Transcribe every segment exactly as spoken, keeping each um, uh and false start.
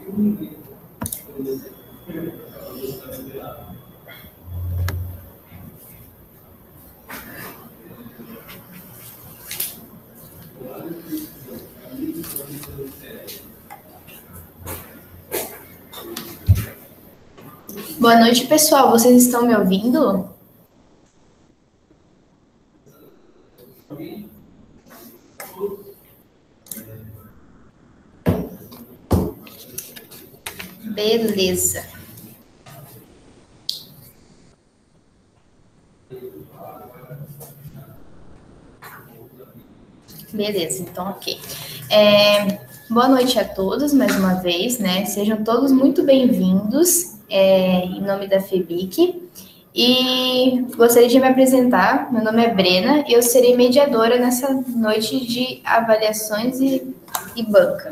Boa noite, pessoal. Vocês estão me ouvindo? Beleza. Beleza, então ok. É, boa noite a todos, mais uma vez, né? Sejam todos muito bem-vindos, é, em nome da FEBIC. E gostaria de me apresentar. Meu nome é Brena e eu serei mediadora nessa noite de avaliações e, e banca.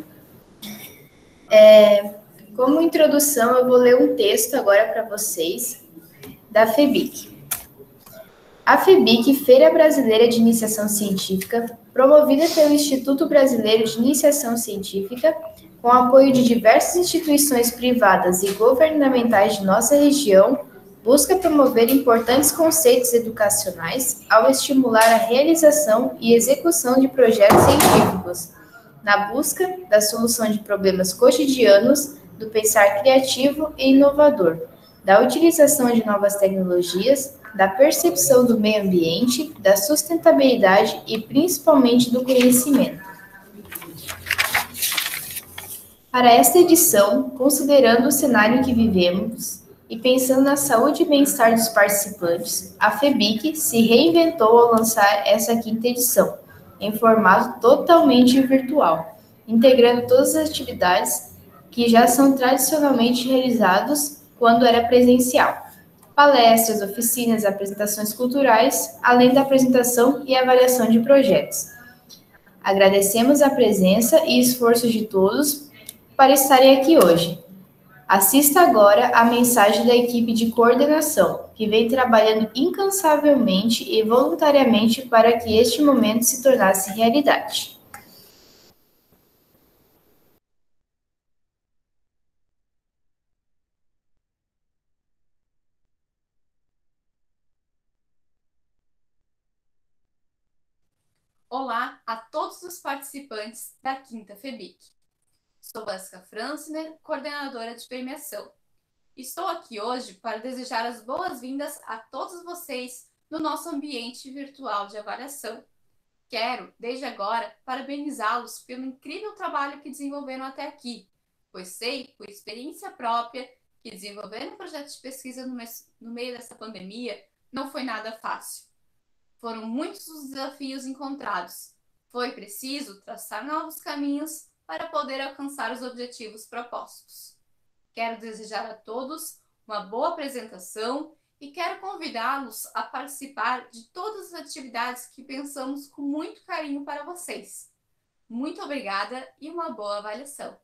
É, como introdução, eu vou ler um texto agora para vocês da FEBIC. A FEBIC, Feira Brasileira de Iniciação Científica, promovida pelo Instituto Brasileiro de Iniciação Científica, com apoio de diversas instituições privadas e governamentais de nossa região, busca promover importantes conceitos educacionais ao estimular a realização e execução de projetos científicos, na busca da solução de problemas cotidianos, do pensar criativo e inovador, da utilização de novas tecnologias, da percepção do meio ambiente, da sustentabilidade e principalmente do conhecimento. Para esta edição, considerando o cenário em que vivemos e pensando na saúde e bem-estar dos participantes, a FEBIC se reinventou ao lançar essa quinta edição, em formato totalmente virtual, integrando todas as atividades que já são tradicionalmente realizadas quando era presencial. Palestras, oficinas, apresentações culturais, além da apresentação e avaliação de projetos. Agradecemos a presença e esforço de todos para estarem aqui hoje. Assista agora a mensagem da equipe de coordenação, que vem trabalhando incansavelmente e voluntariamente para que este momento se tornasse realidade. Olá a todos os participantes da quinta FEBIC. Sou Vasca Franciner, coordenadora de premiação. Estou aqui hoje para desejar as boas-vindas a todos vocês no nosso ambiente virtual de avaliação. Quero, desde agora, parabenizá-los pelo incrível trabalho que desenvolveram até aqui, pois sei, por experiência própria, que desenvolver um projeto de pesquisa no meio dessa pandemia não foi nada fácil. Foram muitos os desafios encontrados. Foi preciso traçar novos caminhos para poder alcançar os objetivos propostos. Quero desejar a todos uma boa apresentação e quero convidá-los a participar de todas as atividades que pensamos com muito carinho para vocês. Muito obrigada e uma boa avaliação.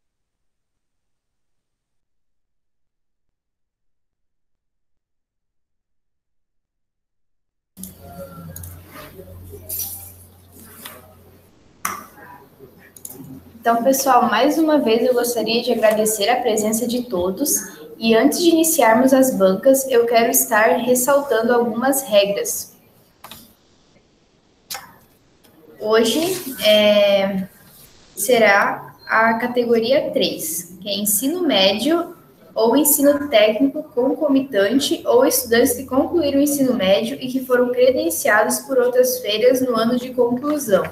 Então, pessoal, mais uma vez eu gostaria de agradecer a presença de todos e antes de iniciarmos as bancas, eu quero estar ressaltando algumas regras. Hoje é, será a categoria três, que é ensino médio ou ensino técnico concomitante ou estudantes que concluíram o ensino médio e que foram credenciados por outras feiras no ano de conclusão.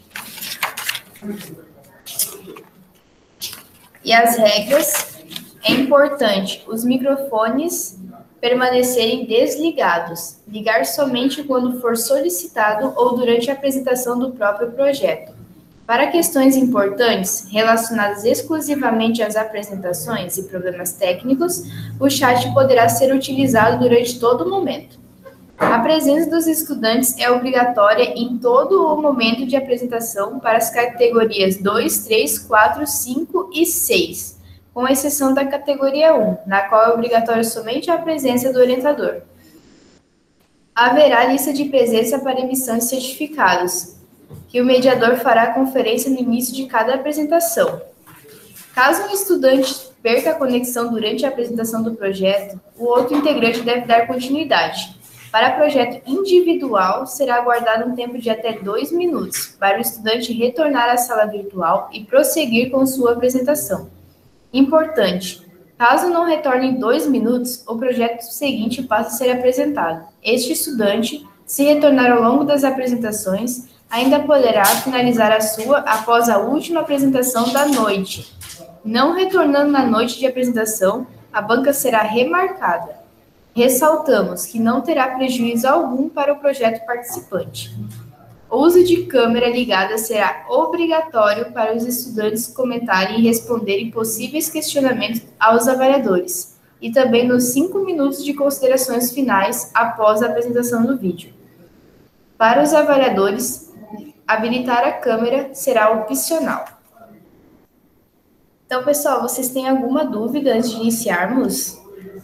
E as regras, é importante os microfones permanecerem desligados, ligar somente quando for solicitado ou durante a apresentação do próprio projeto. Para questões importantes, relacionadas exclusivamente às apresentações e problemas técnicos, o chat poderá ser utilizado durante todo o momento. A presença dos estudantes é obrigatória em todo o momento de apresentação para as categorias dois, três, quatro, cinco e seis, com exceção da categoria um, na qual é obrigatória somente a presença do orientador. Haverá lista de presença para emissão de certificados, que o mediador fará conferência no início de cada apresentação. Caso um estudante perca a conexão durante a apresentação do projeto, o outro integrante deve dar continuidade. Para projeto individual, será aguardado um tempo de até dois minutos para o estudante retornar à sala virtual e prosseguir com sua apresentação. Importante: caso não retorne em dois minutos, o projeto seguinte passa a ser apresentado. Este estudante, se retornar ao longo das apresentações, ainda poderá finalizar a sua após a última apresentação da noite. Não retornando na noite de apresentação, a banca será remarcada. Ressaltamos que não terá prejuízo algum para o projeto participante. O uso de câmera ligada será obrigatório para os estudantes comentarem e responderem possíveis questionamentos aos avaliadores, e também nos cinco minutos de considerações finais após a apresentação do vídeo. Para os avaliadores, habilitar a câmera será opcional. Então, pessoal, vocês têm alguma dúvida antes de iniciarmos?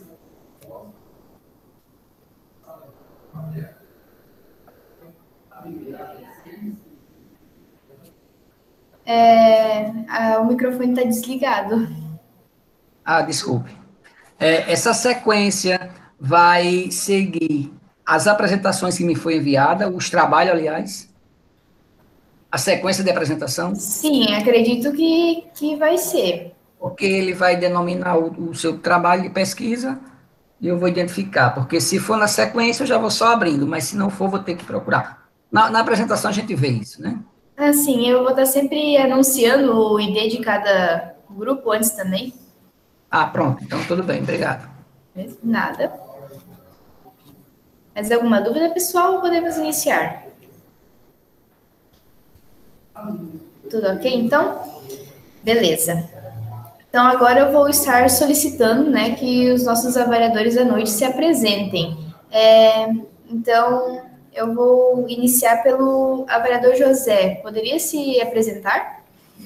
É, a, o microfone está desligado. Ah, desculpe. É, essa sequência vai seguir as apresentações que me foi enviada, os trabalhos, aliás, a sequência de apresentação? Sim, acredito que, que vai ser. Porque ele vai denominar o, o seu trabalho de pesquisa e eu vou identificar, porque se for na sequência eu já vou só abrindo, mas se não for vou ter que procurar. Na, na apresentação a gente vê isso, né? Assim, eu vou estar sempre anunciando o I D de cada grupo antes também. Ah, pronto, então tudo bem, obrigado. Nada. Mais alguma dúvida, pessoal? Podemos iniciar. Tudo ok, então? Beleza. Então, agora eu vou estar solicitando, né, que os nossos avaliadores à noite se apresentem. É, então, eu vou iniciar pelo avaliador José. Poderia se apresentar?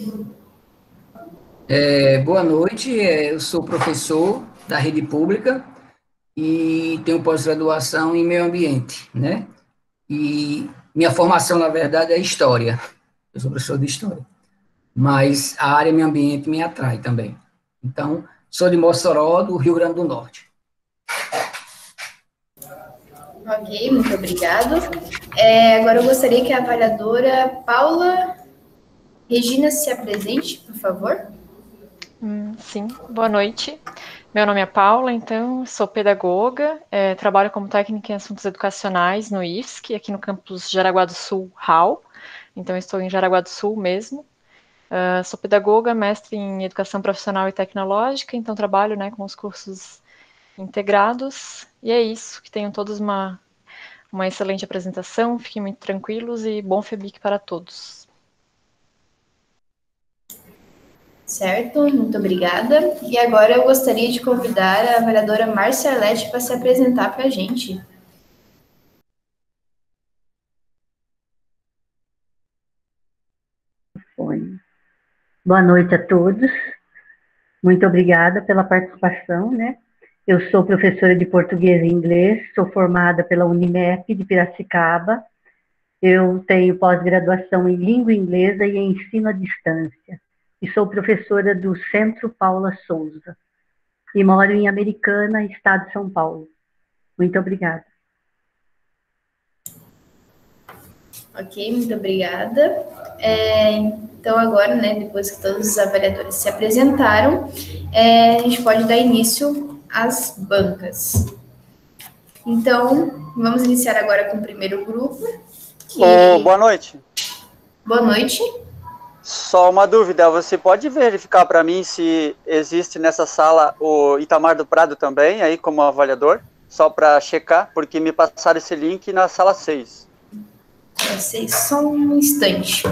É, boa noite, é, eu sou professor da rede pública e tenho pós-graduação em meio ambiente, né? E minha formação, na verdade, é história. Eu sou professor de história. Mas a área meio ambiente me atrai também. Então, sou de Mossoró, do Rio Grande do Norte. Ok, muito obrigado. É, agora eu gostaria que a avaliadora Paula Regina se apresente, por favor. Hum, sim, boa noite. Meu nome é Paula, então sou pedagoga, é, trabalho como técnica em assuntos educacionais no I F S C, aqui no campus Jaraguá do Sul, R A U. Então estou em Jaraguá do Sul mesmo. Uh, sou pedagoga, mestre em educação profissional e tecnológica, então trabalho, né, com os cursos integrados. E é isso, que tenham todos uma, uma excelente apresentação, fiquem muito tranquilos e bom FEBIC para todos. Certo, muito obrigada. E agora eu gostaria de convidar a vereadora Márcia Arlete para se apresentar para a gente. Boa noite a todos. Muito obrigada pela participação, né? Eu sou professora de português e inglês, sou formada pela Unimep de Piracicaba. Eu tenho pós-graduação em língua inglesa e em ensino à distância. E sou professora do Centro Paula Souza. E moro em Americana, estado de São Paulo. Muito obrigada. Ok, muito obrigada. É, então, agora, né, depois que todos os avaliadores se apresentaram, é, a gente pode dar início às bancas. Então, vamos iniciar agora com o primeiro grupo. Que... Oh, boa noite. Boa noite. Só uma dúvida, você pode verificar para mim se existe nessa sala o Itamar do Prado também, aí como avaliador? Só para checar, porque me passaram esse link na sala seis. Vocês, só um instante.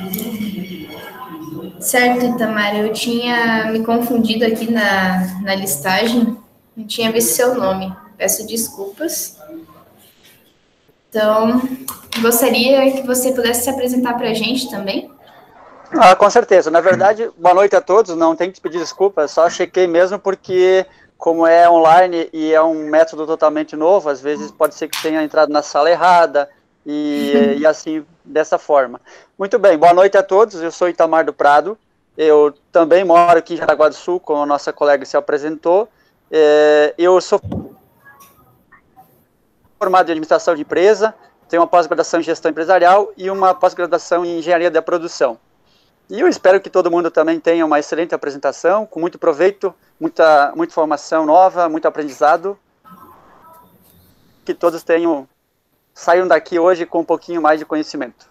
Certo, Itamar, eu tinha me confundido aqui na, na listagem, não tinha visto seu nome, peço desculpas. Então, gostaria que você pudesse se apresentar para a gente também. Ah, com certeza. Na verdade, boa noite a todos, não tem que pedir desculpa, só chequei mesmo porque, como é online e é um método totalmente novo, às vezes pode ser que tenha entrado na sala errada e, e assim, dessa forma. Muito bem, boa noite a todos, eu sou Itamar do Prado, eu também moro aqui em Jaraguá do Sul, como a nossa colega se apresentou. É, eu sou formado em administração de empresa, tenho uma pós-graduação em gestão empresarial e uma pós-graduação em engenharia da produção. E eu espero que todo mundo também tenha uma excelente apresentação, com muito proveito, muita, muita informação nova, muito aprendizado. Que todos tenham, saiam daqui hoje com um pouquinho mais de conhecimento.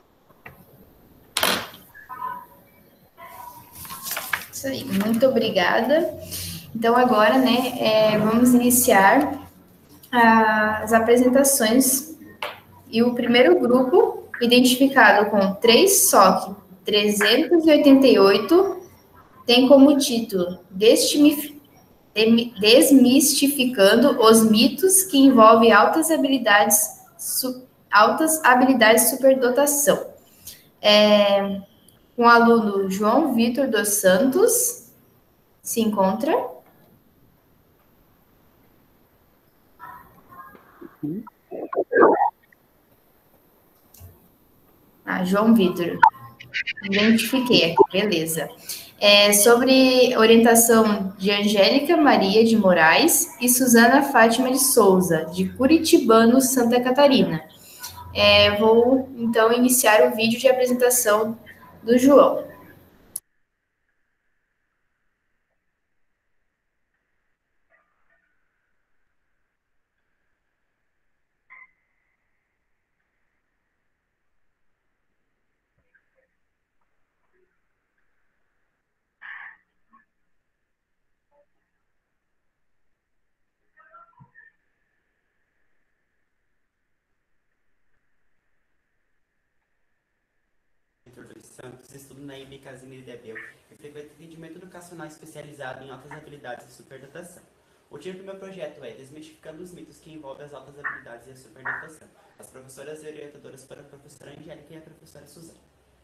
Isso aí, muito obrigada. Então agora, né, é, vamos iniciar as apresentações. E o primeiro grupo, identificado com três S O C trezentos e oitenta e oito, tem como título Desmistificando os mitos que envolvem altas habilidades, su, altas habilidades superdotação. É, um aluno João Vitor dos Santos se encontra. Ah, João Vitor. Identifiquei aqui, beleza. É sobre orientação de Angélica Maria de Moraes e Suzana Fátima de Souza, de Curitibano, Santa Catarina. É, vou, então, iniciar o vídeo de apresentação do João. Santos, estudo na I B Casimiro de Abel e frequento atendimento educacional especializado em altas habilidades e superdotação. O título do meu projeto é Desmistificando os mitos que envolvem as altas habilidades e a superdotação. As professoras e orientadoras foram a professora Angélica e a professora Suzana.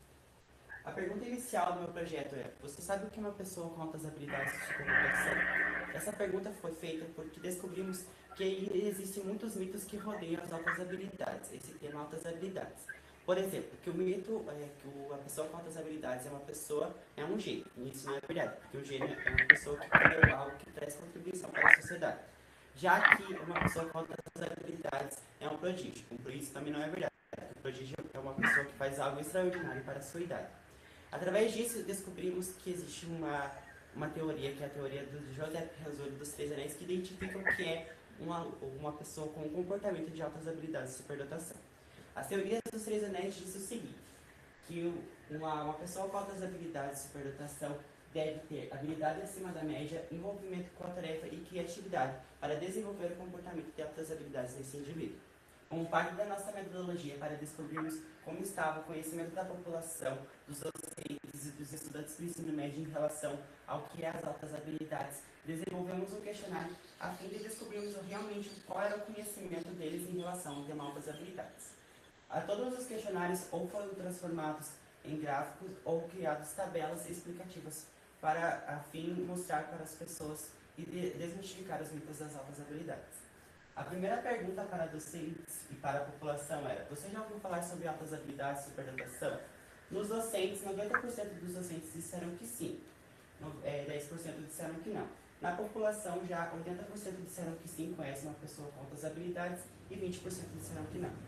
A pergunta inicial do meu projeto é: você sabe o que é uma pessoa com altas habilidades e superdotação? Essa pergunta foi feita porque descobrimos que existem muitos mitos que rodeiam as altas habilidades, esse tema altas habilidades. Por exemplo, que o mito é que a pessoa com altas habilidades é uma pessoa, é um gênio. E isso não é verdade, porque o gênio é uma pessoa que criou algo que traz contribuição para a sociedade. Já que uma pessoa com altas habilidades é um prodígio. Um prodígio também não é verdade, porque o prodígio é uma pessoa que faz algo extraordinário para a sua idade. Através disso, descobrimos que existe uma, uma teoria, que é a teoria do Joseph Razolli dos Três Anéis, que identifica o que é uma, uma pessoa com um comportamento de altas habilidades e superdotação. As teorias dos Três Anéis diz o seguinte, que uma, uma pessoa com altas habilidades e superdotação deve ter habilidade acima da média, envolvimento com a tarefa e criatividade para desenvolver o comportamento de altas habilidades nesse indivíduo. Como parte da nossa metodologia para descobrirmos como estava o conhecimento da população, dos docentes e dos estudantes do ensino médio em relação ao que é as altas habilidades, desenvolvemos um questionário a fim de descobrirmos realmente qual era o conhecimento deles em relação ao tema altas habilidades. A todos os questionários ou foram transformados em gráficos ou criados tabelas explicativas para a fim de mostrar para as pessoas e de desmistificar os mitos das altas habilidades. A primeira pergunta para docentes e para a população era: você já ouviu falar sobre altas habilidades e superdotação? Nos docentes, noventa por cento dos docentes disseram que sim, dez por cento disseram que não. Na população, já oitenta por cento disseram que sim, conhece uma pessoa com altas habilidades e vinte por cento disseram que não.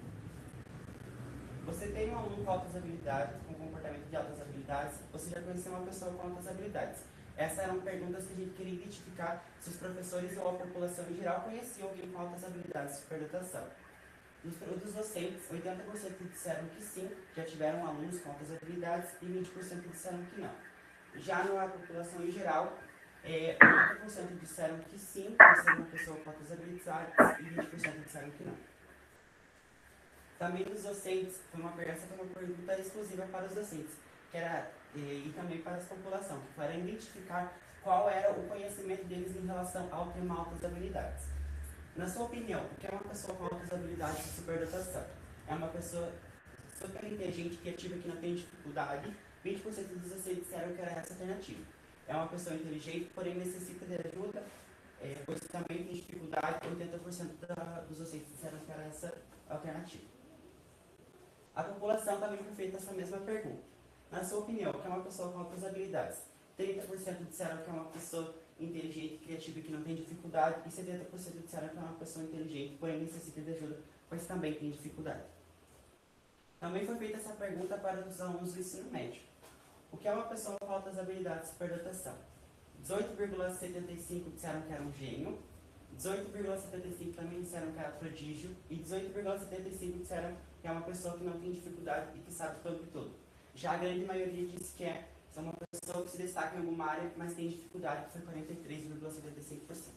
Você tem um aluno com altas habilidades, com comportamento de altas habilidades, você já conheceu uma pessoa com altas habilidades? Essas eram perguntas que a gente queria identificar se os professores ou a população em geral conheciam alguém com altas habilidades de superdotação. Dos, dos docentes, oitenta por cento disseram que sim, já tiveram alunos com altas habilidades e vinte por cento disseram que não. Já na população em geral, é, oitenta por cento disseram que sim, conheceram uma pessoa com altas habilidades e vinte por cento disseram que não. Também dos docentes, foi uma, essa foi uma pergunta exclusiva para os docentes. que era, e, e também para a população, que para identificar qual era o conhecimento deles em relação ao tema altas habilidades. Na sua opinião, o que é uma pessoa com altas habilidades de superdotação? É uma pessoa super inteligente, criativa, que não tem dificuldade. vinte por cento dos docentes disseram que era essa alternativa. É uma pessoa inteligente, porém necessita de ajuda, é, pois também tem dificuldade. oitenta por cento da, dos docentes disseram que era essa alternativa. A população também foi feita essa mesma pergunta. Na sua opinião, o que é uma pessoa com altas habilidades? trinta por cento disseram que é uma pessoa inteligente, criativa e que não tem dificuldade, e setenta por cento disseram que é uma pessoa inteligente, porém necessita de ajuda, pois também tem dificuldade. Também foi feita essa pergunta para os alunos do ensino médio. O que é uma pessoa com altas habilidades de superdotação? dezoito vírgula setenta e cinco por cento disseram que era um gênio, dezoito vírgula setenta e cinco por cento também disseram que era prodígio, e dezoito vírgula setenta e cinco por cento disseram que é uma pessoa que não tem dificuldade e que sabe tudo e tudo. Já a grande maioria disse que é é uma pessoa que se destaca em alguma área, mas tem dificuldade, que foi quarenta e três vírgula setenta e cinco por cento.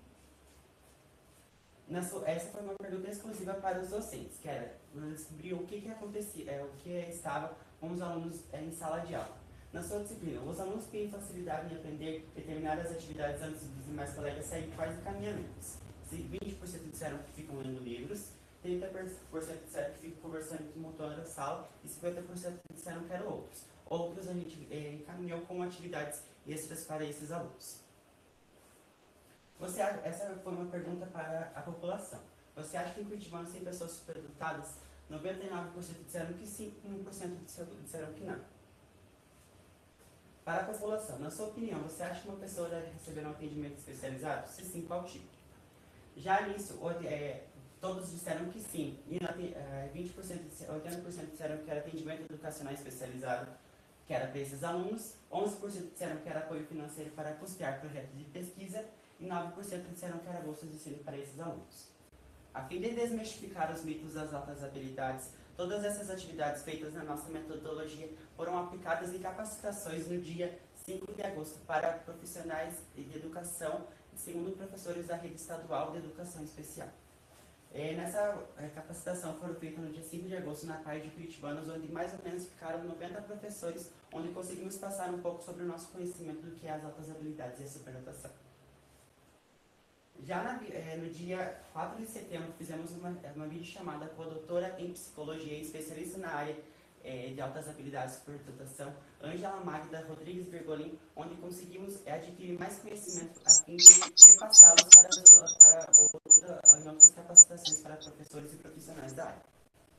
Na sua, essa foi uma pergunta exclusiva para os docentes, que era descobrir o que, que acontecia, é, o que estava com os alunos é, em sala de aula. Na sua disciplina, os alunos que têm facilidade em aprender determinadas atividades antes dos demais colegas saem quais encaminhamentos? vinte por cento disseram que ficam lendo livros, trinta por cento disseram que ficam conversando com o motor da sala e cinquenta por cento disseram que eram outros. Outros a gente é, encaminhou com atividades extras para esses alunos. Você, essa foi uma pergunta para a população. Você acha que em Curitiba tem pessoas superdotadas? noventa e nove por cento disseram que sim, um por cento disseram que não. Para a população, na sua opinião, você acha que uma pessoa deve receber um atendimento especializado? Se sim, qual tipo? Já nisso, é, todos disseram que sim. E vinte por cento, oitenta por cento disseram que era atendimento educacional especializado, que era para esses alunos, onze por cento disseram que era apoio financeiro para custear projetos de pesquisa e nove por cento disseram que era bolsas de ensino para esses alunos. A fim de desmistificar os mitos das altas habilidades, todas essas atividades feitas na nossa metodologia foram aplicadas em capacitações no dia cinco de agosto para profissionais de educação, segundo professores da rede estadual de educação especial. É, nessa é, capacitação foram feitas no dia cinco de agosto na P A I de Curitibanos, onde mais ou menos ficaram noventa professores, onde conseguimos passar um pouco sobre o nosso conhecimento do que é as altas habilidades e a superdotação. Já na, é, no dia quatro de setembro fizemos uma, uma videochamada com a doutora em psicologia e especialista na área é, de altas habilidades e superdotação, Ângela Magda Rodrigues Virgolin, onde conseguimos é, adquirir mais conhecimento a fim de repassá-los para, para outra, em outras capacitações para professores e profissionais da área.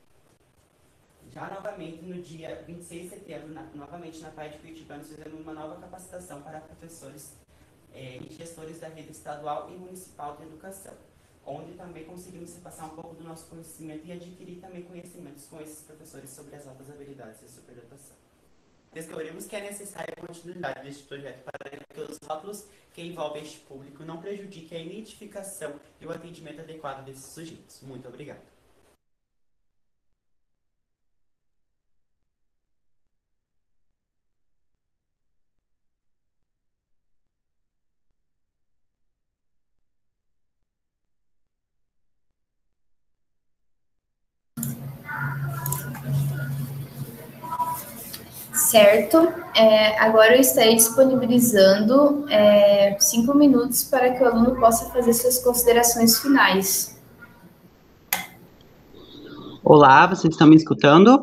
Já novamente, no dia vinte e seis de setembro, na, novamente na P A I de Curitiba, nós fizemos uma nova capacitação para professores é, e gestores da rede estadual e municipal de educação, onde também conseguimos passar um pouco do nosso conhecimento e adquirir também conhecimentos com esses professores sobre as altas habilidades e a superdotação. Descobrimos que é necessária a continuidade deste projeto para que os rótulos que envolvem este público não prejudiquem a identificação e o atendimento adequado desses sujeitos. Muito obrigado. Certo. É, agora eu estarei disponibilizando é, cinco minutos para que o aluno possa fazer suas considerações finais. Olá, vocês estão me escutando?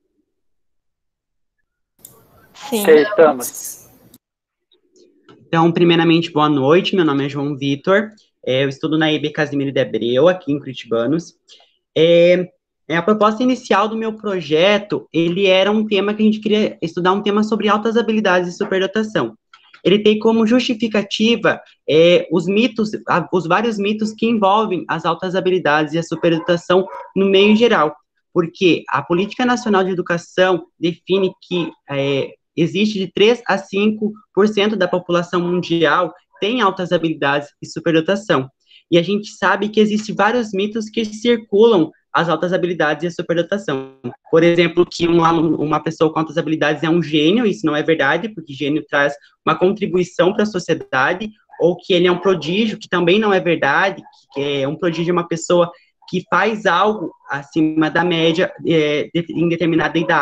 Sim. Estamos. Então, primeiramente, boa noite. Meu nome é João Vitor. É, eu estudo na I B Casimiro de Abreu, aqui em Curitibanos. É, É, a proposta inicial do meu projeto, ele era um tema que a gente queria estudar, um tema sobre altas habilidades e superdotação. Ele tem como justificativa é, os mitos, os vários mitos que envolvem as altas habilidades e a superdotação no meio geral, porque a Política Nacional de Educação define que é, existe de três a cinco por cento da população mundial tem altas habilidades e superdotação. E a gente sabe que existem vários mitos que circulam as altas habilidades e a superdotação. Por exemplo, que um aluno, uma pessoa com altas habilidades é um gênio, isso não é verdade, porque gênio traz uma contribuição para a sociedade, ou que ele é um prodígio, que também não é verdade, que é um prodígio é uma pessoa que faz algo acima da média é, em determinada idade,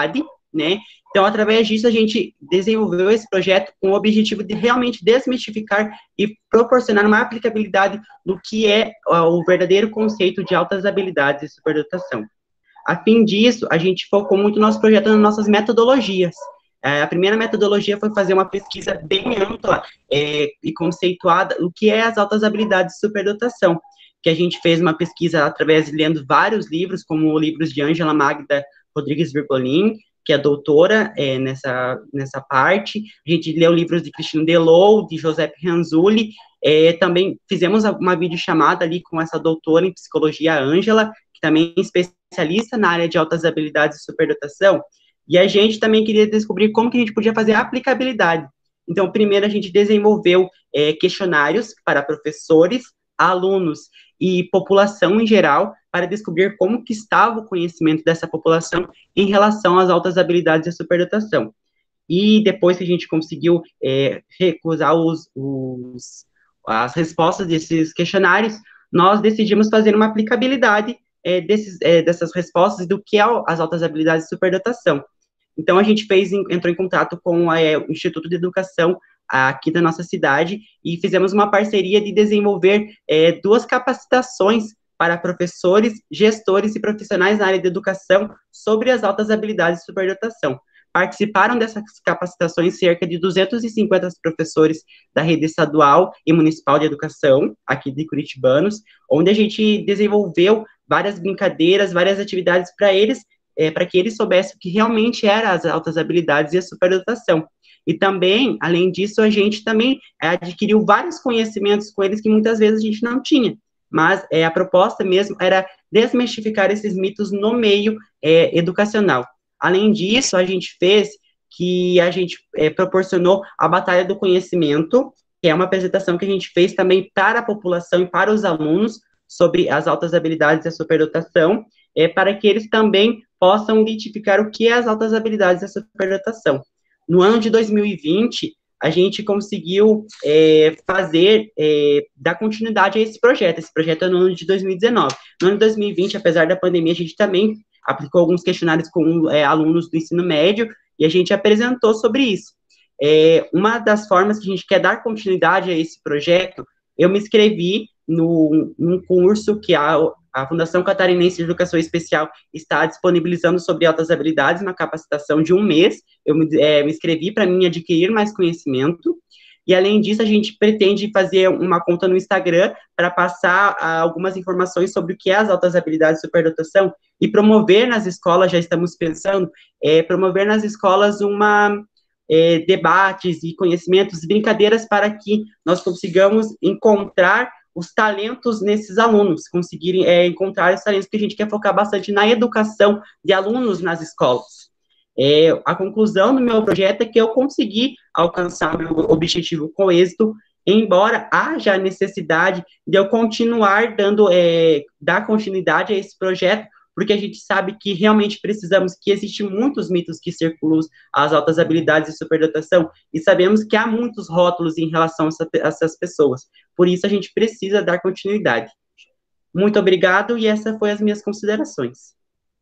né? Então, através disso, a gente desenvolveu esse projeto com o objetivo de realmente desmistificar e proporcionar uma aplicabilidade do que é o verdadeiro conceito de altas habilidades e superdotação. A fim disso, a gente focou muito no nosso projeto nas nossas metodologias. A primeira metodologia foi fazer uma pesquisa bem ampla é, e conceituada o que é as altas habilidades de superdotação, que a gente fez uma pesquisa através de lendo vários livros, como livros de Ângela Magda Rodrigues Virgolin, que é doutora é, nessa, nessa parte. A gente leu livros de Christine Delou, de Joseph Ranzulli. É, também fizemos uma videochamada ali com essa doutora em psicologia, Ângela, que também é especialista na área de altas habilidades e superdotação. E a gente também queria descobrir como que a gente podia fazer a aplicabilidade. Então, primeiro a gente desenvolveu é, questionários para professores, alunos e população em geral, para descobrir como que estava o conhecimento dessa população em relação às altas habilidades e superdotação. E depois que a gente conseguiu é, recusar os, os, as respostas desses questionários, nós decidimos fazer uma aplicabilidade é, desses, é, dessas respostas do que é as altas habilidades e superdotação. Então, a gente fez, entrou em contato com é, o Instituto de Educação aqui da nossa cidade e fizemos uma parceria de desenvolver é, duas capacitações para professores, gestores e profissionais na área de educação sobre as altas habilidades de superdotação. Participaram dessas capacitações cerca de duzentos e cinquenta professores da rede estadual e municipal de educação, aqui de Curitibanos, onde a gente desenvolveu várias brincadeiras, várias atividades para eles, é, para que eles soubessem o que realmente eram as altas habilidades e a superdotação. E também, além disso, a gente também é, adquiriu vários conhecimentos com eles que muitas vezes a gente não tinha. Mas é, a proposta mesmo era desmistificar esses mitos no meio é, educacional. Além disso, a gente fez que a gente é, proporcionou a Batalha do Conhecimento, que é uma apresentação que a gente fez também para a população e para os alunos sobre as altas habilidades e a superdotação, é, para que eles também possam identificar o que é as altas habilidades e a superdotação. No ano de dois mil e vinte, a gente conseguiu é, fazer, é, dar continuidade a esse projeto. Esse projeto é no ano de dois mil e dezenove. No ano de dois mil e vinte, apesar da pandemia, a gente também aplicou alguns questionários com é, alunos do ensino médio, e a gente apresentou sobre isso. É, uma das formas que a gente quer dar continuidade a esse projeto, eu me inscrevi no, num curso que a, a Fundação Catarinense de Educação Especial está disponibilizando sobre altas habilidades, uma capacitação de um mês. Eu me, é, me inscrevi para mim adquirir mais conhecimento, e além disso, a gente pretende fazer uma conta no Instagram para passar ah, algumas informações sobre o que é as altas habilidades de superdotação e promover nas escolas, já estamos pensando, é, promover nas escolas uma, é, debates e conhecimentos, brincadeiras para que nós consigamos encontrar os talentos nesses alunos, conseguirem é, encontrar os talentos, porque a gente quer focar bastante na educação de alunos nas escolas. É, a conclusão do meu projeto é que eu consegui alcançar meu objetivo com êxito, embora haja a necessidade de eu continuar dando, é, dar continuidade a esse projeto, porque a gente sabe que realmente precisamos, que existem muitos mitos que circulam as altas habilidades e superdotação, e sabemos que há muitos rótulos em relação a, essa, a essas pessoas. Por isso, a gente precisa dar continuidade. Muito obrigado, e essas foram as minhas considerações.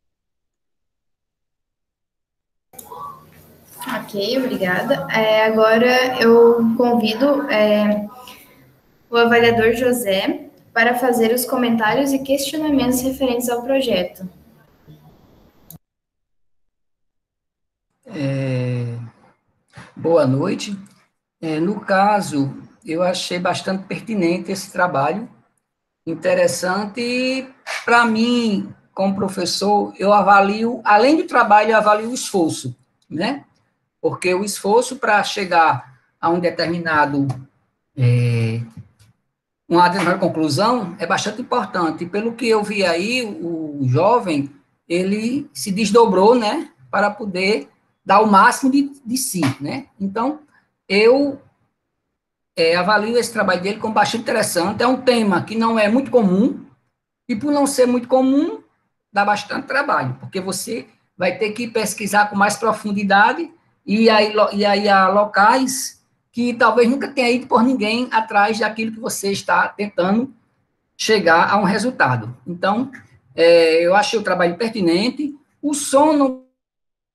Ok, obrigada. É, agora eu convido é, o avaliador José para fazer os comentários e questionamentos referentes ao projeto. É, boa noite. É, no caso, eu achei bastante pertinente esse trabalho, interessante, e para mim, como professor, eu avalio, além do trabalho, eu avalio o esforço, né? Porque o esforço para chegar a um determinado, é, uma determinada conclusão é bastante importante. E pelo que eu vi aí, o, o jovem, ele se desdobrou, né, para poder dar o máximo de, de si, né? Então, eu é, avalio esse trabalho dele como bastante interessante. É um tema que não é muito comum, e por não ser muito comum, dá bastante trabalho, porque você vai ter que pesquisar com mais profundidade, e aí, e aí há locais que talvez nunca tenha ido por ninguém atrás daquilo que você está tentando chegar a um resultado. Então, é, eu achei o trabalho pertinente. O som não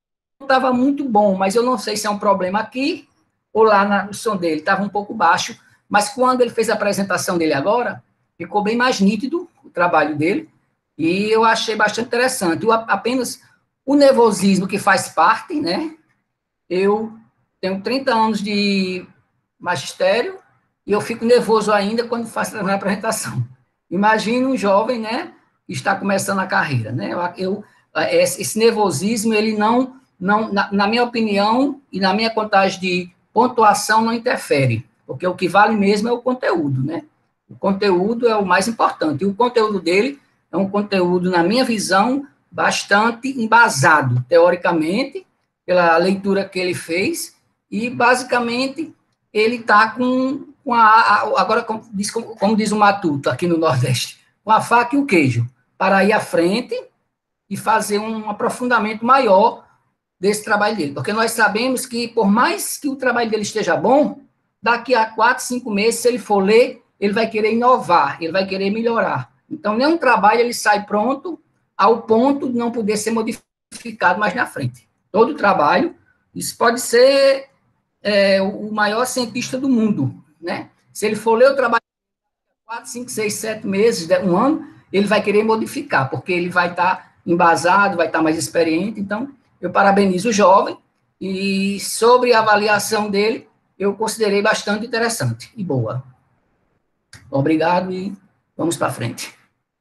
estava muito bom, mas eu não sei se é um problema aqui ou lá na, no som dele, estava um pouco baixo, mas quando ele fez a apresentação dele agora, ficou bem mais nítido o trabalho dele, e eu achei bastante interessante. O, apenas o nervosismo que faz parte, né? Eu tenho trinta anos de magistério e eu fico nervoso ainda quando faço a minha apresentação. Imagina um jovem, né, que está começando a carreira, né? Eu, eu esse nervosismo, ele não, não na, na minha opinião e na minha contagem de pontuação, não interfere, porque o que vale mesmo é o conteúdo, né? O conteúdo é o mais importante, e o conteúdo dele é um conteúdo, na minha visão, bastante embasado, teoricamente, pela leitura que ele fez, e, basicamente, ele está com, com a, a, agora, como diz, como, como diz o Matuto, aqui no Nordeste, com a faca e o queijo, para ir à frente e fazer um aprofundamento maior desse trabalho dele, porque nós sabemos que, por mais que o trabalho dele esteja bom, daqui a quatro, cinco meses, se ele for ler, ele vai querer inovar, ele vai querer melhorar. Então, nenhum trabalho ele sai pronto ao ponto de não poder ser modificado mais na frente. Todo trabalho, isso pode ser é, o maior cientista do mundo, né? Se ele for ler o trabalho quatro, cinco, seis, sete meses, um ano, ele vai querer modificar, porque ele vai estar embasado, vai estar mais experiente. Então, eu parabenizo o jovem, e sobre a avaliação dele, eu considerei bastante interessante e boa. Obrigado e vamos para frente.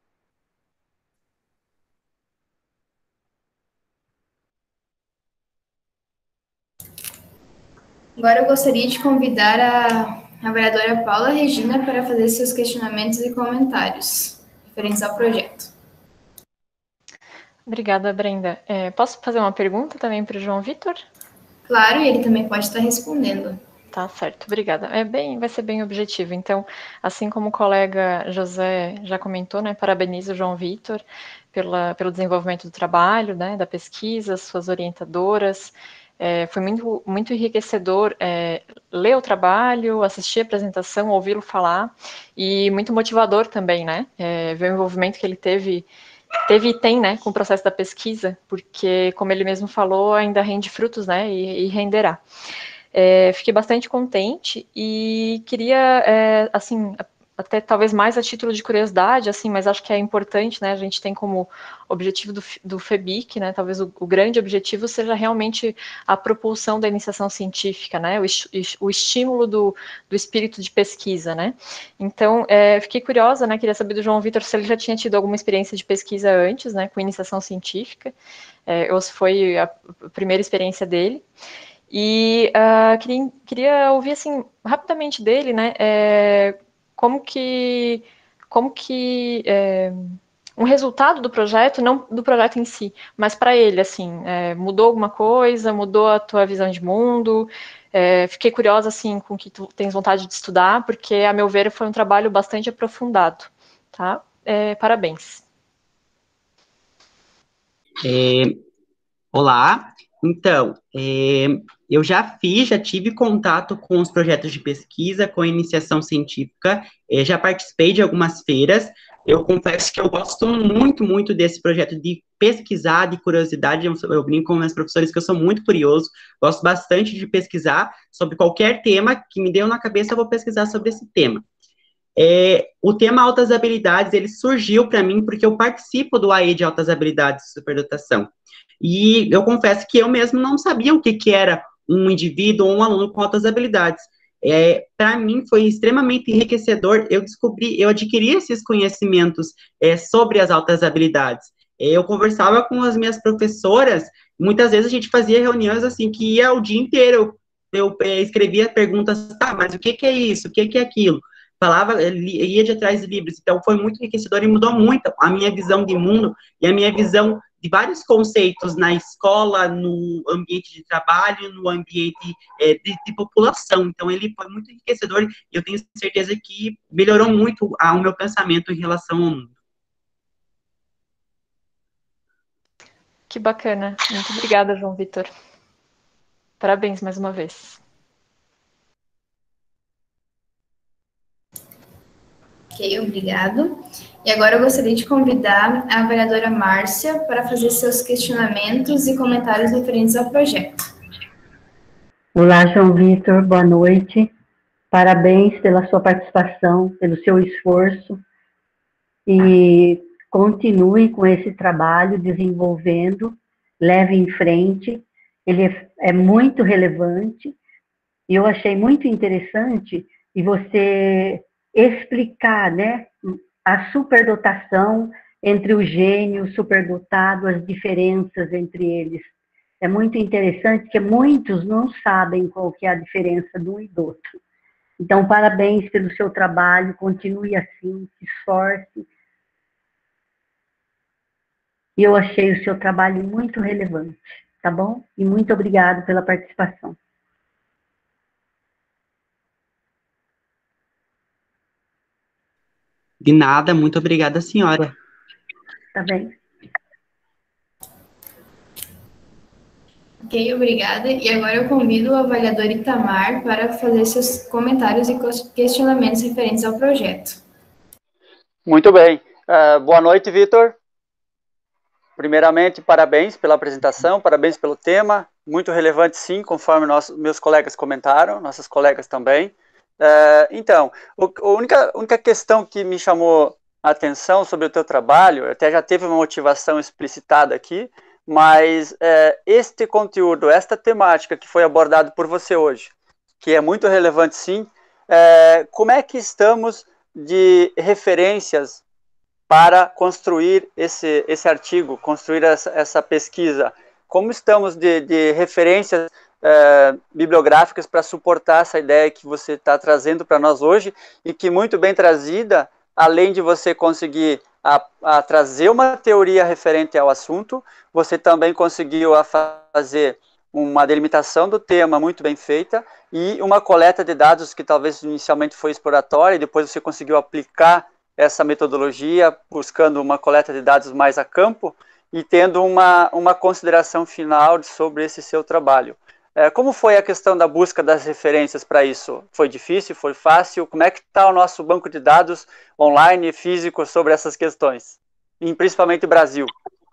Agora eu gostaria de convidar a, a vereadora Paula Regina para fazer seus questionamentos e comentários referentes ao projeto. Obrigada, Brenda. É, posso fazer uma pergunta também para o João Vitor? Claro, e ele também pode estar respondendo. Tá certo, obrigada. É bem, vai ser bem objetivo. Então, assim como o colega José já comentou, né, parabenizo o João Vitor pela, pelo desenvolvimento do trabalho, né, da pesquisa, suas orientadoras. É, foi muito, muito enriquecedor é, ler o trabalho, assistir a apresentação, ouvi-lo falar, e muito motivador também, né, é, ver o envolvimento que ele teve, teve e tem, né, com o processo da pesquisa, porque, como ele mesmo falou, ainda rende frutos, né, e, e renderá. É, fiquei bastante contente e queria, é, assim, até talvez mais a título de curiosidade, assim, mas acho que é importante, né, a gente tem como objetivo do, do FEBIC, né, talvez o, o grande objetivo seja realmente a propulsão da iniciação científica, né, o, o estímulo do, do espírito de pesquisa, né. Então, é, fiquei curiosa, né, queria saber do João Vitor se ele já tinha tido alguma experiência de pesquisa antes, né, com iniciação científica, é, ou se foi a primeira experiência dele. E uh, queria, queria ouvir, assim, rapidamente dele, né, é, como que, como que é, um resultado do projeto, não do projeto em si, mas para ele, assim, é, mudou alguma coisa, mudou a tua visão de mundo? É, fiquei curiosa, assim, com o que tu tens vontade de estudar, porque, a meu ver, foi um trabalho bastante aprofundado, tá? É, parabéns. É, olá, então, é, eu já fiz, já tive contato com os projetos de pesquisa, com a iniciação científica, é, já participei de algumas feiras. Eu confesso que eu gosto muito, muito desse projeto de pesquisar, de curiosidade. Eu, eu brinco com meus professores que eu sou muito curioso, gosto bastante de pesquisar sobre qualquer tema que me deu na cabeça, eu vou pesquisar sobre esse tema. É, o tema altas habilidades, ele surgiu para mim porque eu participo do A E de altas habilidades de superdotação. E eu confesso que eu mesmo não sabia o que, que era um indivíduo ou um aluno com altas habilidades. É, para mim foi extremamente enriquecedor, eu descobri, eu adquiri esses conhecimentos é, sobre as altas habilidades. É, eu conversava com as minhas professoras, muitas vezes a gente fazia reuniões assim, que ia o dia inteiro, eu, eu é, escrevia perguntas, tá, mas o que, que é isso, o que, que é aquilo? Falava, ia de atrás de livros, então foi muito enriquecedor e mudou muito a minha visão de mundo e a minha visão de vários conceitos na escola, no ambiente de trabalho, no ambiente é, de, de população. Então, ele foi muito enriquecedor e eu tenho certeza que melhorou muito o meu pensamento em relação ao mundo. Que bacana. Muito obrigada, João Vitor. Parabéns mais uma vez. Ok, obrigado. E agora eu gostaria de convidar a avaliadora Márcia para fazer seus questionamentos e comentários referentes ao projeto. Olá, João Vitor, boa noite. Parabéns pela sua participação, pelo seu esforço e continue com esse trabalho desenvolvendo, leve em frente. Ele é, é muito relevante e eu achei muito interessante e você explicar, né, a superdotação entre o gênio, o superdotado, as diferenças entre eles. É muito interessante que muitos não sabem qual que é a diferença de um e do outro. Então, parabéns pelo seu trabalho, continue assim, se esforce. E eu achei o seu trabalho muito relevante, tá bom? E muito obrigado pela participação. De nada, muito obrigada, senhora. Tá bem. Ok, obrigada. E agora eu convido o avaliador Itamar para fazer seus comentários e questionamentos referentes ao projeto. Muito bem. Uh, boa noite, Vitor. Primeiramente, parabéns pela apresentação, parabéns pelo tema. Muito relevante, sim, conforme nossos, meus colegas comentaram, nossas colegas também. Uh, então, o, a única, única questão que me chamou a atenção sobre o teu trabalho, até já teve uma motivação explicitada aqui, mas é, este conteúdo, esta temática que foi abordado por você hoje, que é muito relevante sim, é, como é que estamos de referências para construir esse, esse artigo, construir essa, essa pesquisa? Como estamos de, de referências é, bibliográficas para suportar essa ideia que você está trazendo para nós hoje e que muito bem trazida, além de você conseguir a, a trazer uma teoria referente ao assunto, você também conseguiu a fazer uma delimitação do tema muito bem feita e uma coleta de dados que talvez inicialmente foi exploratória e depois você conseguiu aplicar essa metodologia buscando uma coleta de dados mais a campo e tendo uma, uma consideração final sobre esse seu trabalho. É, como foi a questão da busca das referências para isso? Foi difícil? Foi fácil? Como é que está o nosso banco de dados online e físico sobre essas questões? E principalmente Brasil.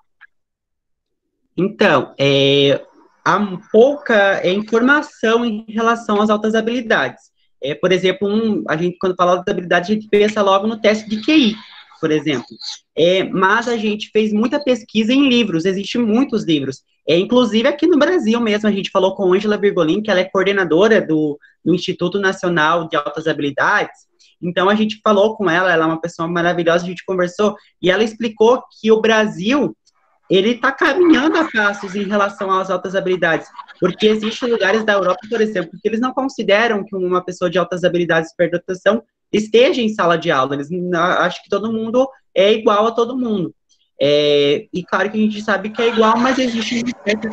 Então, é, há pouca é, informação em relação às altas habilidades. É, por exemplo, um, a gente, quando fala de habilidade, a gente pensa logo no teste de Q I, por exemplo. É, mas a gente fez muita pesquisa em livros, existem muitos livros. É, inclusive aqui no Brasil mesmo, a gente falou com Ângela Virgolin, que ela é coordenadora do, do Instituto Nacional de Altas Habilidades. Então, a gente falou com ela, ela é uma pessoa maravilhosa, a gente conversou, e ela explicou que o Brasil, ele está caminhando a passos em relação às altas habilidades, porque existem lugares da Europa, por exemplo, que eles não consideram que uma pessoa de altas habilidades de superdotação esteja em sala de aula, eles acham que todo mundo é igual a todo mundo. É, e claro que a gente sabe que é igual, mas existe certas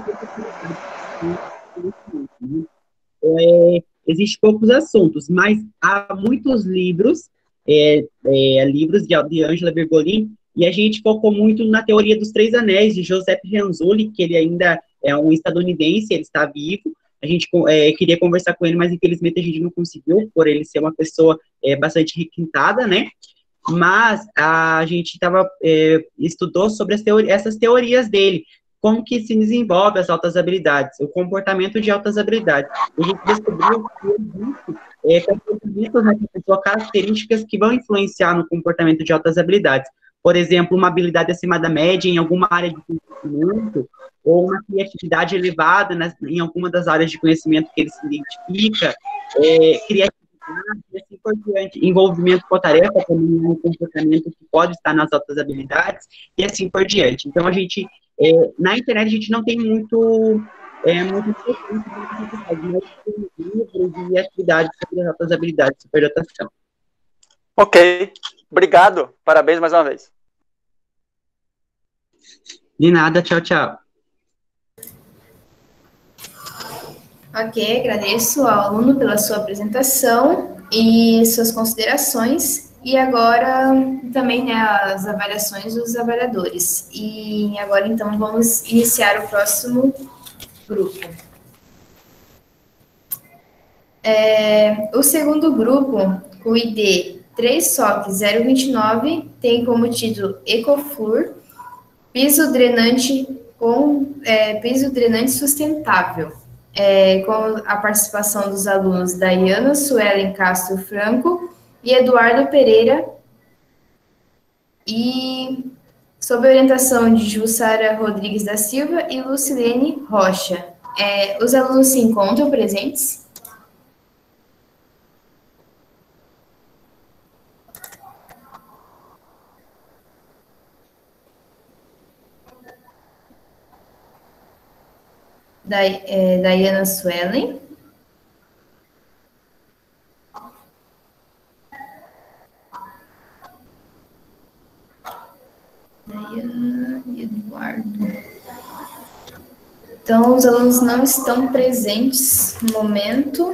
é, existem poucos assuntos, mas há muitos livros, é, é, livros de, de Ângela Virgolin, e a gente focou muito na teoria dos três anéis, de Joseph Renzulli, que ele ainda é um estadunidense, ele está vivo. A gente é, queria conversar com ele, mas infelizmente a gente não conseguiu, por ele ser uma pessoa é, bastante requintada, né? Mas a gente tava, é, estudou sobre as teori essas teorias dele, como que se desenvolve as altas habilidades, o comportamento de altas habilidades. A gente descobriu que existe é, comportamentos nessa pessoa, características que vão influenciar no comportamento de altas habilidades. Por exemplo, uma habilidade acima da média em alguma área de conhecimento, ou uma criatividade elevada nas, em alguma das áreas de conhecimento que ele se identifica, é, criatividade e assim por diante, envolvimento com a tarefa também é um comportamento que pode estar nas altas habilidades, e assim por diante. Então, a gente, é, na internet, a gente não tem muito, é, muito mas tem livros e atividades sobre as altas habilidades de superdotação. Ok, obrigado, parabéns mais uma vez. De nada, tchau, tchau. Ok, agradeço ao aluno pela sua apresentação e suas considerações. E agora também, né, as avaliações dos avaliadores. E agora, então, vamos iniciar o próximo grupo. É, o segundo grupo, o I D três S O C zero vinte e nove tem como título Ecoflur, piso drenante com é, piso drenante sustentável, é, com a participação dos alunos Daiana Suelen Castro Franco e Eduardo Pereira, e sob a orientação de Jussara Rodrigues da Silva e Lucilene Rocha. É, os alunos se encontram presentes? Da, é, Daiana Suelen. Daiana e Eduardo. Então, os alunos não estão presentes no momento.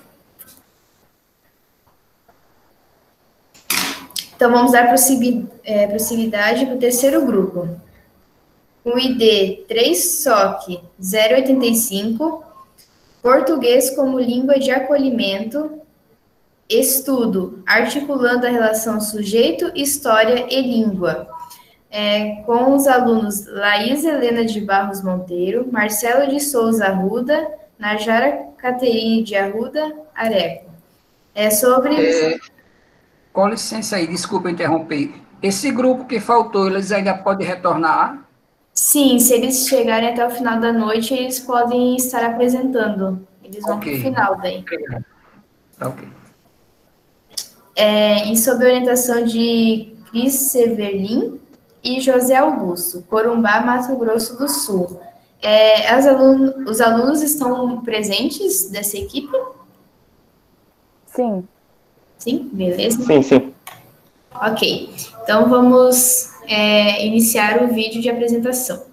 Então, vamos dar prosseguidade para o terceiro grupo. O I D três S O C zero oitenta e cinco, Português como língua de acolhimento, estudo articulando a relação sujeito, história e língua, é, com os alunos Laís Helena de Barros Monteiro, Marcelo de Souza Arruda, Najara Caterine de Arruda Areco. É sobre... É, com licença aí, desculpa interromper. Esse grupo que faltou, eles ainda podem retornar? Sim, se eles chegarem até o final da noite, eles podem estar apresentando. Eles vão Ok. para o final daí. Tá ok. É, e sob a orientação de Cris Severlin e José Augusto, Corumbá, Mato Grosso do Sul. É, as alun os alunos estão presentes dessa equipe? Sim. Sim, beleza? Sim, sim. Ok, então vamos é, iniciar o vídeo de apresentação.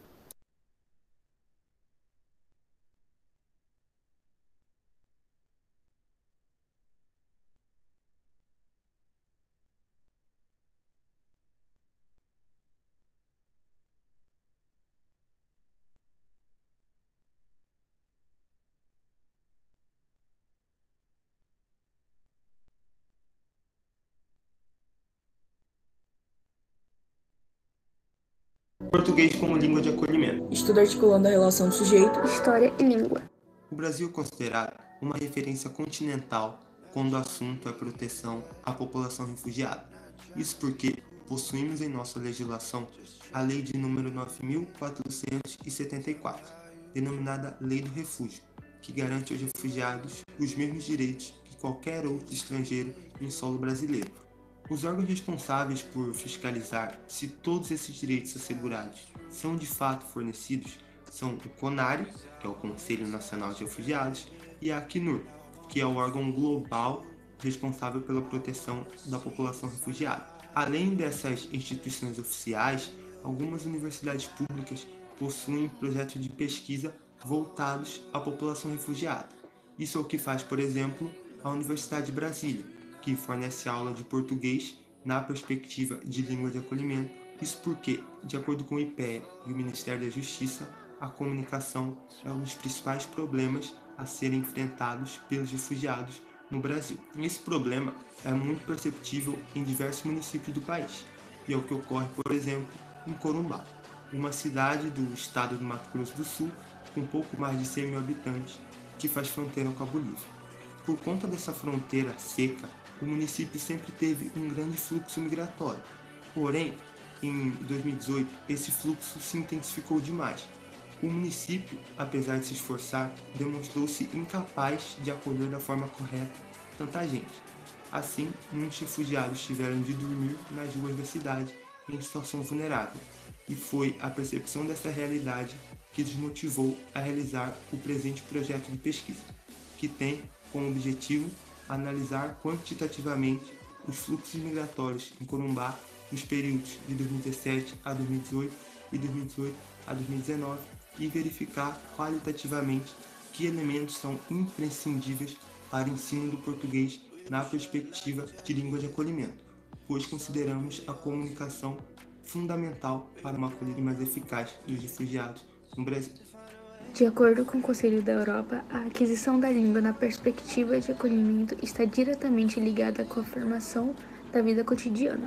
Português como língua de acolhimento. Estudo articulando a relação sujeito, história e língua. O Brasil é considerado uma referência continental quando o assunto é proteção à população refugiada. Isso porque possuímos em nossa legislação a Lei de número nove mil quatrocentos e setenta e quatro, denominada Lei do Refúgio, que garante aos refugiados os mesmos direitos que qualquer outro estrangeiro em solo brasileiro. Os órgãos responsáveis por fiscalizar se todos esses direitos assegurados são de fato fornecidos são o CONARE, que é o Conselho Nacional de Refugiados, e a Acnur, que é o órgão global responsável pela proteção da população refugiada. Além dessas instituições oficiais, algumas universidades públicas possuem projetos de pesquisa voltados à população refugiada. Isso é o que faz, por exemplo, a Universidade de Brasília, que fornece aula de português na perspectiva de língua de acolhimento. Isso porque, de acordo com o I P E e o Ministério da Justiça, a comunicação é um dos principais problemas a serem enfrentados pelos refugiados no Brasil. Esse problema é muito perceptível em diversos municípios do país, e é o que ocorre, por exemplo, em Corumbá, uma cidade do estado do Mato Grosso do Sul com pouco mais de cem mil habitantes, que faz fronteira com a Bolívia. Por conta dessa fronteira seca, o município sempre teve um grande fluxo migratório. Porém, em dois mil e dezoito, esse fluxo se intensificou demais. O município, apesar de se esforçar, demonstrou-se incapaz de acolher da forma correta tanta gente. Assim, muitos refugiados tiveram de dormir nas ruas da cidade em situação vulnerável. E foi a percepção dessa realidade que nos motivou a realizar o presente projeto de pesquisa, que tem como objetivo analisar quantitativamente os fluxos migratórios em Corumbá nos períodos de dois mil e dezessete a dois mil e dezoito e dois mil e dezoito a dois mil e dezenove e verificar qualitativamente que elementos são imprescindíveis para o ensino do português na perspectiva de língua de acolhimento, pois consideramos a comunicação fundamental para uma acolhida mais eficaz dos refugiados no Brasil. De acordo com o Conselho da Europa, a aquisição da língua na perspectiva de acolhimento está diretamente ligada com a formação da vida cotidiana,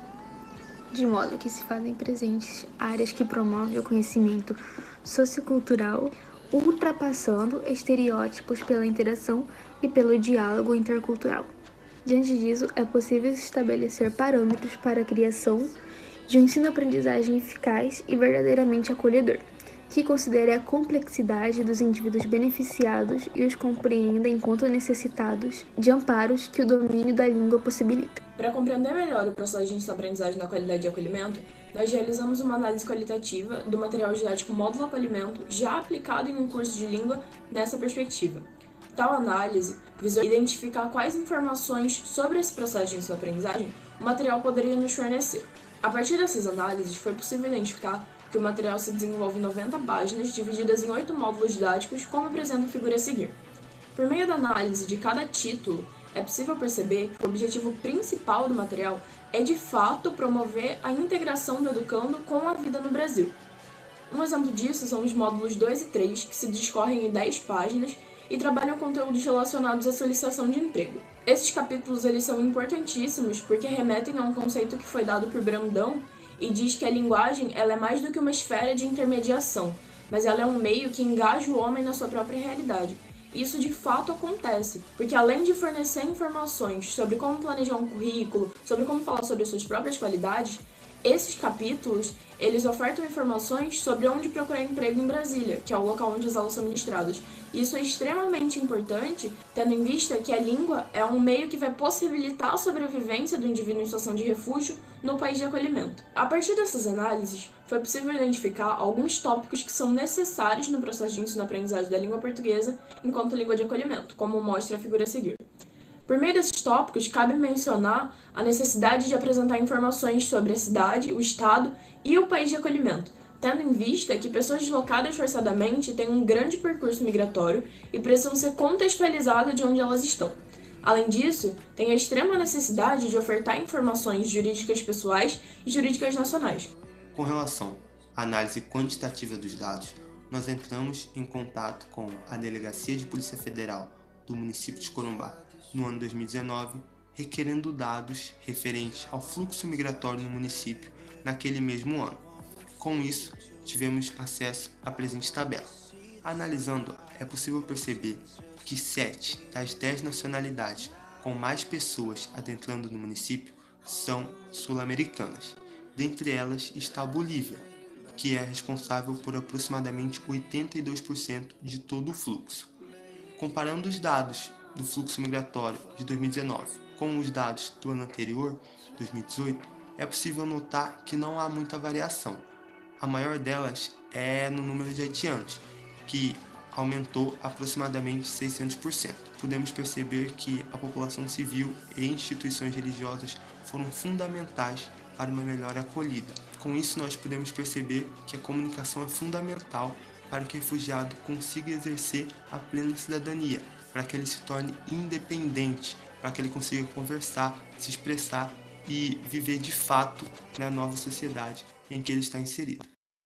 de modo que se fazem presentes áreas que promovem o conhecimento sociocultural, ultrapassando estereótipos pela interação e pelo diálogo intercultural. Diante disso, é possível estabelecer parâmetros para a criação de um ensino-aprendizagem eficaz e verdadeiramente acolhedor, que considere a complexidade dos indivíduos beneficiados e os compreenda enquanto necessitados de amparos que o domínio da língua possibilita. Para compreender melhor o processo de ensino-aprendizagem na qualidade de acolhimento, nós realizamos uma análise qualitativa do material didático Módulo Acolhimento já aplicado em um curso de língua nessa perspectiva. Tal análise visou identificar quais informações sobre esse processo de ensino-aprendizagem o material poderia nos fornecer. A partir dessas análises, foi possível identificar que o material se desenvolve em noventa páginas, divididas em oito módulos didáticos, como apresenta a figura a seguir. Por meio da análise de cada título, é possível perceber que o objetivo principal do material é, de fato, promover a integração do educando com a vida no Brasil. Um exemplo disso são os módulos dois e três, que se discorrem em dez páginas e trabalham conteúdos relacionados à solicitação de emprego. Esses capítulos eles são importantíssimos porque remetem a um conceito que foi dado por Brandão e diz que a linguagem ela é mais do que uma esfera de intermediação, mas ela é um meio que engaja o homem na sua própria realidade. Isso de fato acontece, porque além de fornecer informações sobre como planejar um currículo, sobre como falar sobre as suas próprias qualidades, esses capítulos eles ofertam informações sobre onde procurar emprego em Brasília, que é o local onde as aulas são ministradas. Isso é extremamente importante, tendo em vista que a língua é um meio que vai possibilitar a sobrevivência do indivíduo em situação de refúgio no país de acolhimento. A partir dessas análises, foi possível identificar alguns tópicos que são necessários no processo de ensino-aprendizagem da língua portuguesa enquanto língua de acolhimento, como mostra a figura a seguir. Por meio desses tópicos, cabe mencionar a necessidade de apresentar informações sobre a cidade, o estado e o país de acolhimento, tendo em vista que pessoas deslocadas forçadamente têm um grande percurso migratório e precisam ser contextualizadas de onde elas estão. Além disso, tem a extrema necessidade de ofertar informações jurídicas pessoais e jurídicas nacionais. Com relação à análise quantitativa dos dados, nós entramos em contato com a Delegacia de Polícia Federal do município de Corumbá no ano dois mil e dezenove, requerendo dados referentes ao fluxo migratório no município naquele mesmo ano. Com isso, tivemos acesso à presente tabela. Analisando, é possível perceber que sete das dez nacionalidades com mais pessoas adentrando no município são sul-americanas. Dentre elas está a Bolívia, que é responsável por aproximadamente oitenta e dois por cento de todo o fluxo. Comparando os dados do fluxo migratório de dois mil e dezenove com os dados do ano anterior, dois mil e dezoito, é possível notar que não há muita variação. A maior delas é no número de haitianos, que aumentou aproximadamente seiscentos por cento. Podemos perceber que a população civil e instituições religiosas foram fundamentais para uma melhor acolhida. Com isso, nós podemos perceber que a comunicação é fundamental para que o refugiado consiga exercer a plena cidadania, para que ele se torne independente, para que ele consiga conversar, se expressar e viver de fato na nova sociedade em que ele está inserido.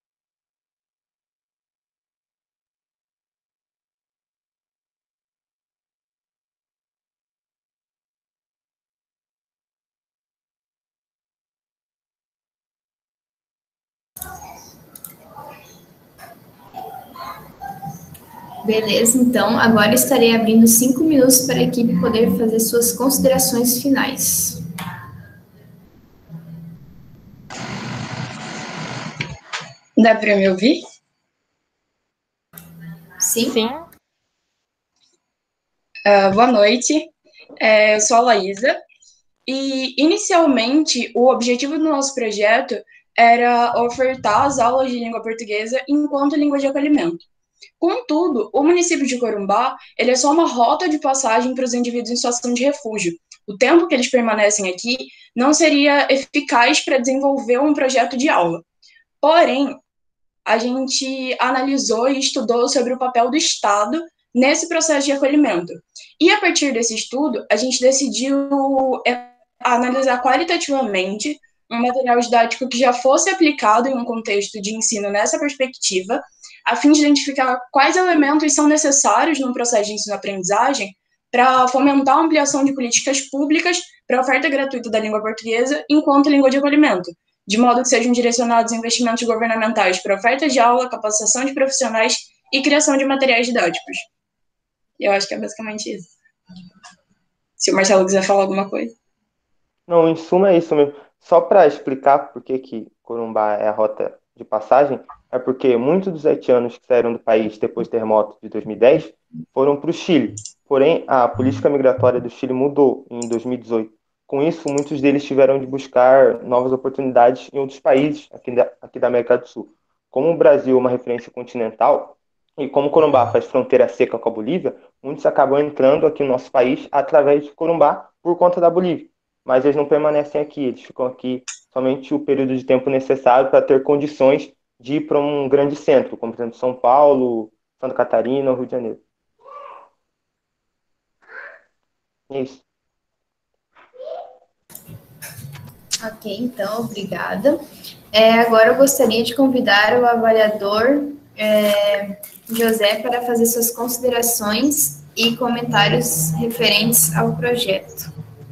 Beleza, então agora estarei abrindo cinco minutos para a equipe poder fazer suas considerações finais. Dá para me ouvir? Sim. Sim. Uh, boa noite, é, eu sou a Laísa e inicialmente o objetivo do nosso projeto era ofertar as aulas de língua portuguesa enquanto língua de acolhimento. Contudo, o município de Corumbá ele é só uma rota de passagem para os indivíduos em situação de refúgio. O tempo que eles permanecem aqui não seria eficaz para desenvolver um projeto de aula. Porém, a gente analisou e estudou sobre o papel do Estado nesse processo de acolhimento. E a partir desse estudo, a gente decidiu analisar qualitativamente um material didático que já fosse aplicado em um contexto de ensino nessa perspectiva, a fim de identificar quais elementos são necessários no processo de ensino-aprendizagem para fomentar a ampliação de políticas públicas para a oferta gratuita da língua portuguesa enquanto língua de acolhimento, de modo que sejam direcionados investimentos governamentais para oferta de aula, capacitação de profissionais e criação de materiais didáticos. Eu acho que é basicamente isso. Se o Marcelo quiser falar alguma coisa. Não, em suma é isso mesmo. Só para explicar por que que Corumbá é a rota de passagem, é porque muitos dos haitianos que saíram do país depois do terremoto de dois mil e dez foram para o Chile. Porém, a política migratória do Chile mudou em dois mil e dezoito. Com isso, muitos deles tiveram de buscar novas oportunidades em outros países aqui da, aqui da América do Sul. Como o Brasil é uma referência continental, e como Corumbá faz fronteira seca com a Bolívia, muitos acabam entrando aqui no nosso país através de Corumbá por conta da Bolívia. Mas eles não permanecem aqui, eles ficam aqui somente o período de tempo necessário para ter condições de ir para um grande centro, como por exemplo São Paulo, Santa Catarina ou Rio de Janeiro. É isso. Ok, então, obrigada. É, agora eu gostaria de convidar o avaliador é, José para fazer suas considerações e comentários referentes ao projeto.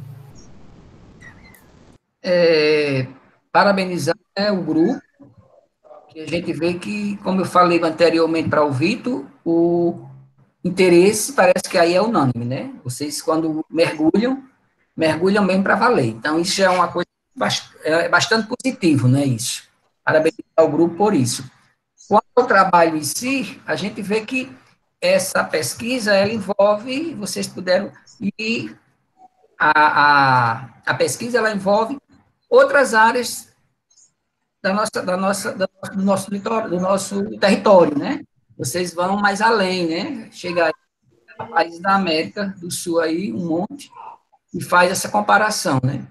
É, parabenizar, né, o grupo, que a gente vê que, como eu falei anteriormente para o Vitor, o interesse parece que aí é unânime, né? Vocês, quando mergulham, mergulham mesmo para valer. Então, isso já é uma coisa é bastante positivo, né, isso. Parabenizar o grupo por isso. Quanto ao trabalho em si, a gente vê que essa pesquisa, ela envolve, vocês puderam, e a, a, a pesquisa, ela envolve outras áreas da nossa, da nossa, do nosso território, do nosso território, né? Vocês vão mais além, né? Chega a países da América do Sul aí, um monte, e faz essa comparação, né?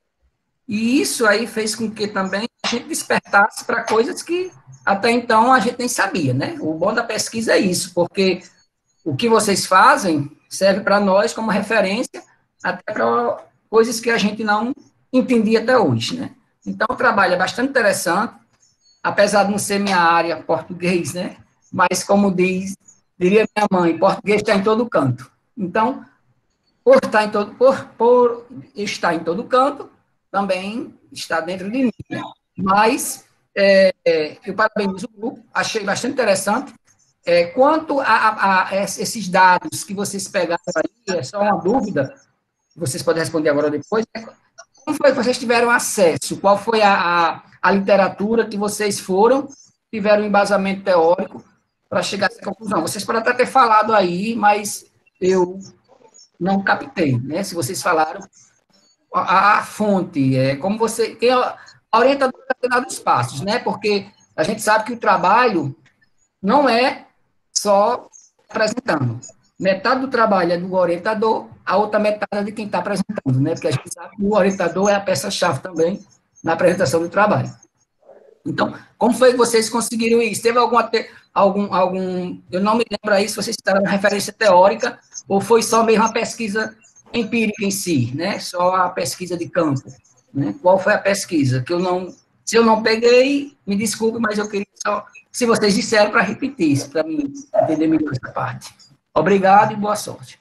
E isso aí fez com que também a gente despertasse para coisas que até então a gente nem sabia, né? O bom da pesquisa é isso, porque o que vocês fazem serve para nós como referência até para coisas que a gente não entendia até hoje, né? Então, o trabalho é bastante interessante, apesar de não ser minha área português, né? Mas, como diz, diria minha mãe, português está em todo canto. Então, por estar em todo, por, por estar em todo canto, também está dentro de mim, né? Mas, é, é, eu parabenizo o grupo, achei bastante interessante. É, quanto a, a, a esses dados que vocês pegaram aí, é só uma dúvida, vocês podem responder agora ou depois, né? Como foi que vocês tiveram acesso? Qual foi a, a, a literatura que vocês foram, tiveram um embasamento teórico para chegar a essa conclusão? Vocês podem até ter falado aí, mas eu não captei, né? Se vocês falaram, a, a fonte, é como você... Quem, a orientadora dá dos passos, né? Porque a gente sabe que o trabalho não é só apresentando. Metade do trabalho é do orientador, a outra metade é de quem está apresentando, né? Porque a gente sabe que o orientador é a peça-chave também na apresentação do trabalho. Então, como foi que vocês conseguiram isso? Teve algum, algum, algum eu não me lembro aí se vocês citaram uma referência teórica, ou foi só mesmo a pesquisa empírica em si, né? Só a pesquisa de campo, né? Qual foi a pesquisa? Que eu não, se eu não peguei, me desculpe, mas eu queria só, se vocês disseram, para repetir isso, para mim entender melhor essa parte. Obrigado e boa sorte.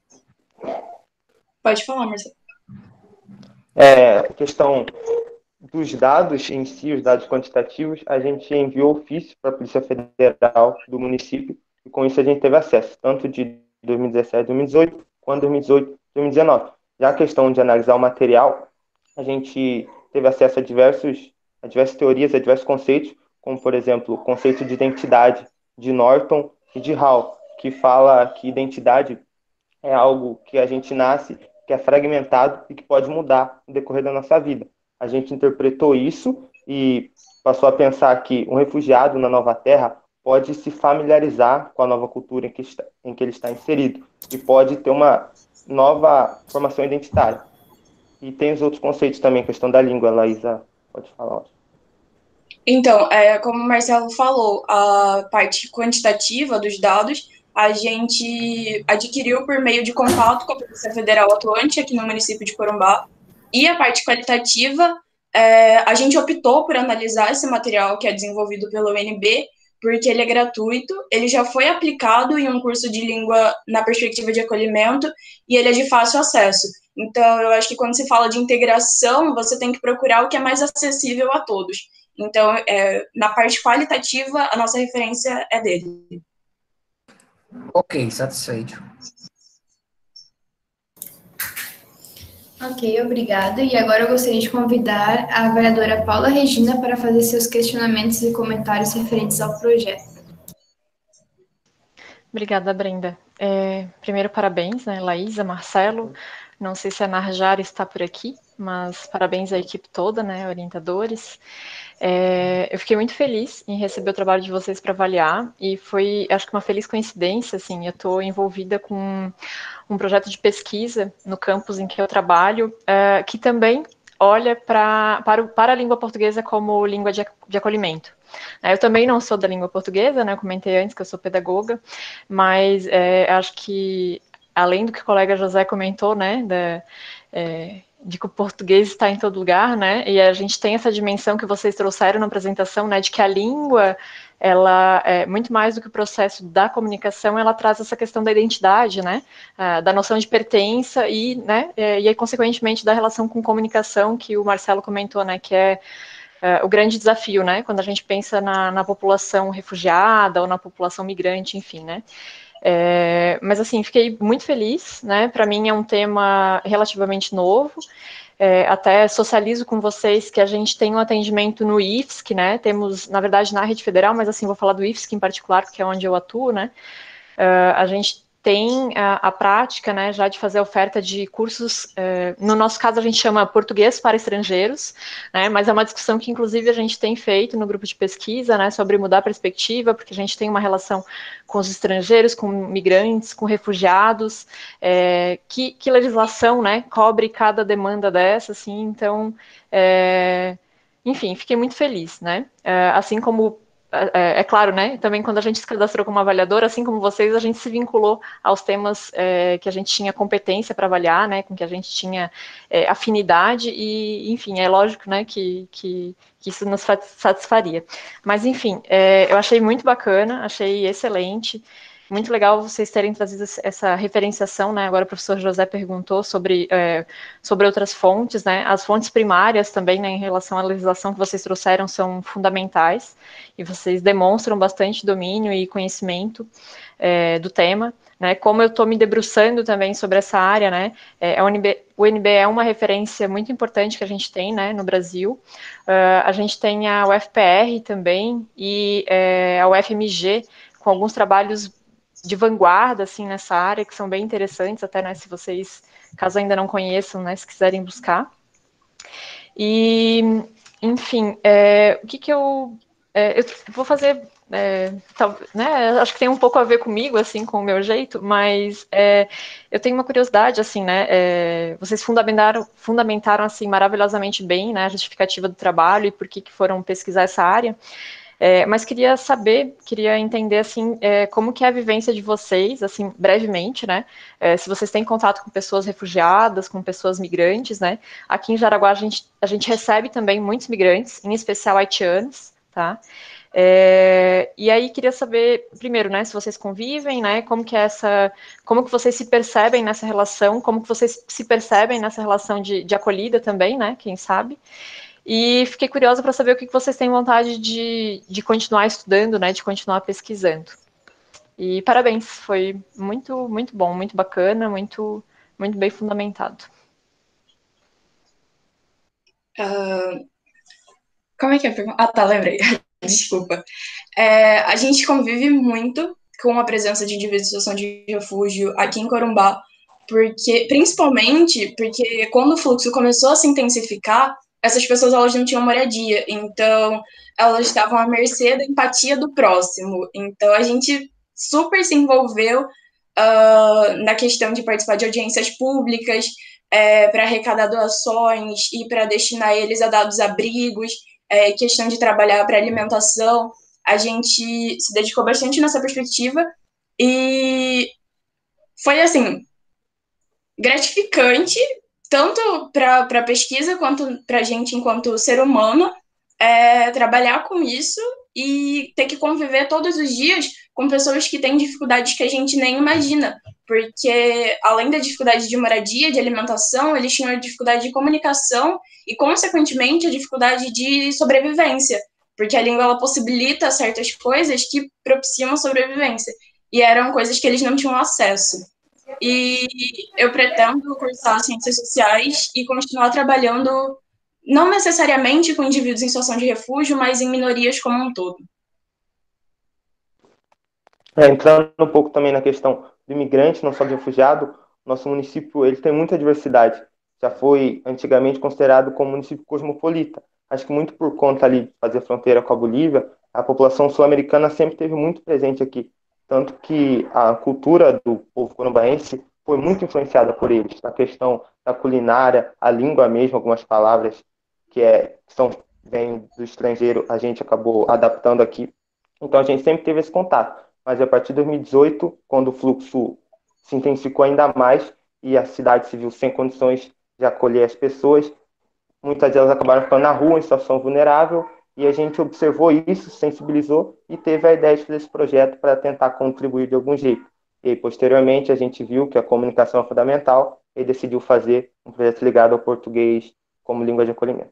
Pode falar, Marcelo. É, a questão dos dados em si, os dados quantitativos, a gente enviou ofício para a Polícia Federal do município, e com isso a gente teve acesso, tanto de dois mil e dezessete, dois mil e dezoito, quanto dois mil e dezoito, dois mil e dezenove. Já a questão de analisar o material, a gente teve acesso a, diversos, a diversas teorias, a diversos conceitos, como, por exemplo, o conceito de identidade de Norton e de Hall, que fala que identidade é algo que a gente nasce, que é fragmentado e que pode mudar no decorrer da nossa vida. A gente interpretou isso e passou a pensar que um refugiado na nova terra pode se familiarizar com a nova cultura em que, está, em que ele está inserido e pode ter uma nova formação identitária. E tem os outros conceitos também, a questão da língua, a Laísa pode falar. Então, é, como o Marcelo falou, a parte quantitativa dos dados a gente adquiriu por meio de contato com a Polícia Federal atuante aqui no município de Corumbá. E a parte qualitativa, é, a gente optou por analisar esse material que é desenvolvido pelo U N B porque ele é gratuito, ele já foi aplicado em um curso de língua na perspectiva de acolhimento e ele é de fácil acesso. Então, eu acho que quando se fala de integração, você tem que procurar o que é mais acessível a todos. Então, é, na parte qualitativa, a nossa referência é dele. Ok, satisfeito. Ok, obrigada. E agora eu gostaria de convidar a vereadora Paula Regina para fazer seus questionamentos e comentários referentes ao projeto. Obrigada, Brenda. É, primeiro, parabéns, né, Laísa, Marcelo. Não sei se a Narjara está por aqui, mas parabéns à equipe toda, né, orientadores. É, eu fiquei muito feliz em receber o trabalho de vocês para avaliar e foi, acho que uma feliz coincidência, assim, eu estou envolvida com um projeto de pesquisa no campus em que eu trabalho, uh, que também olha pra, para, para a língua portuguesa como língua de, de acolhimento. Eu também não sou da língua portuguesa, né, eu comentei antes que eu sou pedagoga, mas é, acho que, além do que o colega José comentou, né, da, é, de que o português está em todo lugar, né, e a gente tem essa dimensão que vocês trouxeram na apresentação, né, de que a língua, ela é muito mais do que o processo da comunicação, ela traz essa questão da identidade, né, da noção de pertença e, né, e aí, consequentemente, da relação com comunicação que o Marcelo comentou, né, que é Uh, o grande desafio, né, quando a gente pensa na, na população refugiada ou na população migrante, enfim, né. É, mas, assim, fiquei muito feliz, né, para mim é um tema relativamente novo, é, até socializo com vocês que a gente tem um atendimento no I F S C, né, temos, na verdade, na rede federal, mas, assim, vou falar do I F S C em particular, porque é onde eu atuo, né, uh, a gente tem a, a prática, né, já de fazer oferta de cursos, eh, no nosso caso a gente chama português para estrangeiros, né, mas é uma discussão que inclusive a gente tem feito no grupo de pesquisa, né, sobre mudar a perspectiva, porque a gente tem uma relação com os estrangeiros, com migrantes, com refugiados, eh, que, que legislação, né, cobre cada demanda dessa, assim, então, eh, enfim, fiquei muito feliz, né, eh, assim como É, é claro, né, também quando a gente se cadastrou como avaliadora, assim como vocês, a gente se vinculou aos temas é, que a gente tinha competência para avaliar, né, com que a gente tinha é, afinidade e, enfim, é lógico, né, que, que, que isso nos satisfaria. Mas, enfim, é, eu achei muito bacana, achei excelente, muito legal vocês terem trazido essa referenciação, né, agora o professor José perguntou sobre, é, sobre outras fontes, né, as fontes primárias também, né, em relação à legislação que vocês trouxeram são fundamentais, e vocês demonstram bastante domínio e conhecimento é, do tema, né, como eu estou me debruçando também sobre essa área, né, é, a U N B, o U N B é uma referência muito importante que a gente tem, né, no Brasil, uh, a gente tem a U F P R também, e é, a U F M G, com alguns trabalhos de vanguarda, assim, nessa área, que são bem interessantes, até, né, se vocês, caso ainda não conheçam, né, se quiserem buscar. E, enfim, é, o que que eu... É, eu vou fazer, é, tal, né, acho que tem um pouco a ver comigo, assim, com o meu jeito, mas é, eu tenho uma curiosidade, assim, né, é, vocês fundamentaram, fundamentaram, assim, maravilhosamente bem, né, a justificativa do trabalho e por que que foram pesquisar essa área. É, mas queria saber, queria entender, assim, é, como que é a vivência de vocês, assim, brevemente, né, é, se vocês têm contato com pessoas refugiadas, com pessoas migrantes, né, aqui em Jaraguá a gente, a gente recebe também muitos migrantes, em especial haitianos, tá, é, e aí queria saber, primeiro, né, se vocês convivem, né, como que é essa, como que vocês se percebem nessa relação, como que vocês se percebem nessa relação de, de acolhida também, né, quem sabe. E fiquei curiosa para saber o que vocês têm vontade de, de continuar estudando, né, de continuar pesquisando. E parabéns, foi muito, muito bom, muito bacana, muito, muito bem fundamentado. Uh, como é que é a pergunta? Ah, tá, lembrei. Desculpa. É, a gente convive muito com a presença de indivíduos em situação de refúgio aqui em Corumbá, porque, principalmente porque quando o fluxo começou a se intensificar, essas pessoas elas não tinham moradia, então elas estavam à mercê da empatia do próximo. Então a gente super se envolveu uh, na questão de participar de audiências públicas é, para arrecadar doações e para destinar eles a dados abrigos, é, questão de trabalhar para alimentação. A gente se dedicou bastante nessa perspectiva e foi assim gratificante tanto para a pesquisa quanto para a gente enquanto ser humano, é trabalhar com isso e ter que conviver todos os dias com pessoas que têm dificuldades que a gente nem imagina, porque além da dificuldade de moradia, de alimentação, eles tinham a dificuldade de comunicação e, consequentemente, a dificuldade de sobrevivência, porque a língua ela possibilita certas coisas que propiciam a sobrevivência, e eram coisas que eles não tinham acesso. E eu pretendo cursar Ciências Sociais e continuar trabalhando não necessariamente com indivíduos em situação de refúgio, mas em minorias como um todo. É, entrando um pouco também na questão do imigrante, não só de refugiado, nosso município ele tem muita diversidade. Já foi antigamente considerado como município cosmopolita. Acho que muito por conta ali de fazer fronteira com a Bolívia, a população sul-americana sempre esteve muito presente aqui. Tanto que a cultura do povo corumbaense foi muito influenciada por eles, na questão da culinária, a língua mesmo, algumas palavras que, é, que são, vêm do estrangeiro, a gente acabou adaptando aqui. Então a gente sempre teve esse contato. Mas a partir de dois mil e dezoito, quando o fluxo se intensificou ainda mais e a cidade se viu sem condições de acolher as pessoas, muitas delas acabaram ficando na rua, em situação vulnerável, e a gente observou isso, sensibilizou e teve a ideia de fazer esse projeto para tentar contribuir de algum jeito. E aí, posteriormente, a gente viu que a comunicação é fundamental e decidiu fazer um projeto ligado ao português como língua de acolhimento.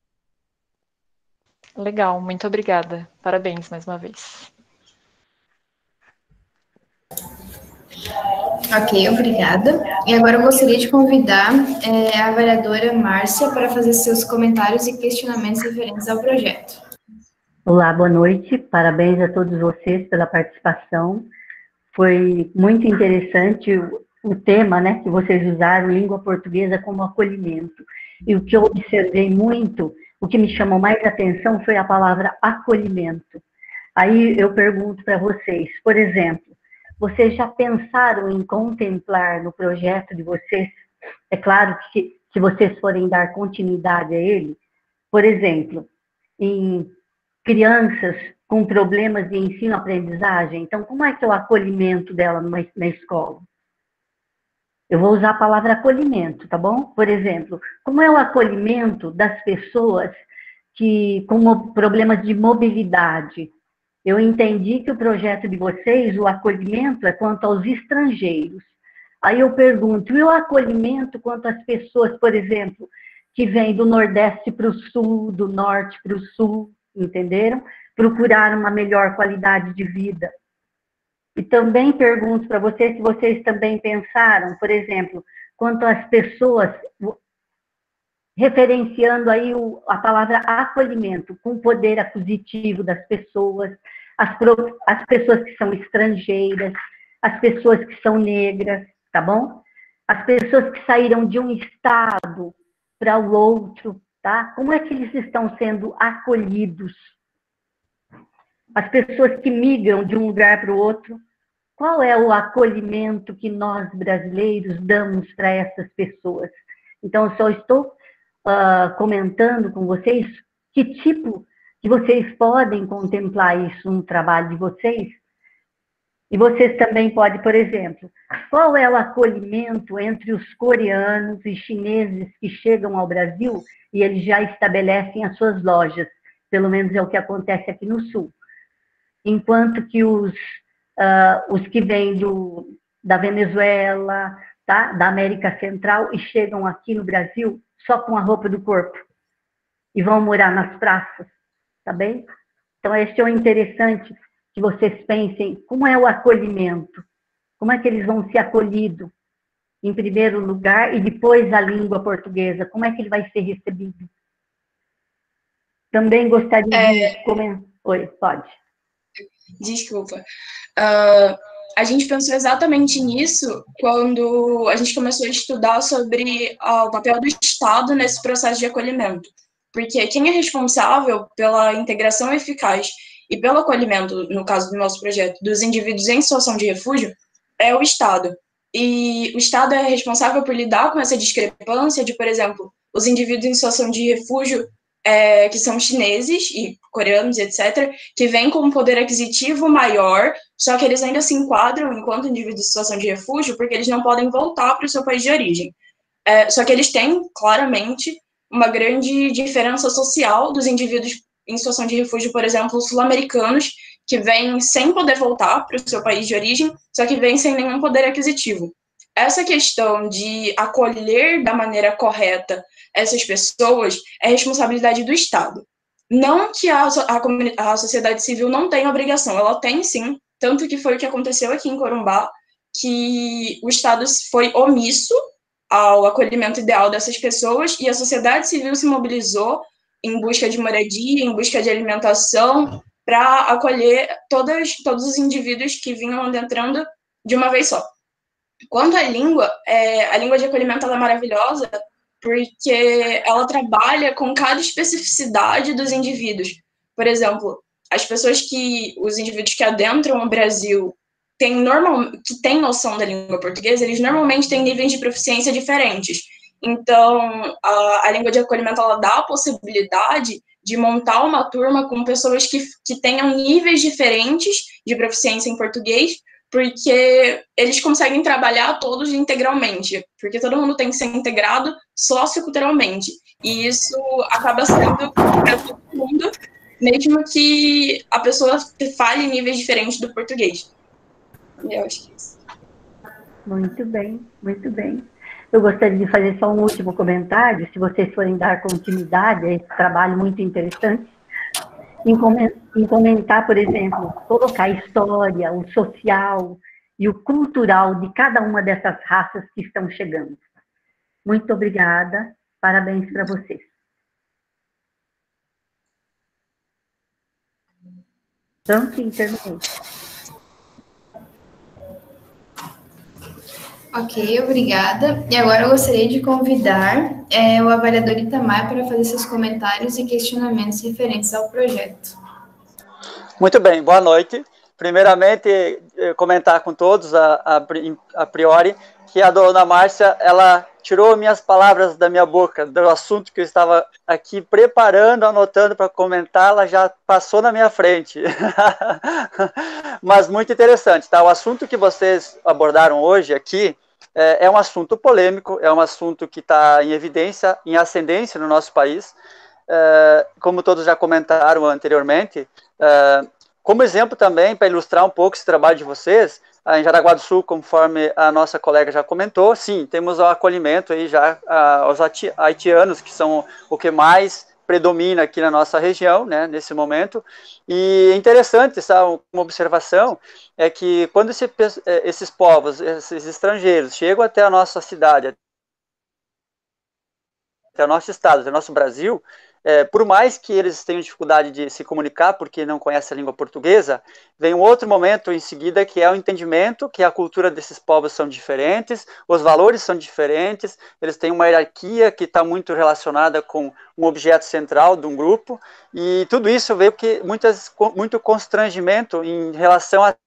Legal, muito obrigada. Parabéns mais uma vez. Ok, obrigada. E agora eu gostaria de convidar é, a avaliadora Márcia para fazer seus comentários e questionamentos referentes ao projeto. Olá, boa noite. Parabéns a todos vocês pela participação. Foi muito interessante o, o tema, né, que vocês usaram, língua portuguesa como acolhimento. E o que eu observei muito, o que me chamou mais atenção foi a palavra acolhimento. Aí eu pergunto para vocês, por exemplo, vocês já pensaram em contemplar no projeto de vocês, é claro que se vocês forem dar continuidade a ele, por exemplo, em crianças com problemas de ensino-aprendizagem, então como é que é o acolhimento dela numa, na escola? Eu vou usar a palavra acolhimento, tá bom? Por exemplo, como é o acolhimento das pessoas que, com problemas de mobilidade? Eu entendi que o projeto de vocês, o acolhimento é quanto aos estrangeiros. Aí eu pergunto, e o acolhimento quanto às pessoas, por exemplo, que vêm do Nordeste para o Sul, do Norte para o Sul, entenderam? Procurar uma melhor qualidade de vida. E também pergunto para vocês se vocês também pensaram, por exemplo, quanto às pessoas, referenciando aí o, a palavra acolhimento, com o poder aquisitivo das pessoas, as, pro, as pessoas que são estrangeiras, as pessoas que são negras, tá bom? As pessoas que saíram de um estado para o outro, tá? Como é que eles estão sendo acolhidos? As pessoas que migram de um lugar para o outro, qual é o acolhimento que nós brasileiros damos para essas pessoas? Então, eu só estou Uh, comentando com vocês que tipo que vocês podem contemplar isso no trabalho de vocês. E vocês também podem, por exemplo, qual é o acolhimento entre os coreanos e chineses que chegam ao Brasil e eles já estabelecem as suas lojas, pelo menos é o que acontece aqui no Sul. Enquanto que os, uh, os que vêm do, da Venezuela, tá? Da América Central e chegam aqui no Brasil só com a roupa do corpo e vão morar nas praças, tá bem? Então, esse é o interessante que vocês pensem, como é o acolhimento? Como é que eles vão ser acolhidos, em primeiro lugar, e depois a língua portuguesa, como é que ele vai ser recebido? Também gostaria é... de comentar. Oi, pode. Desculpa. Uh... A gente pensou exatamente nisso quando a gente começou a estudar sobre uh, o papel do Estado nesse processo de acolhimento. Porque quem é responsável pela integração eficaz e pelo acolhimento, no caso do nosso projeto, dos indivíduos em situação de refúgio, é o Estado. E o Estado é responsável por lidar com essa discrepância de, por exemplo, os indivíduos em situação de refúgio É, que são chineses e coreanos, etcétera, que vêm com um poder aquisitivo maior, só que eles ainda se enquadram enquanto indivíduos em situação de refúgio, porque eles não podem voltar para o seu país de origem. É, só que eles têm, claramente, uma grande diferença social dos indivíduos em situação de refúgio, por exemplo, sul-americanos, que vêm sem poder voltar para o seu país de origem, só que vêm sem nenhum poder aquisitivo. Essa questão de acolher da maneira correta essas pessoas é responsabilidade do Estado. Não que a, a, a sociedade civil não tenha obrigação, ela tem sim, tanto que foi o que aconteceu aqui em Corumbá, que o Estado foi omisso ao acolhimento ideal dessas pessoas e a sociedade civil se mobilizou em busca de moradia, em busca de alimentação, para acolher todas, todos os indivíduos que vinham adentrando de uma vez só. Quanto à língua, é, a língua de acolhimento ela é maravilhosa porque ela trabalha com cada especificidade dos indivíduos. Por exemplo, as pessoas que, os indivíduos que adentram o Brasil, têm normal, que têm noção da língua portuguesa, eles normalmente têm níveis de proficiência diferentes. Então, a, a língua de acolhimento, ela dá a possibilidade de montar uma turma com pessoas que, que tenham níveis diferentes de proficiência em português, porque eles conseguem trabalhar todos integralmente, porque todo mundo tem que ser integrado socioculturalmente, e isso acaba sendo para todo mundo, mesmo que a pessoa fale níveis diferentes do português. Eu acho que é isso. Muito bem, muito bem. Eu gostaria de fazer só um último comentário, se vocês forem dar continuidade a esse trabalho muito interessante, em comentar, por exemplo, colocar a história, o social e o cultural de cada uma dessas raças que estão chegando. Muito obrigada, parabéns para vocês. Então, sim, terminei. Ok, obrigada. E agora eu gostaria de convidar é, o avaliador Itamar para fazer seus comentários e questionamentos referentes ao projeto. Muito bem, boa noite. Primeiramente, comentar com todos, a, a, a priori, que a dona Márcia, ela tirou minhas palavras da minha boca, do assunto que eu estava aqui preparando, anotando para comentar, ela já passou na minha frente. Mas muito interessante, tá? O assunto que vocês abordaram hoje aqui é, é um assunto polêmico, é um assunto que está em evidência, em ascendência no nosso país, é, como todos já comentaram anteriormente. É, como exemplo também, para ilustrar um pouco esse trabalho de vocês, em Jaraguá do Sul, conforme a nossa colega já comentou, sim, temos o acolhimento aí já aos haitianos, que são o que mais predomina aqui na nossa região, né, nesse momento. E é interessante, sabe, uma observação, é que quando esse, esses povos, esses estrangeiros, chegam até a nossa cidade, até o nosso estado, até o nosso Brasil, É, por mais que eles tenham dificuldade de se comunicar porque não conhecem a língua portuguesa, vem um outro momento em seguida que é o entendimento que a cultura desses povos são diferentes, os valores são diferentes, eles têm uma hierarquia que está muito relacionada com um objeto central de um grupo, e tudo isso veio porque muitas, muito constrangimento em relação a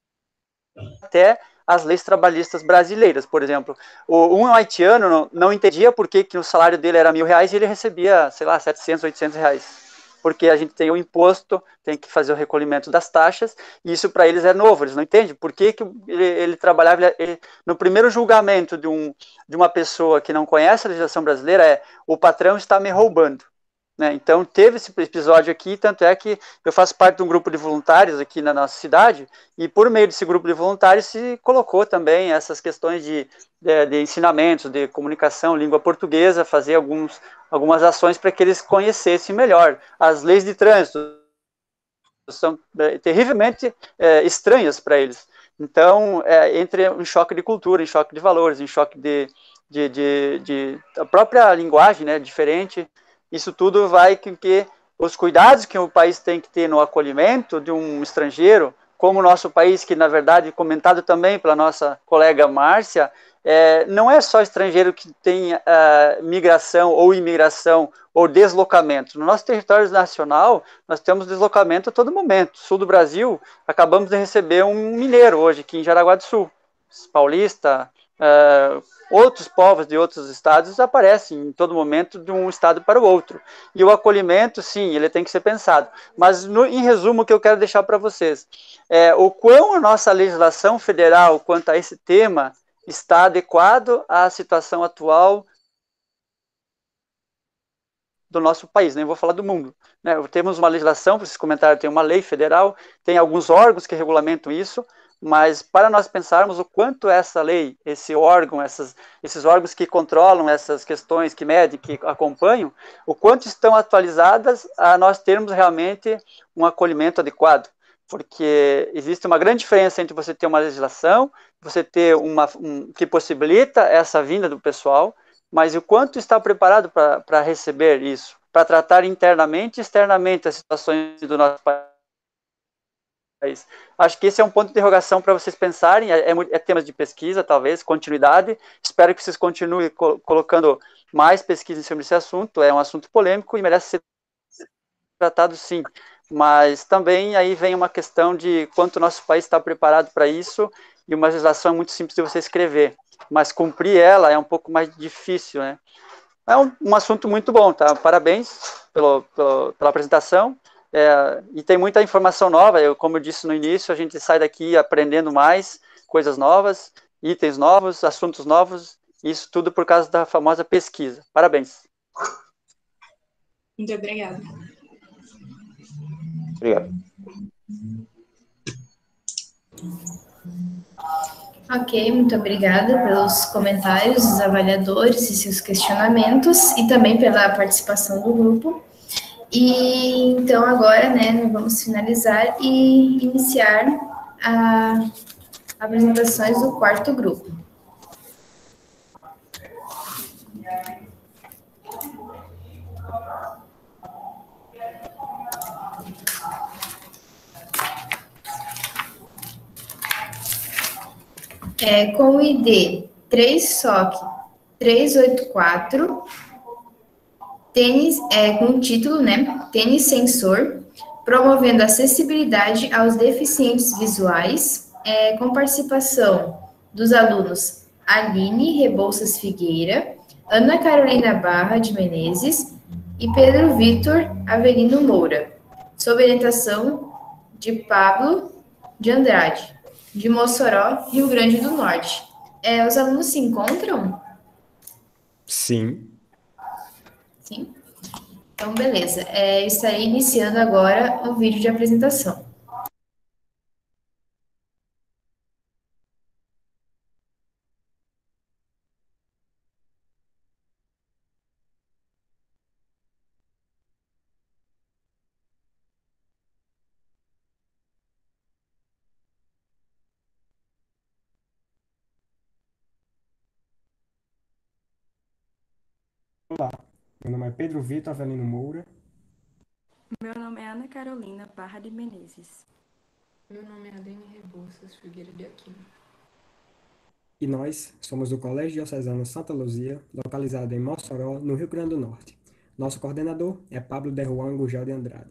até as leis trabalhistas brasileiras, por exemplo. O, um haitiano não, não entendia por que, que o salário dele era mil reais e ele recebia, sei lá, setecentos, oitocentos reais. Porque a gente tem o imposto, tem que fazer o recolhimento das taxas, e isso para eles é novo, eles não entendem por que, que ele, ele trabalhava. Ele, ele, no primeiro julgamento de, um, de uma pessoa que não conhece a legislação brasileira, é: o patrão está me roubando. Né? Então, teve esse episódio aqui, tanto é que eu faço parte de um grupo de voluntários aqui na nossa cidade, e por meio desse grupo de voluntários se colocou também essas questões de, de, de ensinamentos, de comunicação, língua portuguesa, fazer alguns, algumas ações para que eles conhecessem melhor. As leis de trânsito são é, terrivelmente é, estranhas para eles. Então, é, entre um choque de cultura, um choque de valores, um choque de, de, de, de a própria linguagem, né, diferente. Isso tudo vai com que os cuidados que o país tem que ter no acolhimento de um estrangeiro, como o nosso país, que na verdade, comentado também pela nossa colega Márcia, é, não é só estrangeiro que tem uh, migração ou imigração ou deslocamento. No nosso território nacional, nós temos deslocamento a todo momento. Sul do Brasil, acabamos de receber um mineiro hoje aqui em Jaraguá do Sul, paulista, uh, outros povos de outros estados aparecem em todo momento de um estado para o outro. E o acolhimento, sim, ele tem que ser pensado. Mas, no, em resumo, o que eu quero deixar para vocês é o quão a nossa legislação federal quanto a esse tema está adequado à situação atual do nosso país, nem vou falar do mundo, né? Temos uma legislação, vocês comentaram, tem uma lei federal, tem alguns órgãos que regulamentam isso, mas para nós pensarmos o quanto essa lei, esse órgão, essas, esses órgãos que controlam essas questões, que medem, que acompanham, o quanto estão atualizadas a nós termos realmente um acolhimento adequado, porque existe uma grande diferença entre você ter uma legislação, você ter uma um, que possibilita essa vinda do pessoal, mas o quanto está preparado para receber isso, para tratar internamente e externamente as situações do nosso país. Acho que esse é um ponto de interrogação para vocês pensarem, é, é, é temas de pesquisa, talvez, continuidade, espero que vocês continuem co colocando mais pesquisa sobre esse assunto, é um assunto polêmico e merece ser tratado sim, mas também aí vem uma questão de quanto o nosso país está preparado para isso, e uma legislação é muito simples de você escrever, mas cumprir ela é um pouco mais difícil, né? É um, um assunto muito bom, tá? Parabéns pelo, pelo, pela apresentação, é, e tem muita informação nova, eu, como eu disse no início, a gente sai daqui aprendendo mais coisas novas, itens novos, assuntos novos, isso tudo por causa da famosa pesquisa. Parabéns. Muito obrigada. Obrigado. Ok, muito obrigada pelos comentários dos avaliadores e seus questionamentos e também pela participação do grupo. E então agora, né, nós vamos finalizar e iniciar as apresentações do quarto grupo. É, com o I D três S O C três oito quatro, tênis, é, com o título, né, Tênis Sensor, promovendo acessibilidade aos deficientes visuais, é, com participação dos alunos Aline Rebouças Figueira, Ana Carolina Barra de Menezes e Pedro Vitor Avelino Moura, sob orientação de Pablo de Andrade, de Mossoró, Rio Grande do Norte. É, os alunos se encontram? Sim. Sim. Então, beleza. É, eu estarei iniciando agora o vídeo de apresentação. Olá, meu nome é Pedro Vitor Avelino Moura. Meu nome é Ana Carolina Barra de Menezes. Meu nome é Adene Rebouças Figueira de Aquino. E nós somos do Colégio Diocesano Santa Luzia, localizado em Mossoró, no Rio Grande do Norte. Nosso coordenador é Pablo de Juan Gugel de Andrade.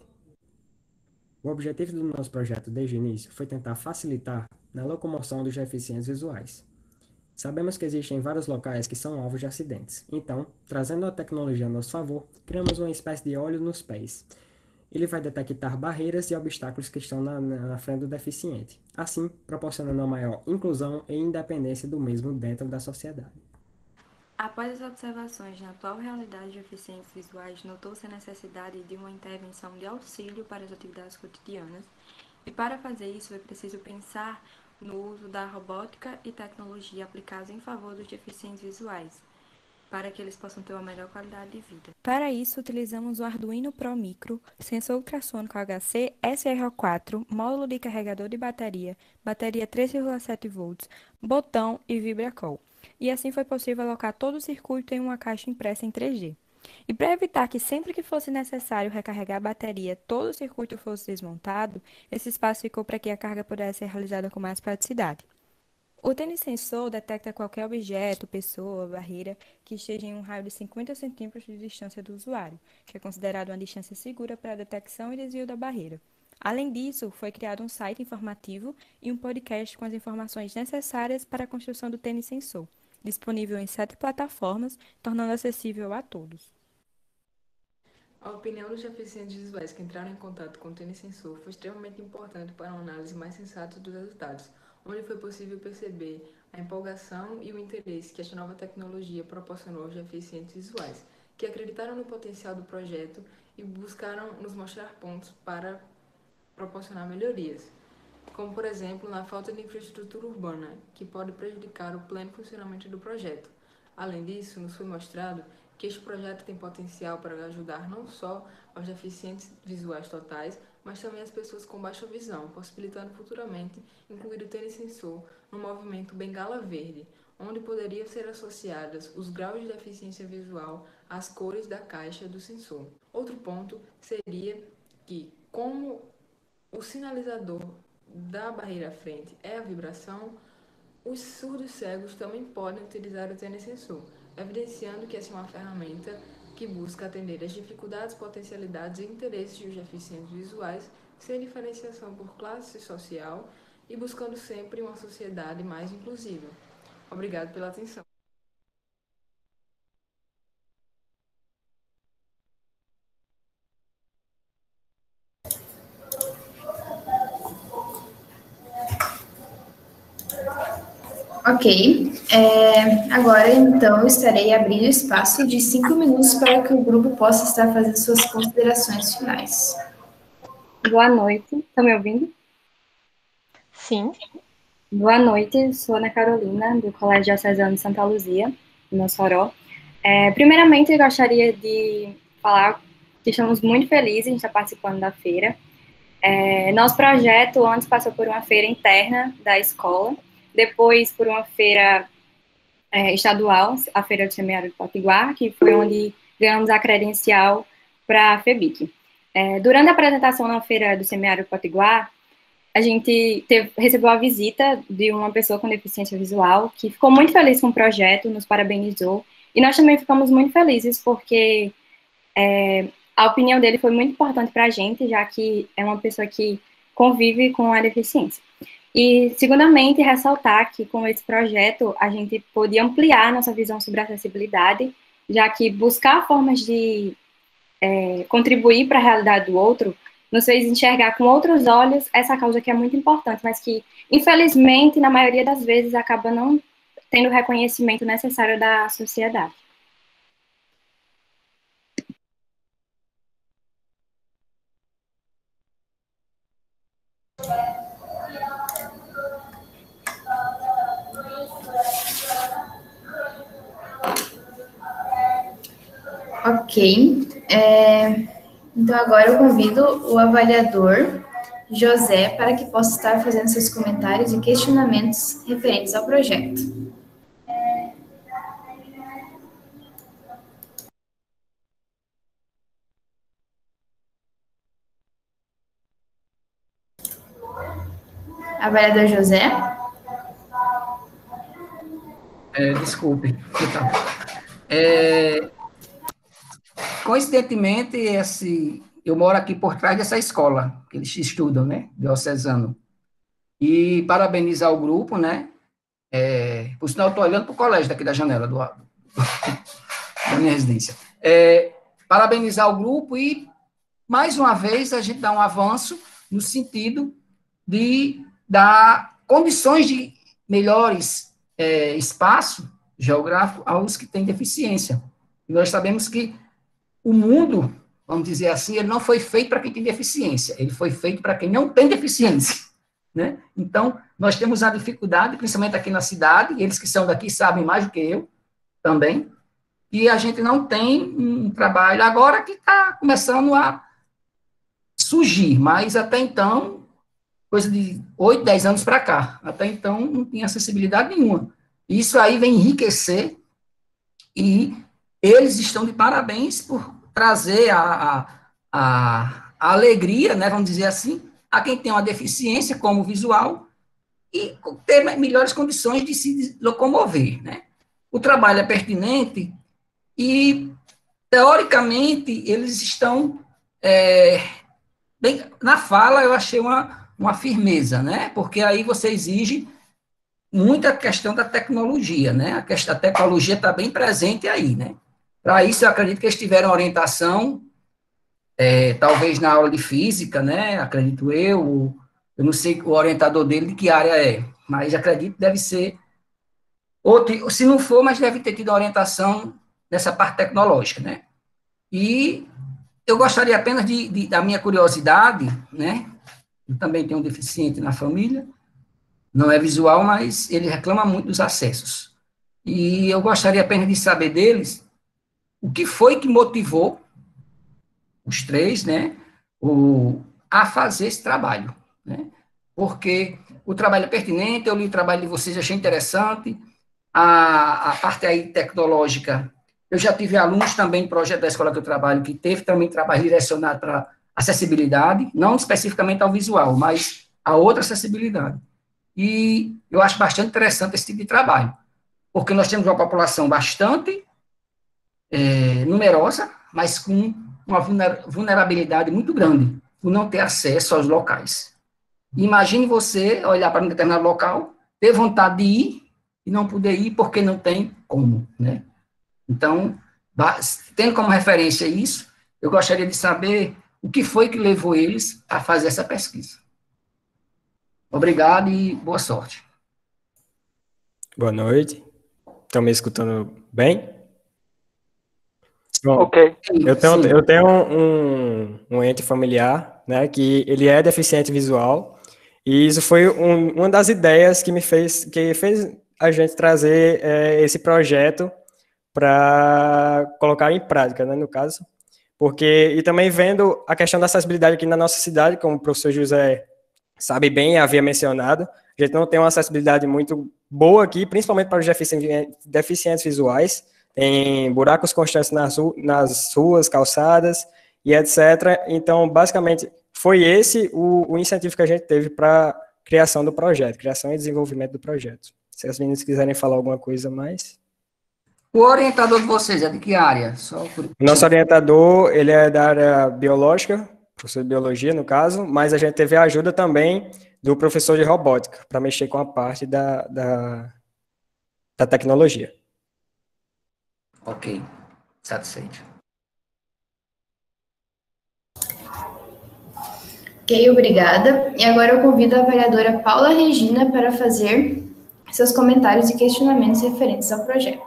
O objetivo do nosso projeto desde o início foi tentar facilitar na locomoção dos deficientes visuais. Sabemos que existem vários locais que são alvos de acidentes, então, trazendo a tecnologia a nosso favor, criamos uma espécie de olho nos pés. Ele vai detectar barreiras e obstáculos que estão na, na frente do deficiente, assim proporcionando uma maior inclusão e independência do mesmo dentro da sociedade. Após as observações na atual realidade de deficientes visuais, notou-se a necessidade de uma intervenção de auxílio para as atividades cotidianas, e para fazer isso é preciso pensar no uso da robótica e tecnologia aplicados em favor dos deficientes visuais, para que eles possam ter uma melhor qualidade de vida. Para isso, utilizamos o Arduino Pro Micro, sensor ultrassônico H C S R quatro, módulo de carregador de bateria, bateria três vírgula sete volts, botão e VibraCall. E assim foi possível alocar todo o circuito em uma caixa impressa em três D. E para evitar que sempre que fosse necessário recarregar a bateria, todo o circuito fosse desmontado, esse espaço ficou para que a carga pudesse ser realizada com mais praticidade. O tênis sensor detecta qualquer objeto, pessoa, barreira que esteja em um raio de cinquenta centímetros de distância do usuário, que é considerado uma distância segura para a detecção e desvio da barreira. Além disso, foi criado um site informativo e um podcast com as informações necessárias para a construção do tênis sensor, disponível em sete plataformas, tornando acessível a todos. A opinião dos deficientes visuais que entraram em contato com o tênis sensor foi extremamente importante para uma análise mais sensata dos resultados, onde foi possível perceber a empolgação e o interesse que esta nova tecnologia proporcionou aos deficientes visuais, que acreditaram no potencial do projeto e buscaram nos mostrar pontos para proporcionar melhorias, como, por exemplo, na falta de infraestrutura urbana, que pode prejudicar o pleno funcionamento do projeto. Além disso, nos foi mostrado que este projeto tem potencial para ajudar não só aos deficientes visuais totais, mas também as pessoas com baixa visão, possibilitando futuramente incluir o tênis sensor no movimento Bengala Verde, onde poderiam ser associadas os graus de deficiência visual às cores da caixa do sensor. Outro ponto seria que, como o sinalizador da barreira à frente é a vibração, os surdos cegos também podem utilizar o tênis sensor, evidenciando que essa é uma ferramenta que busca atender às dificuldades, potencialidades e interesses dos deficientes visuais, sem diferenciação por classe social e buscando sempre uma sociedade mais inclusiva. Obrigado pela atenção. Ok, é, agora então eu estarei abrindo espaço de cinco minutos para que o grupo possa estar fazendo suas considerações finais. Boa noite, estão me ouvindo? Sim. Boa noite, sou Ana Carolina, do Colégio Diocesano de Santa Luzia, em Mossoró. É, primeiramente, eu gostaria de falar que estamos muito felizes em estar participando da feira. É, nosso projeto antes passou por uma feira interna da escola, depois por uma feira é, estadual, a Feira do Semiárido Potiguar, que foi onde ganhamos a credencial para a FEBIC. É, durante a apresentação na Feira do Semiárido Potiguar, a gente teve, recebeu a visita de uma pessoa com deficiência visual, que ficou muito feliz com o projeto, nos parabenizou, e nós também ficamos muito felizes porque é, a opinião dele foi muito importante para a gente, já que é uma pessoa que convive com a deficiência. E, segundamente, ressaltar que com esse projeto a gente pôde ampliar nossa visão sobre a acessibilidade, já que buscar formas de é, contribuir para a realidade do outro nos fez enxergar com outros olhos essa causa que é muito importante, mas que, infelizmente, na maioria das vezes, acaba não tendo o reconhecimento necessário da sociedade. Ok. É, então, agora eu convido o avaliador José para que possa estar fazendo seus comentários e questionamentos referentes ao projeto. Avaliador José? É, desculpe. Então, é, coincidentemente, esse, eu moro aqui por trás dessa escola, que eles estudam, né, diocesano. E parabenizar o grupo, né, é, por sinal, eu estou olhando para o colégio daqui da janela, do, da minha residência. É, parabenizar o grupo e, mais uma vez, a gente dá um avanço no sentido de dar condições de melhores é, espaço geográfico aos que têm deficiência. E nós sabemos que o mundo, vamos dizer assim, ele não foi feito para quem tem deficiência, ele foi feito para quem não tem deficiência, né? Então, nós temos a dificuldade, principalmente aqui na cidade, eles que são daqui sabem mais do que eu também, e a gente não tem um trabalho agora que está começando a surgir, mas até então, coisa de oito, dez anos para cá, até então não tinha acessibilidade nenhuma. Isso aí vem enriquecer e eles estão de parabéns por trazer a, a, a, a alegria, né, vamos dizer assim, a quem tem uma deficiência como visual e ter melhores condições de se locomover, né. O trabalho é pertinente e, teoricamente, eles estão, é, bem, na fala eu achei uma, uma firmeza, né, porque aí você exige muita questão da tecnologia, né, a, questão, a tecnologia está bem presente aí, né. Para isso, eu acredito que eles tiveram orientação, é, talvez na aula de física, né, acredito eu, eu não sei o orientador dele de que área é, mas acredito que deve ser, ou se não for, mas deve ter tido orientação nessa parte tecnológica, né. E eu gostaria apenas de, de da minha curiosidade, né? Eu também tenho um deficiente na família, não é visual, mas ele reclama muito dos acessos. E eu gostaria apenas de saber deles o que foi que motivou os três, né, o, a fazer esse trabalho, né? Porque o trabalho é pertinente, eu li o trabalho de vocês, achei interessante, a, a parte aí tecnológica, eu já tive alunos também em projeto da escola que eu trabalho, que teve também trabalho direcionado para acessibilidade, não especificamente ao visual, mas a outra acessibilidade. E eu acho bastante interessante esse tipo de trabalho, porque nós temos uma população bastante é, numerosa, mas com uma vulnerabilidade muito grande, por não ter acesso aos locais. Imagine você olhar para um determinado local, ter vontade de ir e não poder ir porque não tem como, né? Então, tendo como referência isso, eu gostaria de saber o que foi que levou eles a fazer essa pesquisa. Obrigado e boa sorte. Boa noite. Estão me escutando bem? Bom, ok. Eu tenho, eu tenho um, um ente familiar, né, que ele é deficiente visual, e isso foi um, uma das ideias que me fez, que fez a gente trazer é, esse projeto para colocar em prática, né, no caso, porque, e também vendo a questão da acessibilidade aqui na nossa cidade, como o professor José sabe bem, havia mencionado, a gente não tem uma acessibilidade muito boa aqui, principalmente para os deficientes, deficientes visuais, tem buracos constantes nas, nas ruas, calçadas e etcétera. Então, basicamente, foi esse o, o incentivo que a gente teve para a criação do projeto, criação e desenvolvimento do projeto. Se as meninas quiserem falar alguma coisa mais. O orientador de vocês é de que área? Só por... O nosso orientador, ele é da área biológica, professor de biologia, no caso, mas a gente teve a ajuda também do professor de robótica, para mexer com a parte da, da, da tecnologia. Ok, satisfeito. Ok, obrigada. E agora eu convido a vereadora Paula Regina para fazer seus comentários e questionamentos referentes ao projeto.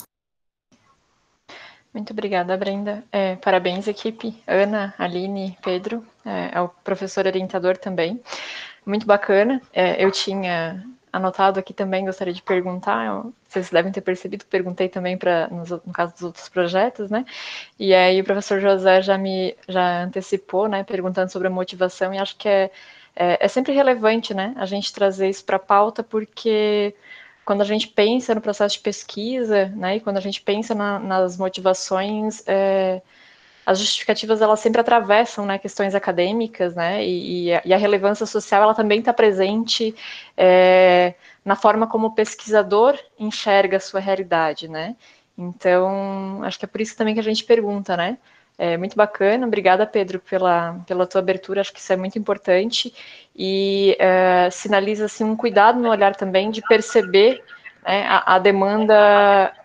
Muito obrigada, Brenda. É, parabéns, equipe. Ana, Aline, Pedro, é, ao professor orientador também. Muito bacana. É, eu tinha anotado aqui também, gostaria de perguntar, eu, vocês devem ter percebido, perguntei também para, no caso dos outros projetos, né? E aí o professor José já me já antecipou, né, perguntando sobre a motivação, e acho que é, é, é sempre relevante, né, a gente trazer isso para a pauta, porque quando a gente pensa no processo de pesquisa, né, e quando a gente pensa na, nas motivações, é, as justificativas elas sempre atravessam, né, questões acadêmicas, né, e, e, a, e a relevância social ela também está presente é, na forma como o pesquisador enxerga a sua realidade, né. Então, acho que é por isso também que a gente pergunta, né. É muito bacana, obrigada, Pedro, pela, pela tua abertura, acho que isso é muito importante, e é, sinaliza, assim, um cuidado no olhar também de perceber, né, a, a demanda...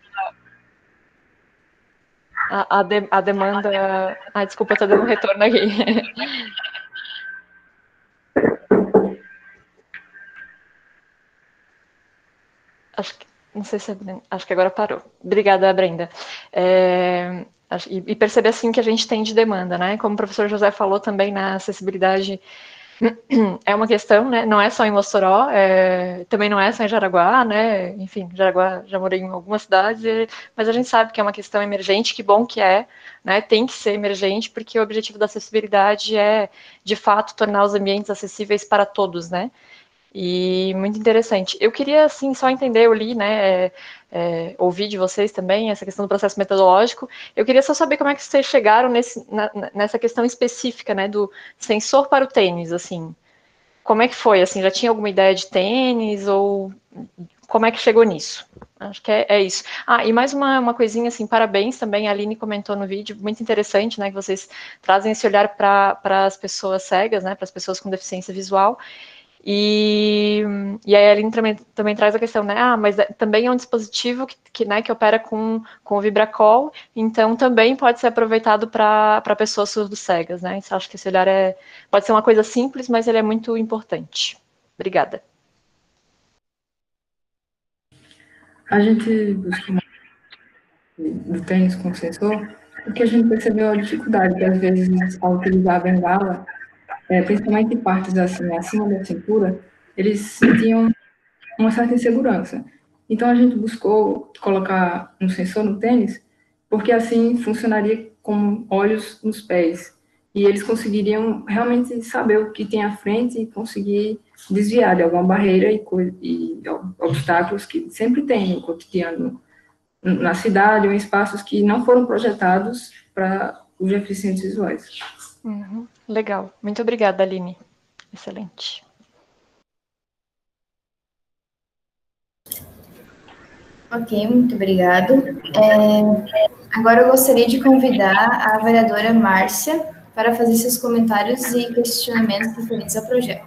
A, a, de, a demanda... Ai, desculpa, tá dando um retorno aqui. Acho que... Não sei se é... Acho que agora parou. Obrigada, Brenda. É, e, e perceber, assim, que a gente tem de demanda, né? Como o professor José falou também na acessibilidade... É uma questão, né? Não é só em Mossoró, é, também não é só em Jaraguá, né? Enfim, Jaraguá, já morei em algumas cidades, mas a gente sabe que é uma questão emergente, que bom que é, né? Tem que ser emergente, porque o objetivo da acessibilidade é, de fato, tornar os ambientes acessíveis para todos, né? E muito interessante. Eu queria, assim, só entender, eu li, né, é, é, ouvi de vocês também essa questão do processo metodológico. Eu queria só saber como é que vocês chegaram nesse, na, nessa questão específica, né, do sensor para o tênis, assim. Como é que foi, assim, já tinha alguma ideia de tênis ou como é que chegou nisso? Acho que é, é isso. Ah, e mais uma, uma coisinha, assim, parabéns também, a Aline comentou no vídeo, muito interessante, né, que vocês trazem esse olhar para as pessoas cegas, né, para as pessoas com deficiência visual. E, e aí a Aline também, também traz a questão, né, ah, mas é, também é um dispositivo que, que, né, que opera com, com o Vibracol, então também pode ser aproveitado para pessoas surdo-cegas, né, então acho que esse olhar é, pode ser uma coisa simples, mas ele é muito importante. Obrigada. A gente busca do tênis com sensor porque a gente percebeu a dificuldade que, às vezes, ao utilizar a bengala, é, principalmente em partes assim, acima da cintura, eles sentiam uma certa insegurança. Então, a gente buscou colocar um sensor no tênis, porque assim funcionaria como olhos nos pés. E eles conseguiriam realmente saber o que tem à frente e conseguir desviar de alguma barreira e, e obstáculos que sempre tem no cotidiano, na cidade ou em espaços que não foram projetados para os deficientes visuais. Uhum. Legal. Muito obrigada, Aline. Excelente. Ok, muito obrigado. É, agora eu gostaria de convidar a vereadora Márcia para fazer seus comentários e questionamentos referentes ao projeto.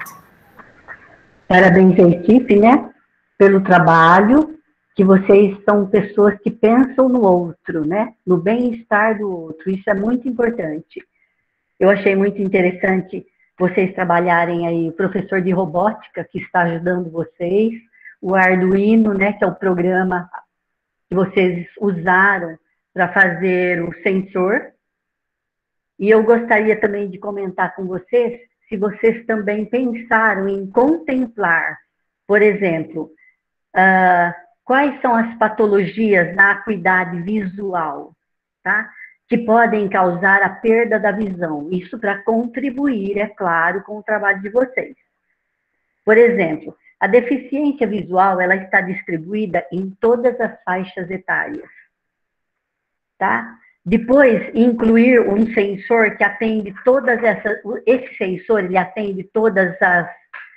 Parabéns à equipe, né, pelo trabalho, que vocês são pessoas que pensam no outro, né, no bem-estar do outro, isso é muito importante. Eu achei muito interessante vocês trabalharem aí, o professor de robótica que está ajudando vocês, o Arduino, né, que é o programa que vocês usaram para fazer o sensor. E eu gostaria também de comentar com vocês, se vocês também pensaram em contemplar, por exemplo, uh, quais são as patologias na acuidade visual, tá? Que podem causar a perda da visão. Isso para contribuir, é claro, com o trabalho de vocês. Por exemplo, a deficiência visual, ela está distribuída em todas as faixas etárias, tá? Depois, incluir um sensor que atende todas essas, esse sensor, ele atende todas as,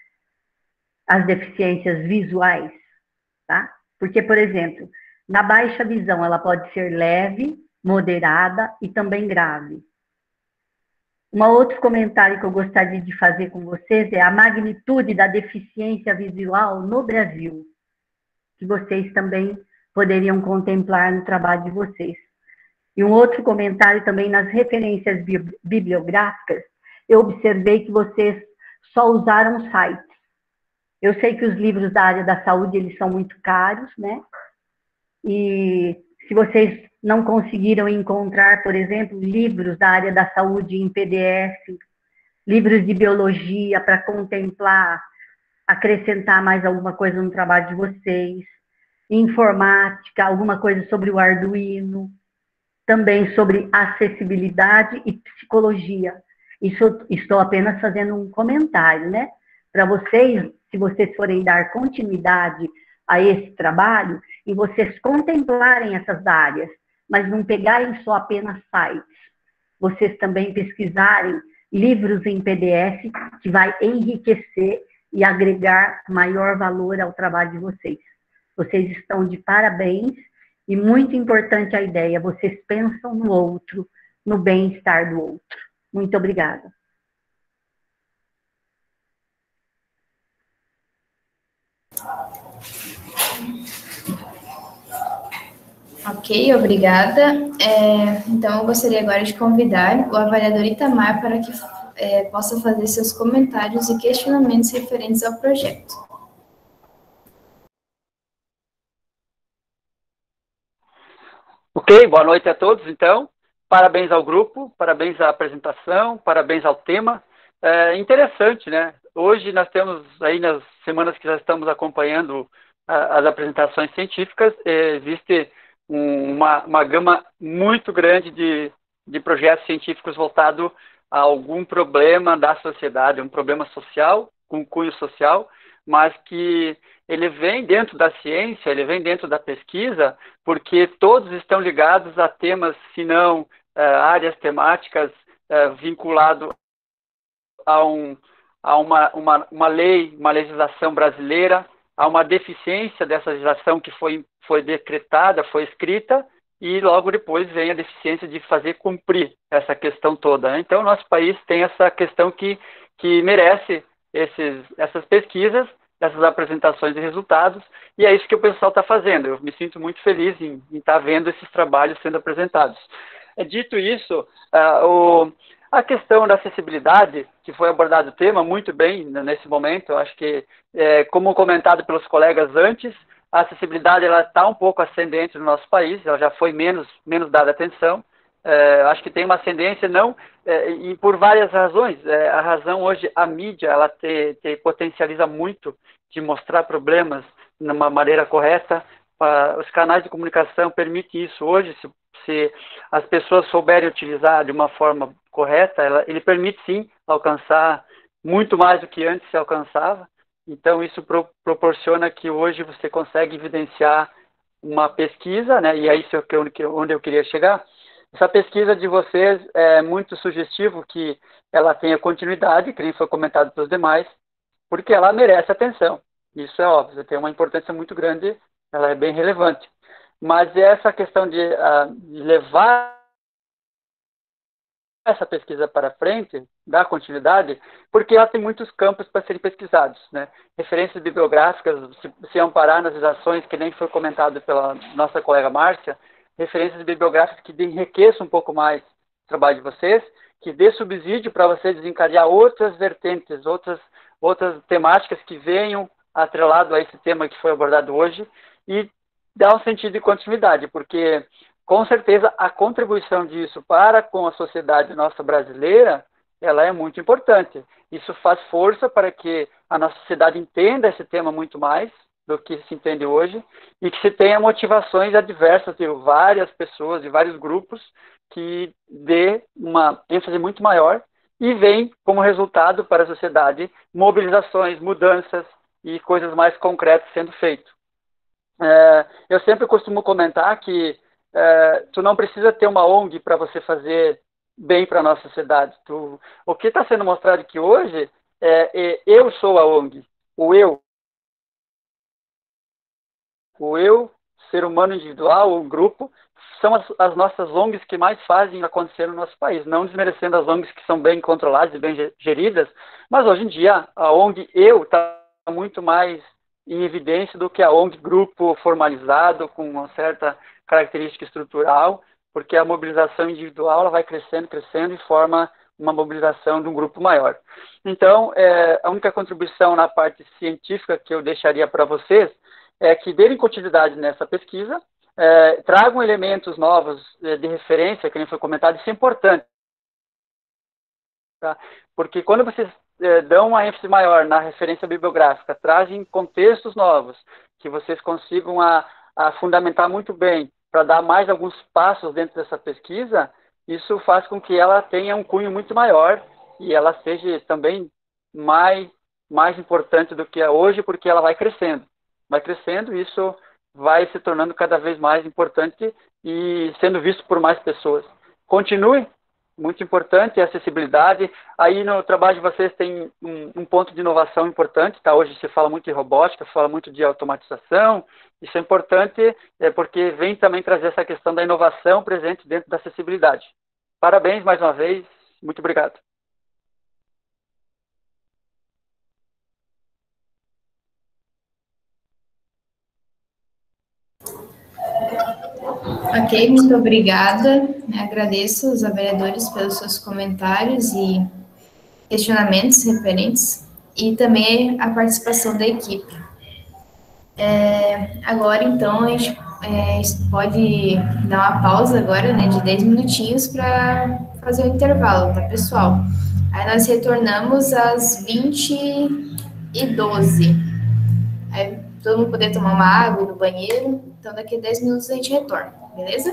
as deficiências visuais, tá? Porque, por exemplo, na baixa visão, ela pode ser leve, moderada e também grave. Um outro comentário que eu gostaria de fazer com vocês é a magnitude da deficiência visual no Brasil, que vocês também poderiam contemplar no trabalho de vocês. E um outro comentário também nas referências bibliográficas, eu observei que vocês só usaram sites. Eu sei que os livros da área da saúde, eles são muito caros, né? E se vocês não conseguiram encontrar, por exemplo, livros da área da saúde em P D F, livros de biologia para contemplar, acrescentar mais alguma coisa no trabalho de vocês, informática, alguma coisa sobre o Arduino, também sobre acessibilidade e psicologia. Isso, estou apenas fazendo um comentário, né? Para vocês, se vocês forem dar continuidade a esse trabalho, e vocês contemplarem essas áreas, mas não pegarem só apenas sites, vocês também pesquisarem livros em P D F, que vai enriquecer e agregar maior valor ao trabalho de vocês. Vocês estão de parabéns, e muito importante a ideia, vocês pensam no outro, no bem-estar do outro. Muito obrigada. Ok, obrigada. É, então, eu gostaria agora de convidar o avaliador Itamar para que é, possa fazer seus comentários e questionamentos referentes ao projeto. Ok, boa noite a todos, então. Parabéns ao grupo, parabéns à apresentação, parabéns ao tema. É interessante, né? Hoje nós temos aí, nas semanas que já estamos acompanhando a, as apresentações científicas, é, existe um, uma, uma gama muito grande de, de projetos científicos voltados a algum problema da sociedade, um problema social, com cunho social, mas que ele vem dentro da ciência, ele vem dentro da pesquisa, porque todos estão ligados a temas, se não uh, áreas temáticas uh, vinculadas a, um, a uma, uma, uma lei, uma legislação brasileira, a uma deficiência dessa legislação que foi, foi decretada, foi escrita, e logo depois vem a deficiência de fazer cumprir essa questão toda. Né? Então, o nosso país tem essa questão que, que merece esses, essas pesquisas, essas apresentações de resultados, e é isso que o pessoal está fazendo. Eu me sinto muito feliz em estar tá vendo esses trabalhos sendo apresentados. É, dito isso, uh, o, a questão da acessibilidade, que foi abordado o tema muito bem nesse momento, eu acho que, é, como comentado pelos colegas antes, a acessibilidade está um pouco ascendente no nosso país, ela já foi menos, menos dada atenção, É, acho que tem uma ascendência, não, é, e por várias razões. É, a razão hoje, a mídia, ela te, te potencializa muito de mostrar problemas de uma maneira correta. Ah, os canais de comunicação permitem isso hoje, se, se as pessoas souberem utilizar de uma forma correta, ela, ele permite sim alcançar muito mais do que antes se alcançava. Então, isso pro, proporciona que hoje você consegue evidenciar uma pesquisa, né, e aí isso é onde eu queria chegar. Essa pesquisa de vocês é muito sugestivo que ela tenha continuidade, que nem foi comentado pelos demais, porque ela merece atenção. Isso é óbvio, tem uma importância muito grande, ela é bem relevante. Mas essa questão de, uh, de levar essa pesquisa para frente, dar continuidade, porque ela tem muitos campos para serem pesquisados, né? Referências bibliográficas, se, se amparar nas ações, que nem foi comentado pela nossa colega Márcia, referências bibliográficas que enriqueçam um pouco mais o trabalho de vocês, que dê subsídio para você desencadear outras vertentes, outras, outras temáticas que venham atrelado a esse tema que foi abordado hoje e dar um sentido de continuidade, porque com certeza a contribuição disso para com a sociedade nossa brasileira, ela é muito importante. Isso faz força para que a nossa sociedade entenda esse tema muito mais do que se entende hoje e que se tenha motivações adversas de várias pessoas, de vários grupos, que dê uma ênfase muito maior e vem como resultado para a sociedade mobilizações, mudanças e coisas mais concretas sendo feitas. É, eu sempre costumo comentar que é, tu não precisa ter uma O N G para você fazer bem para a nossa sociedade. Tu, o que está sendo mostrado aqui hoje é, é eu sou a O N G, o eu, o eu, ser humano individual, o grupo, são as, as nossas O N Gs que mais fazem acontecer no nosso país, não desmerecendo as O N Gs que são bem controladas e bem geridas, mas hoje em dia a O N G eu está muito mais em evidência do que a O N G grupo formalizado, com uma certa característica estrutural, porque a mobilização individual ela vai crescendo, crescendo e forma uma mobilização de um grupo maior. Então, é, a única contribuição na parte científica que eu deixaria para vocês é que deem continuidade nessa pesquisa, é, tragam elementos novos é, de referência, que nem foi comentado, isso é importante. Tá? Porque quando vocês é, dão uma ênfase maior na referência bibliográfica, trazem contextos novos, que vocês consigam a, a fundamentar muito bem, para dar mais alguns passos dentro dessa pesquisa, isso faz com que ela tenha um cunho muito maior e ela seja também mais, mais importante do que é hoje, porque ela vai crescendo. Vai crescendo e isso vai se tornando cada vez mais importante e sendo visto por mais pessoas. Continue, muito importante, a acessibilidade. Aí no trabalho de vocês tem um, um ponto de inovação importante, tá? Hoje se fala muito de robótica, se fala muito de automatização. Isso é importante é, porque vem também trazer essa questão da inovação presente dentro da acessibilidade. Parabéns mais uma vez, muito obrigado. Ok, muito obrigada. Agradeço aos vereadores pelos seus comentários e questionamentos referentes e também a participação da equipe. É, agora, então, a gente é, pode dar uma pausa agora, né, de dez minutinhos para fazer o intervalo, tá, pessoal? Aí nós retornamos às vinte e doze. Aí todo mundo poder tomar uma água no banheiro. Então, daqui a dez minutos a gente retorna, beleza?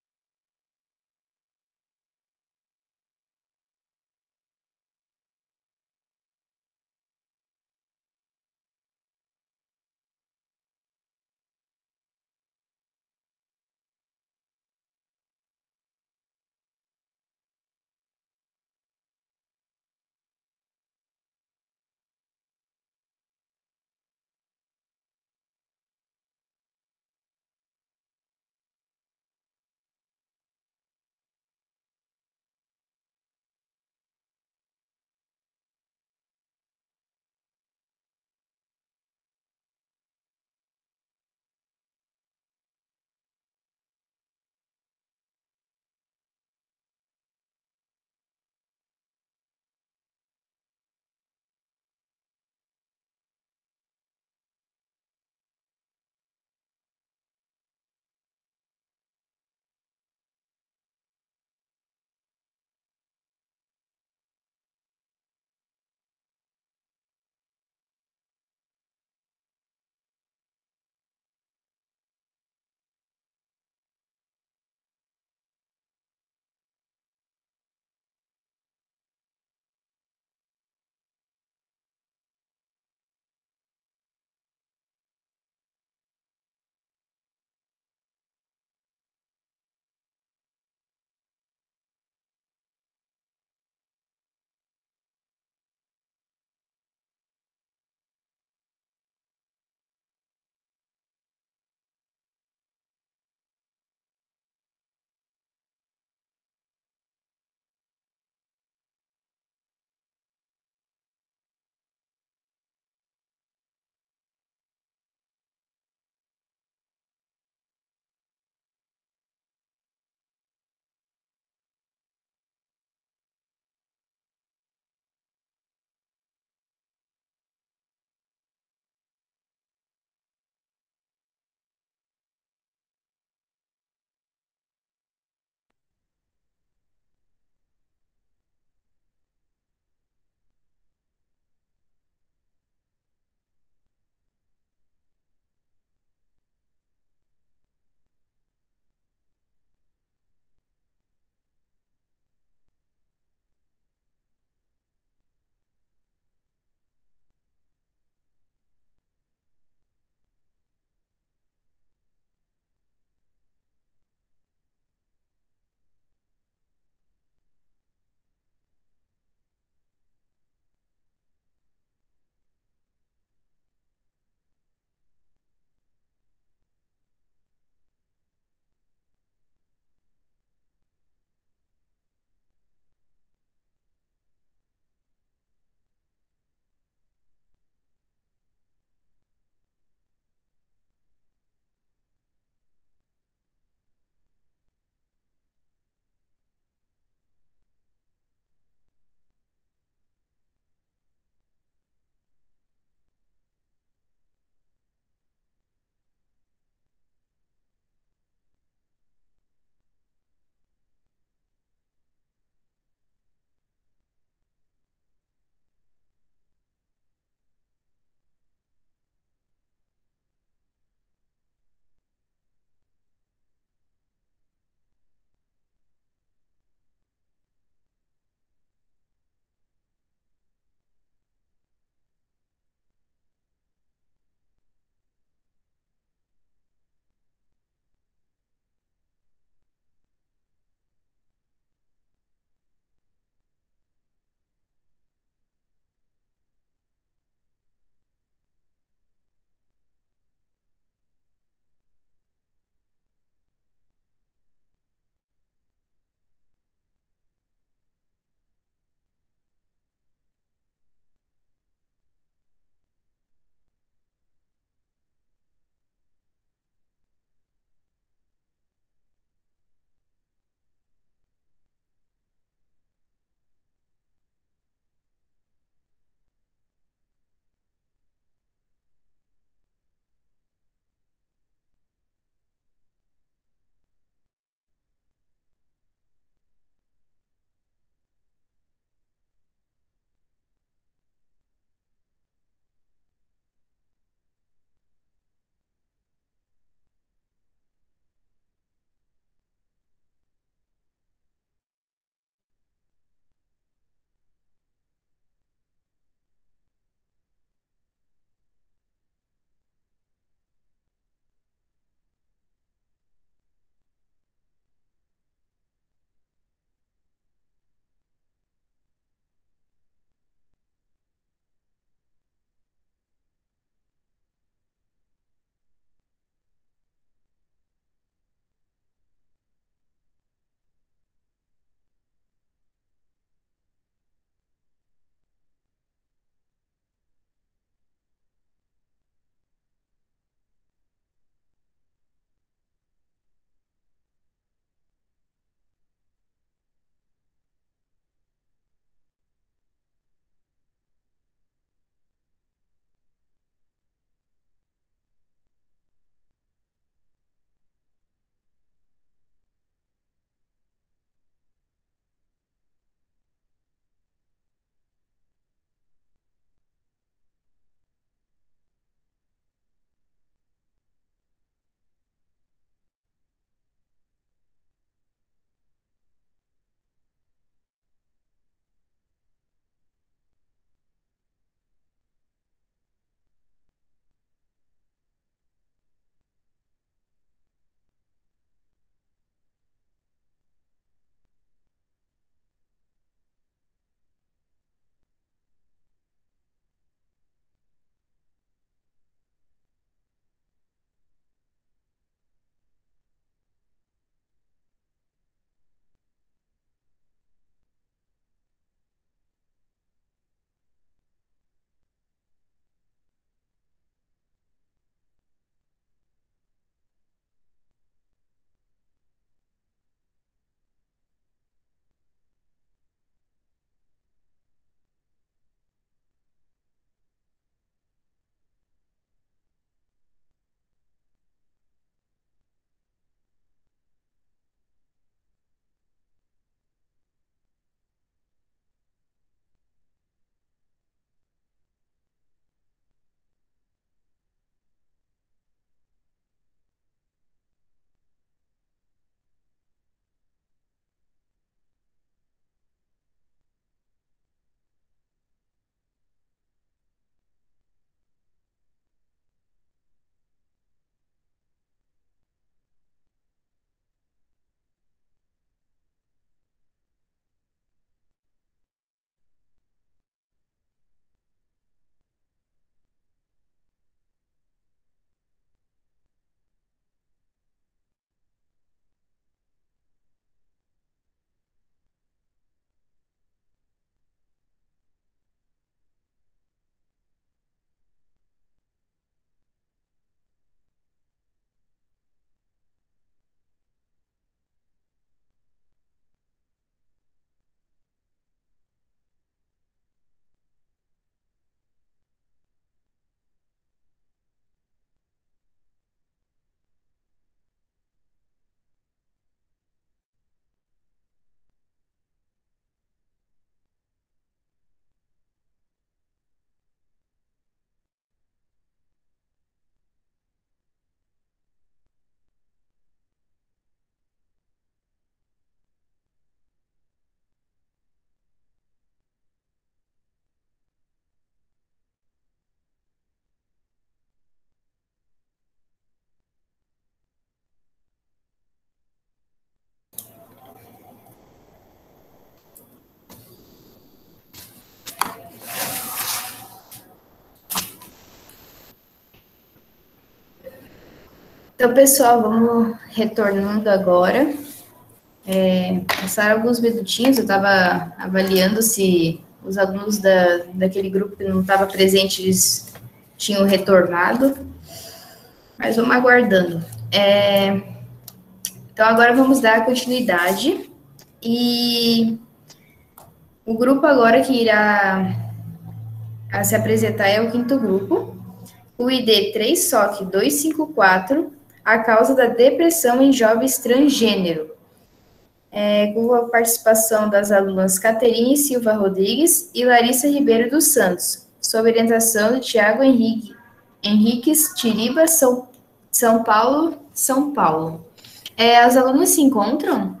Então, pessoal, vamos retornando agora. É, passaram alguns minutinhos, eu estava avaliando se os alunos da, daquele grupo que não estava presente, eles tinham retornado, mas vamos aguardando. É, então, agora vamos dar continuidade, e o grupo agora que irá a se apresentar é o quinto grupo, o I D três S O C duzentos e cinquenta e quatro, a causa da depressão em jovens transgênero. É, com a participação das alunas Caterine Silva Rodrigues e Larissa Ribeiro dos Santos, sob orientação de Tiago Henrique, Henriques Tiriba, São, São Paulo, São Paulo. É, as alunas se encontram?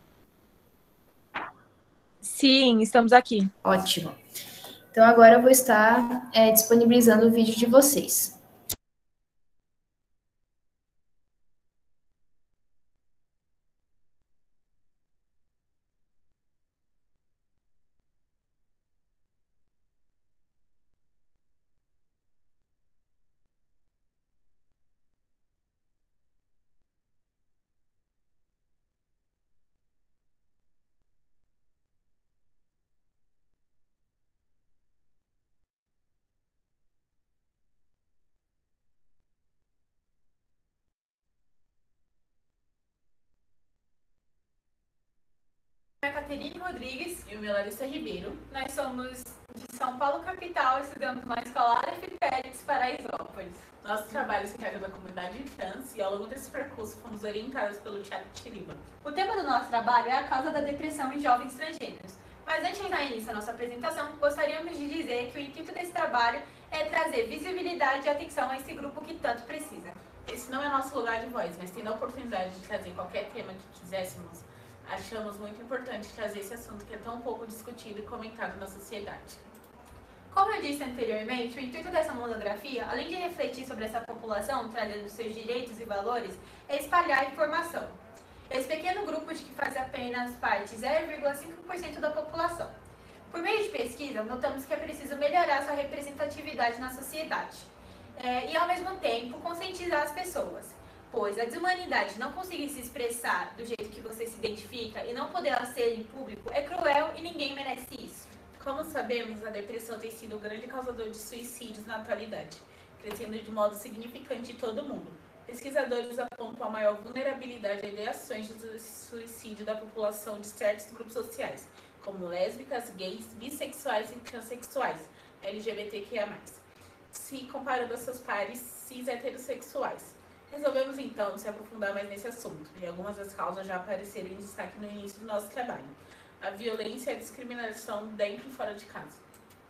Sim, estamos aqui. Ótimo. Então, agora eu vou estar é, disponibilizando o vídeo de vocês. Meu nome é Caterine Rodrigues e o meu Larissa Ribeiro. Nós somos de São Paulo, capital, estudamos na escola Aleph Félix, Paraisópolis. Nosso trabalho se encarga da comunidade trans e ao longo desse percurso fomos orientados pelo Tiago Tiriba. O tema do nosso trabalho é a causa da depressão em jovens transgêneros. Mas antes de dar início à nossa apresentação, gostaríamos de dizer que o intuito desse trabalho é trazer visibilidade e atenção a esse grupo que tanto precisa. Esse não é nosso lugar de voz, mas tendo a oportunidade de trazer qualquer tema que quiséssemos, achamos muito importante trazer esse assunto que é tão pouco discutido e comentado na sociedade. Como eu disse anteriormente, o intuito dessa monografia, além de refletir sobre essa população, trazendo seus direitos e valores, é espalhar informação. Esse pequeno grupo de que faz apenas parte zero vírgula cinco por cento da população. Por meio de pesquisa, notamos que é preciso melhorar sua representatividade na sociedade. É, e, ao mesmo tempo, conscientizar as pessoas. Pois a desumanidade não conseguir se expressar do jeito que você se identifica e não poder ser em público é cruel e ninguém merece isso. Como sabemos, a depressão tem sido o grande causador de suicídios na atualidade, crescendo de modo significante em todo o mundo. Pesquisadores apontam a maior vulnerabilidade a ideações de suicídio da população de certos grupos sociais, como lésbicas, gays, bissexuais e transexuais, L G B T Q I A mais, se comparando a seus pares cis heterossexuais. Resolvemos, então, se aprofundar mais nesse assunto, e algumas das causas já apareceram em destaque no início do nosso trabalho. A violência e a discriminação dentro e fora de casa.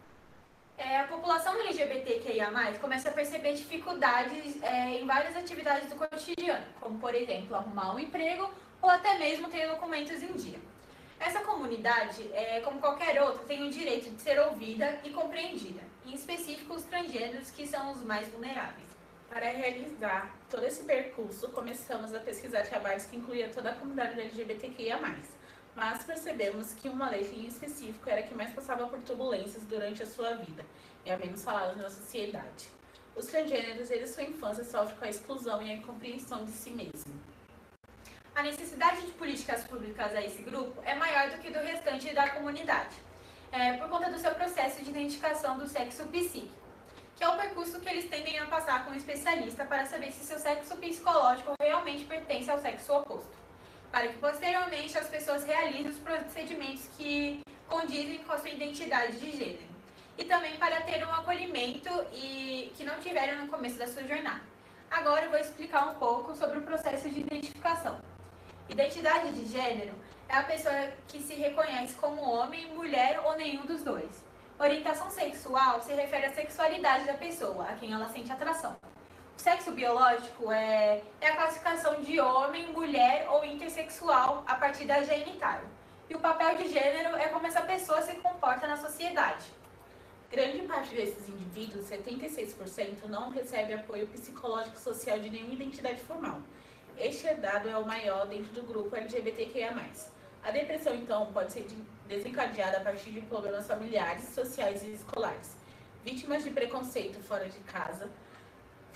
É, a população L G B T Q I A mais, começa a perceber dificuldades é, em várias atividades do cotidiano, como, por exemplo, arrumar um emprego ou até mesmo ter documentos em dia. Essa comunidade, é, como qualquer outra, tem o direito de ser ouvida e compreendida, em específico os transgêneros, que são os mais vulneráveis. Para realizar todo esse percurso, começamos a pesquisar trabalhos que incluíam toda a comunidade L G B T Q I A mais, mas percebemos que uma letra em específico era a que mais passava por turbulências durante a sua vida e a menos falada na sociedade. Os transgêneros, desde sua infância, sofrem com a exclusão e a incompreensão de si mesmo. A necessidade de políticas públicas a esse grupo é maior do que do restante da comunidade, é, por conta do seu processo de identificação do sexo psíquico, que é o percurso que eles tendem a passar com um especialista para saber se seu sexo psicológico realmente pertence ao sexo oposto, para que posteriormente as pessoas realizem os procedimentos que condizem com a sua identidade de gênero, e também para ter um acolhimento e que não tiveram no começo da sua jornada. Agora eu vou explicar um pouco sobre o processo de identificação. Identidade de gênero é a pessoa que se reconhece como homem, mulher ou nenhum dos dois. Orientação sexual se refere à sexualidade da pessoa, a quem ela sente atração. O sexo biológico é, é a classificação de homem, mulher ou intersexual a partir da genitália. E o papel de gênero é como essa pessoa se comporta na sociedade. Grande parte desses indivíduos, setenta e seis por cento, não recebe apoio psicológico social de nenhuma identidade formal. Este dado é o maior dentro do grupo L G B T Q I A mais. A depressão, então, pode ser desencadeada a partir de problemas familiares, sociais e escolares. Vítimas de preconceito fora de casa,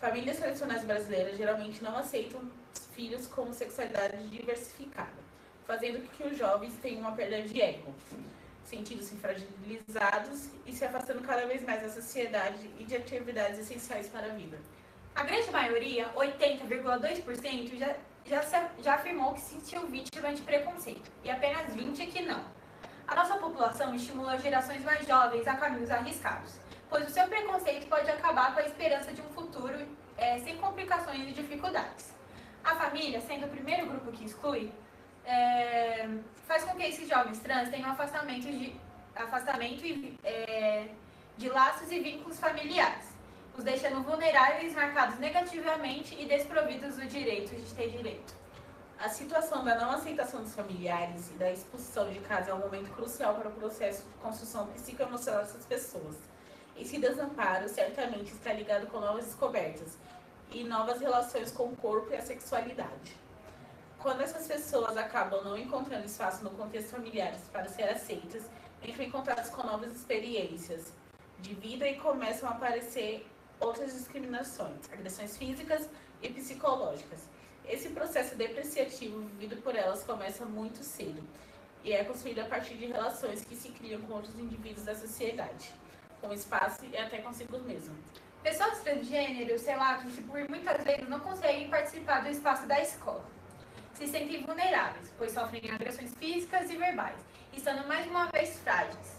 Famílias tradicionais brasileiras geralmente não aceitam filhos com sexualidade diversificada, fazendo com que os jovens tenham uma perda de ego, sentindo-se fragilizados e se afastando cada vez mais da sociedade e de atividades essenciais para a vida. A grande maioria, oitenta vírgula dois por cento, já, já, se, já afirmou que se sentiu vítima de preconceito, e apenas vinte por cento que não. A nossa população estimula gerações mais jovens a caminhos arriscados, pois o seu preconceito pode acabar com a esperança de um futuro é, sem complicações e dificuldades. A família, sendo o primeiro grupo que exclui, é, faz com que esses jovens trans tenham afastamento de, afastamento e, é, de laços e vínculos familiares, os deixando vulneráveis, marcados negativamente e desprovidos do direito de ter direito. A situação da não aceitação dos familiares e da expulsão de casa é um momento crucial para o processo de construção psicoemocional dessas pessoas. Esse desamparo certamente está ligado com novas descobertas e novas relações com o corpo e a sexualidade. Quando essas pessoas acabam não encontrando espaço no contexto familiar para ser aceitas, entram em contato com novas experiências de vida e começam a aparecer outras discriminações, agressões físicas e psicológicas. Esse processo depreciativo vivido por elas começa muito cedo e é construído a partir de relações que se criam com outros indivíduos da sociedade, com espaço e até consigo mesmo. Pessoas transgêneros relatam que por muitas vezes não conseguem participar do espaço da escola. Se sentem vulneráveis, pois sofrem agressões físicas e verbais, estando mais uma vez frágeis.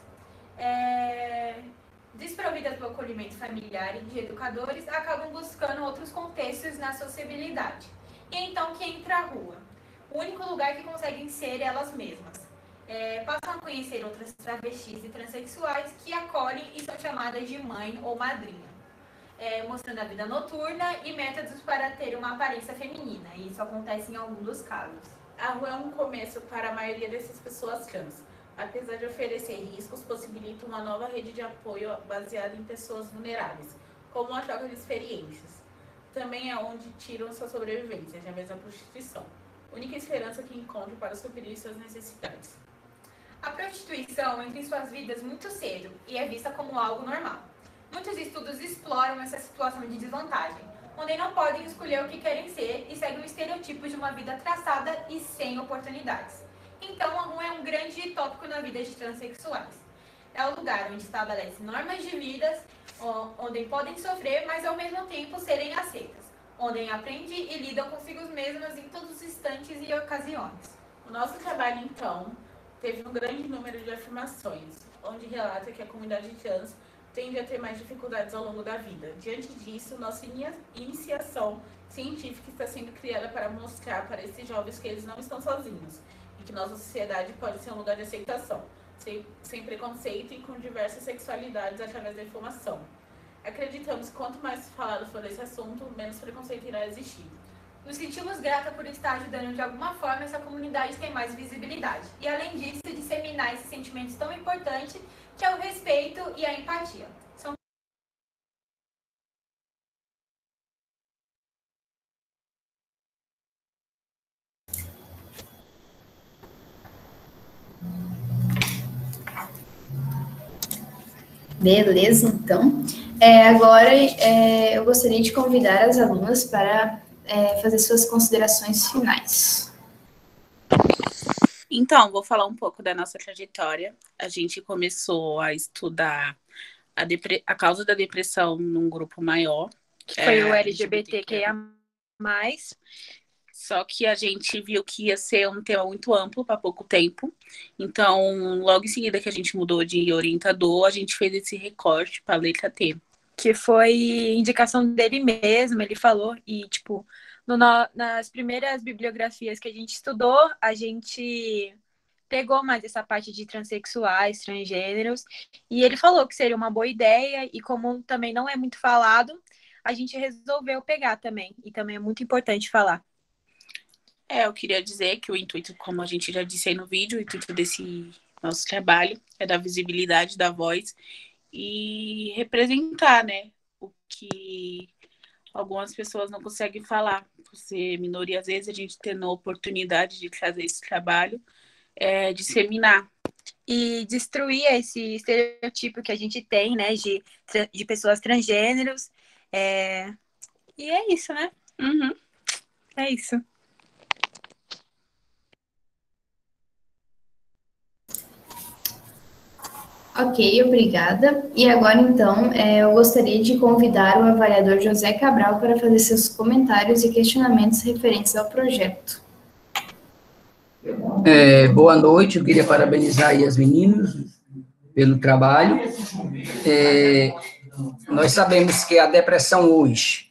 É... Desprovidas do acolhimento familiar e de educadores, acabam buscando outros contextos na sociabilidade. E então que entra a rua, o único lugar que conseguem ser elas mesmas. É, passam a conhecer outras travestis e transexuais que acolhem e são chamadas de mãe ou madrinha. É, mostrando a vida noturna e métodos para ter uma aparência feminina, e isso acontece em alguns dos casos. A rua é um começo para a maioria dessas pessoas trans. Apesar de oferecer riscos, possibilita uma nova rede de apoio baseada em pessoas vulneráveis, como a troca de experiências. Também é onde tiram sua sobrevivência, através da prostituição, única esperança que encontram para suprir suas necessidades. A prostituição entra em suas vidas muito cedo e é vista como algo normal. Muitos estudos exploram essa situação de desvantagem, onde não podem escolher o que querem ser e seguem o estereotipo de uma vida traçada e sem oportunidades. Então, a rua é um grande tópico na vida de transexuais. É o lugar onde estabelece normas de vidas, onde podem sofrer, mas ao mesmo tempo serem aceitas, onde aprendem e lidam consigo mesmas em todos os instantes e ocasiões. O nosso trabalho, então, teve um grande número de afirmações, onde relata que a comunidade trans tende a ter mais dificuldades ao longo da vida. Diante disso, nossa iniciação científica está sendo criada para mostrar para esses jovens que eles não estão sozinhos e que nossa sociedade pode ser um lugar de aceitação, sem, sem preconceito e com diversas sexualidades através da informação. Acreditamos que quanto mais falado for esse assunto, menos preconceito irá existir. Nos sentimos grata por estar ajudando de alguma forma essa comunidade ter mais visibilidade e, além disso, disseminar esses sentimentos tão importantes que é o respeito e a empatia. São... Beleza, então. É, agora, é, eu gostaria de convidar as alunas para é, fazer suas considerações finais. Então, vou falar um pouco da nossa trajetória. A gente começou a estudar a, depre... a causa da depressão num grupo maior. Que foi é, o L G B T Q I A mais. Só que a gente viu que ia ser um tema muito amplo para pouco tempo. Então, logo em seguida que a gente mudou de orientador, a gente fez esse recorte para a letra T. Que foi indicação dele mesmo, ele falou. E, tipo, no, nas primeiras bibliografias que a gente estudou, a gente pegou mais essa parte de transexuais, transgêneros. E ele falou que seria uma boa ideia. E como também não é muito falado, a gente resolveu pegar também. E também é muito importante falar. É, eu queria dizer que o intuito, como a gente já disse aí no vídeo, o intuito desse nosso trabalho é dar visibilidade da voz e representar, né, o que algumas pessoas não conseguem falar. Por ser minoria, às vezes a gente tendo a oportunidade de fazer esse trabalho, é, disseminar. E destruir esse estereotipo que a gente tem, né, de, de pessoas transgêneros, é... E é isso, né? Uhum. É isso. Ok, obrigada. E agora, então, é, eu gostaria de convidar o avaliador José Cabral para fazer seus comentários e questionamentos referentes ao projeto. É, boa noite, eu queria parabenizar aí as meninas pelo trabalho. É, nós sabemos que a depressão hoje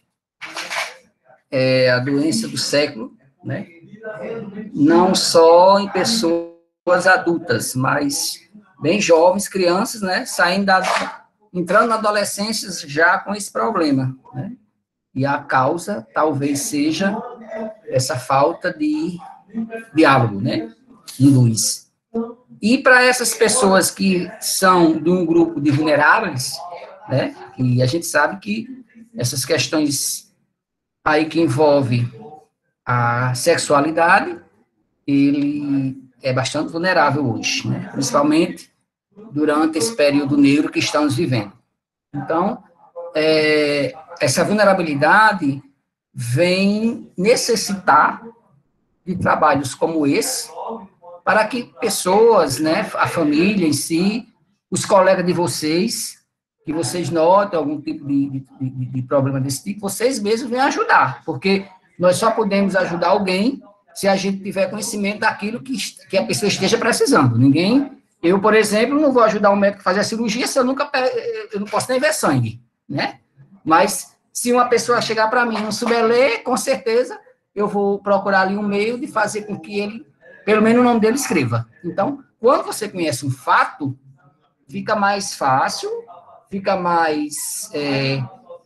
é a doença do século, né? Não só em pessoas adultas, mas bem jovens, crianças, né? Saindo da, entrando na adolescência já com esse problema, né? E a causa talvez seja essa falta de diálogo, né? De luz. E para essas pessoas que são de um grupo de vulneráveis, né? E a gente sabe que essas questões aí que envolve a sexualidade, ele é bastante vulnerável hoje, né? Principalmente durante esse período negro que estamos vivendo. Então, é, essa vulnerabilidade vem necessitar de trabalhos como esse, para que pessoas, né, a família em si, os colegas de vocês, que vocês notem algum tipo de, de, de problema desse tipo, vocês mesmos venham ajudar, porque nós só podemos ajudar alguém se a gente tiver conhecimento daquilo que, que a pessoa esteja precisando. Ninguém, eu, por exemplo, não vou ajudar um médico a fazer a cirurgia se eu nunca, eu não posso nem ver sangue, né? Mas se uma pessoa chegar para mim e não souber ler, com certeza eu vou procurar ali um meio de fazer com que ele, pelo menos o nome dele, escreva. Então, quando você conhece um fato, fica mais fácil, fica mais... É,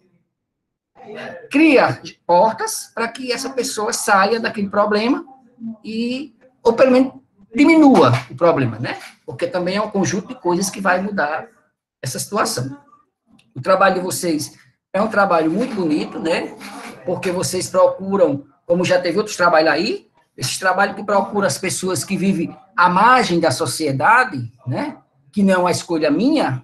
cria portas para que essa pessoa saia daquele problema e, ou pelo menos, diminua o problema, né? Porque também é um conjunto de coisas que vai mudar essa situação. O trabalho de vocês é um trabalho muito bonito, né? Porque vocês procuram, como já teve outros trabalhos aí, esse trabalho que procura as pessoas que vivem à margem da sociedade, né? Que não é uma escolha minha,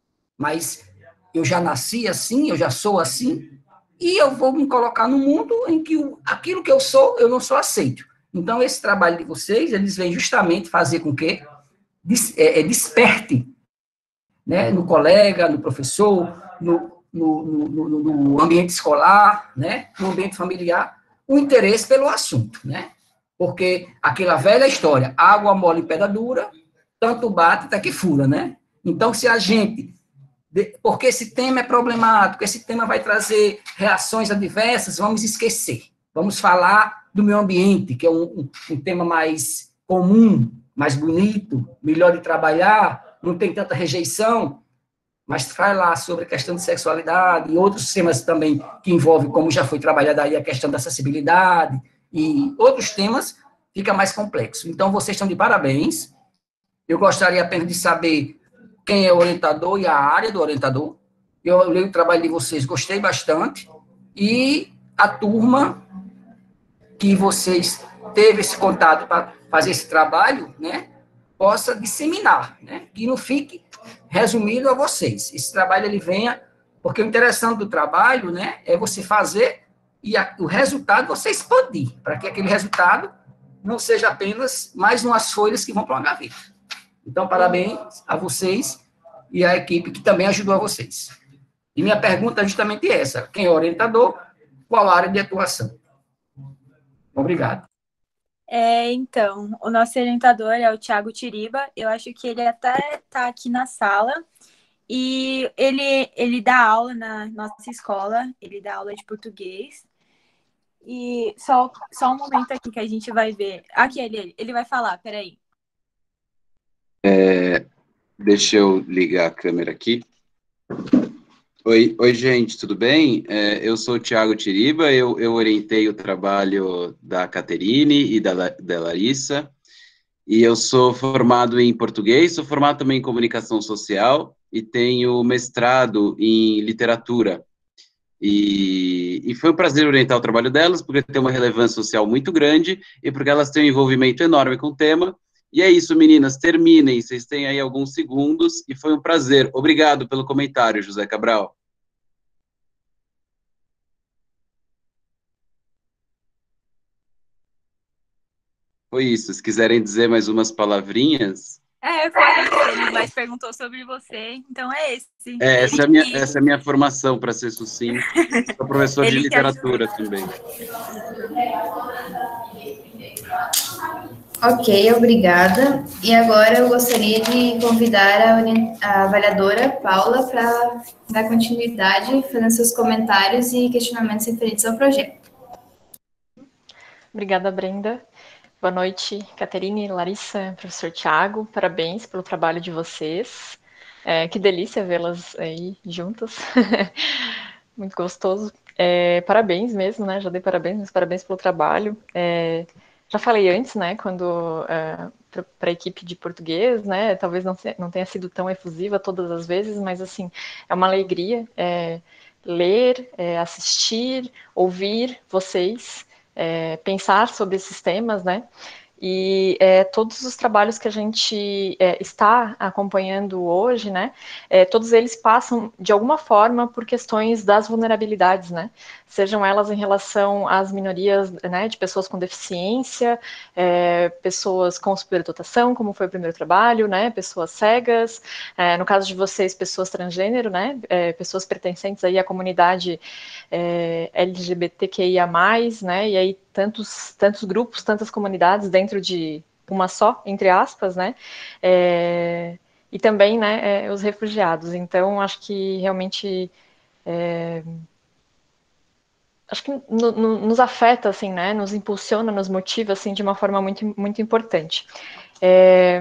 mas eu já nasci assim, eu já sou assim, e eu vou me colocar no mundo em que o, aquilo que eu sou, eu não sou aceito. Então, esse trabalho de vocês, eles vêm justamente fazer com que des, é, desperte, né, no colega, no professor, no, no, no, no, no ambiente escolar, né, no ambiente familiar, o interesse pelo assunto, né? Porque aquela velha história, água mole em pedra dura, tanto bate até que fura, né? Então, se a gente... Porque esse tema é problemático, esse tema vai trazer reações adversas, vamos esquecer. Vamos falar do meio ambiente, que é um, um, um tema mais comum, mais bonito, melhor de trabalhar, não tem tanta rejeição, mas faz lá sobre a questão de sexualidade e outros temas também que envolvem, como já foi trabalhado aí, a questão da acessibilidade e outros temas, fica mais complexo. Então, vocês estão de parabéns. Eu gostaria apenas de saber quem é o orientador e a área do orientador. Eu li o trabalho de vocês, gostei bastante. E a turma que vocês teve esse contato para fazer esse trabalho, né, possa disseminar, né, que não fique resumido a vocês. Esse trabalho, ele venha, porque o interessante do trabalho, né, é você fazer e a, o resultado você expandir, para que aquele resultado não seja apenas mais umas folhas que vão para uma gaveta. Então, parabéns a vocês e à equipe que também ajudou a vocês. E minha pergunta é justamente essa: quem é o orientador, qual a área de atuação? Obrigado. É, então, o nosso orientador é o Thiago Tiriba. Eu acho que ele até está aqui na sala. E ele, ele dá aula na nossa escola, ele dá aula de português. E só, só um momento aqui que a gente vai ver. Aqui, ele, ele vai falar, peraí. É, deixa eu ligar a câmera aqui. Oi, oi gente, tudo bem? É, eu sou o Thiago Tiriba, eu, eu orientei o trabalho da Caterine e da, da Larissa, e eu sou formado em português, sou formado também em comunicação social, e tenho mestrado em literatura. E, e foi um prazer orientar o trabalho delas, porque tem uma relevância social muito grande, e porque elas têm um envolvimento enorme com o tema. E é isso, meninas, terminem, vocês têm aí alguns segundos, e foi um prazer. Obrigado pelo comentário, José Cabral. foi isso. Se quiserem dizer mais umas palavrinhas... É, foi isso. Ele mais perguntou sobre você, então é esse. É, essa, Ele é a minha, que- essa é a minha formação, para ser sucinto. Sou professor de Ele que literatura também. Ok, obrigada. E agora eu gostaria de convidar a, orien- a avaliadora Paula para dar continuidade, fazendo seus comentários e questionamentos referentes ao projeto. Obrigada, Brenda. Boa noite, Caterine, Larissa, professor Tiago. Parabéns pelo trabalho de vocês. É, que delícia vê-las aí juntas. Muito gostoso. É, parabéns mesmo, né? Já dei parabéns, mas parabéns pelo trabalho. É, já falei antes, né? Quando é, para a equipe de português, né? Talvez não, se, não tenha sido tão efusiva todas as vezes, mas assim é uma alegria é, ler, é, assistir, ouvir vocês. É, pensar sobre esses temas, né? E é, todos os trabalhos que a gente é, está acompanhando hoje, né, é, todos eles passam, de alguma forma, por questões das vulnerabilidades, né, sejam elas em relação às minorias, né, de pessoas com deficiência, é, pessoas com superdotação, como foi o primeiro trabalho, né, pessoas cegas, é, no caso de vocês, pessoas transgênero, né, é, pessoas pertencentes aí à comunidade é, L G B T Q I A mais, né, e aí tantos, tantos grupos, tantas comunidades dentro de uma só, entre aspas, né, é, e também, né, é, os refugiados. Então, acho que realmente, é, acho que no, no, nos afeta, assim, né, nos impulsiona, nos motiva, assim, de uma forma muito, muito importante. É,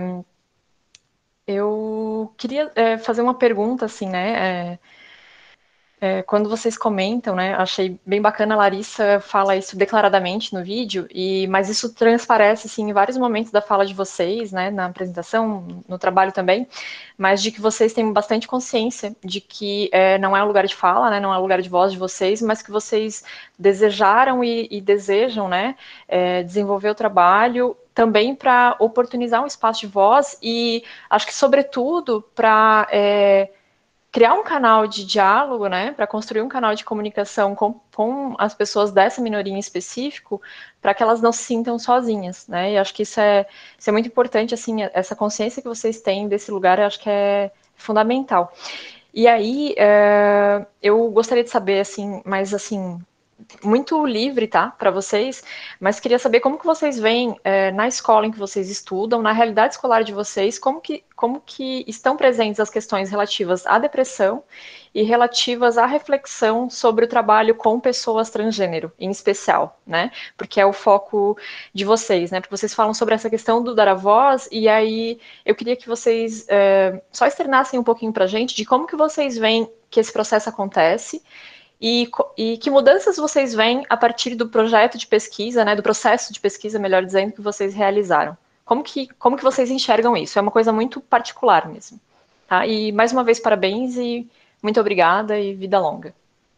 eu queria é, fazer uma pergunta, assim, né, é, É, quando vocês comentam, né, achei bem bacana, a Larissa fala isso declaradamente no vídeo, e, mas isso transparece, assim, em vários momentos da fala de vocês, né, na apresentação, no trabalho também, mas de que vocês têm bastante consciência de que é, não é um lugar de fala, né, não é um lugar de voz de vocês, mas que vocês desejaram e, e desejam, né, é, desenvolver o trabalho também para oportunizar um espaço de voz e, acho que, sobretudo, para... É, criar um canal de diálogo, né, para construir um canal de comunicação com, com as pessoas dessa minoria em específico, para que elas não se sintam sozinhas, né, e acho que isso é, isso é muito importante, assim, essa consciência que vocês têm desse lugar, eu acho que é fundamental. E aí, é, eu gostaria de saber, assim, mais, assim, muito livre, tá, para vocês, mas queria saber como que vocês veem é, na escola em que vocês estudam, na realidade escolar de vocês, como que, como que estão presentes as questões relativas à depressão e relativas à reflexão sobre o trabalho com pessoas transgênero, em especial, né, porque é o foco de vocês, né, porque vocês falam sobre essa questão do dar a voz, e aí eu queria que vocês é, só externassem um pouquinho pra gente de como que vocês veem que esse processo acontece, E, e que mudanças vocês veem a partir do projeto de pesquisa, né, do processo de pesquisa, melhor dizendo, que vocês realizaram? Como que, como que vocês enxergam isso? É uma coisa muito particular mesmo. Tá? E, mais uma vez, parabéns e muito obrigada e vida longa.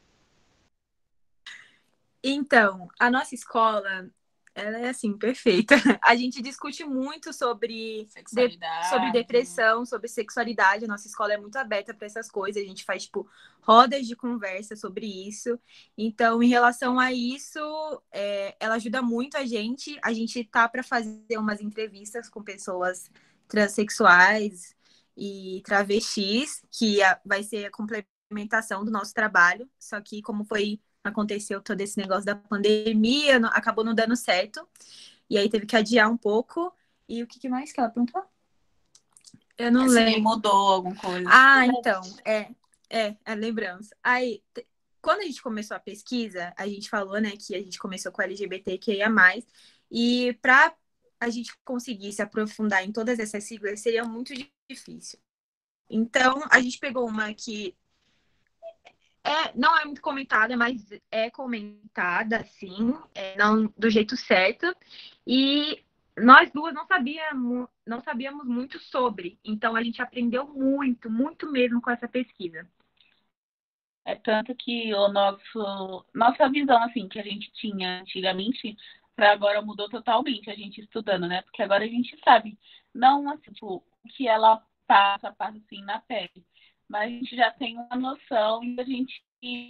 Então, a nossa escola, ela é assim, perfeita. A gente discute muito sobre, de, sobre depressão, sobre sexualidade. A nossa escola é muito aberta para essas coisas. A gente faz, tipo, rodas de conversa sobre isso. Então, em relação a isso, é, ela ajuda muito a gente. A gente tá para fazer umas entrevistas com pessoas transexuais e travestis, que a, vai ser a complementação do nosso trabalho. Só que, como foi... aconteceu todo esse negócio da pandemia, não, acabou não dando certo. E aí teve que adiar um pouco. E o que, que mais que ela perguntou? Eu não assim, lembro. Mudou alguma coisa. Ah, então, é, é, é lembrança. Aí, t- quando a gente começou a pesquisa, a gente falou, né, que a gente começou com L G B T Q I A mais, e para a gente conseguir se aprofundar em todas essas siglas, seria muito difícil. Então, a gente pegou uma que É, não é muito comentada, mas é comentada, sim, é, não do jeito certo. E nós duas não sabíamos, não sabíamos muito sobre. Então a gente aprendeu muito, muito mesmo com essa pesquisa. É tanto que o nosso nossa visão assim que a gente tinha antigamente para agora mudou totalmente a gente estudando, né? Porque agora a gente sabe, não assim, tipo, o que ela passa, passa assim na pele, mas a gente já tem uma noção e a gente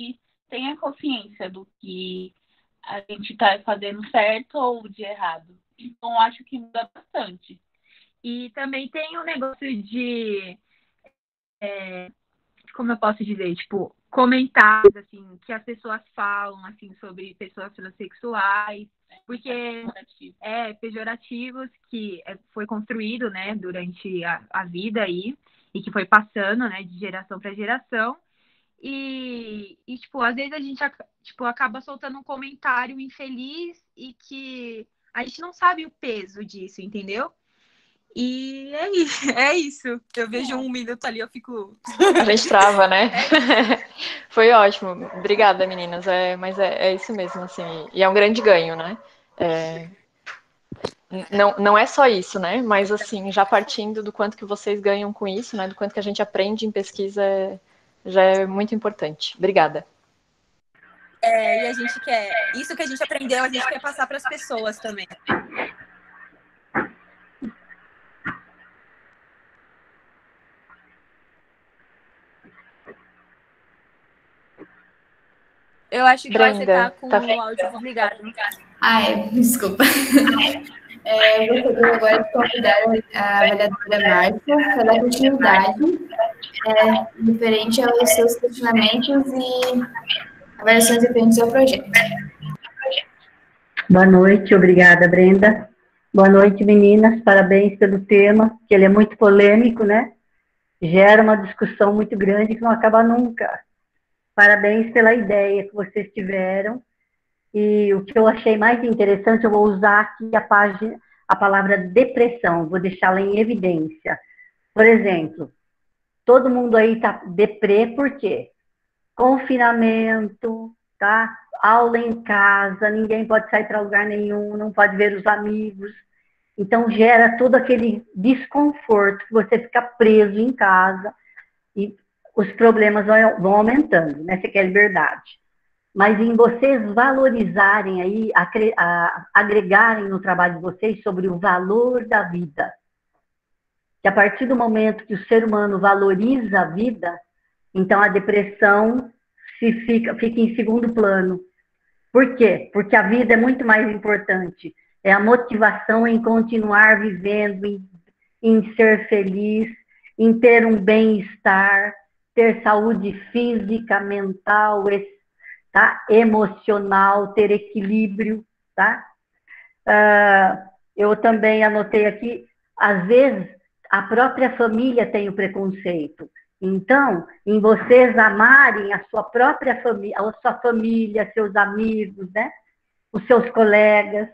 tem a consciência do que a gente está fazendo certo ou de errado. Então, acho que muda bastante. E também tem um negócio de, é, como eu posso dizer, tipo, comentários, assim, que as pessoas falam, assim, sobre pessoas transexuais, porque é pejorativos que foi construído, né, durante a, a vida aí, e que foi passando, né, de geração para geração. E, e, tipo, às vezes a gente tipo, acaba soltando um comentário infeliz e que a gente não sabe o peso disso, entendeu? E é isso. É isso. Eu vejo um minuto ali, eu fico... A gente trava, né? Foi ótimo. Obrigada, meninas. É, mas é, é isso mesmo, assim. E é um grande ganho, né? É... Não, não é só isso, né? Mas, assim, já partindo do quanto que vocês ganham com isso, né? Do quanto que a gente aprende em pesquisa, é... já é muito importante. Obrigada. É, e a gente quer... Isso que a gente aprendeu, a gente quer passar para as pessoas também. Eu acho que Brenda, você tá com tá... o áudio desligado. Ah, é, desculpa. É, eu gostaria agora de convidar a avaliadora Márcia pela continuidade é, referente aos seus questionamentos e avaliações referentes ao projeto. Boa noite, obrigada, Brenda. Boa noite, meninas, parabéns pelo tema, que ele é muito polêmico, né? Gera uma discussão muito grande que não acaba nunca. Parabéns pela ideia que vocês tiveram. E o que eu achei mais interessante, eu vou usar aqui a página, a palavra depressão, vou deixá-la em evidência. Por exemplo, todo mundo aí está deprê, por quê? Confinamento, tá? Aula em casa, ninguém pode sair para lugar nenhum, não pode ver os amigos. Então, gera todo aquele desconforto, que você fica preso em casa e os problemas vão, vão aumentando, né? Você quer liberdade. Mas em vocês valorizarem aí, a, a, agregarem no trabalho de vocês sobre o valor da vida. Que a partir do momento que o ser humano valoriza a vida, então a depressão se fica, fica em segundo plano. Por quê? Porque a vida é muito mais importante. É a motivação em continuar vivendo, em, em ser feliz, em ter um bem-estar, ter saúde física, mental, tá? Emocional, ter equilíbrio, tá? Uh, eu também anotei aqui, às vezes, a própria família tem o preconceito. Então, em vocês amarem a sua própria família, a sua família, seus amigos, né? Os seus colegas.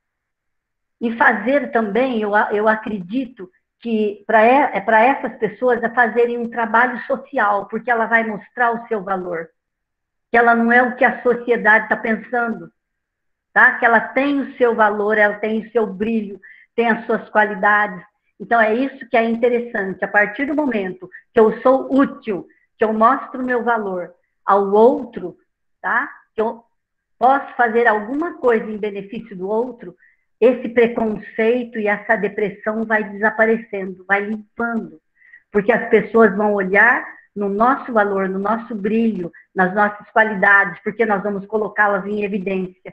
E fazer também, eu, eu acredito, que para é, para essas pessoas é fazerem um trabalho social, porque ela vai mostrar o seu valor. Que ela não é o que a sociedade está pensando, tá? Que ela tem o seu valor, ela tem o seu brilho, tem as suas qualidades. Então, é isso que é interessante. A partir do momento que eu sou útil, que eu mostro o meu valor ao outro, tá? Que eu posso fazer alguma coisa em benefício do outro, esse preconceito e essa depressão vai desaparecendo, vai limpando. Porque as pessoas vão olhar no nosso valor, no nosso brilho, nas nossas qualidades, porque nós vamos colocá-las em evidência.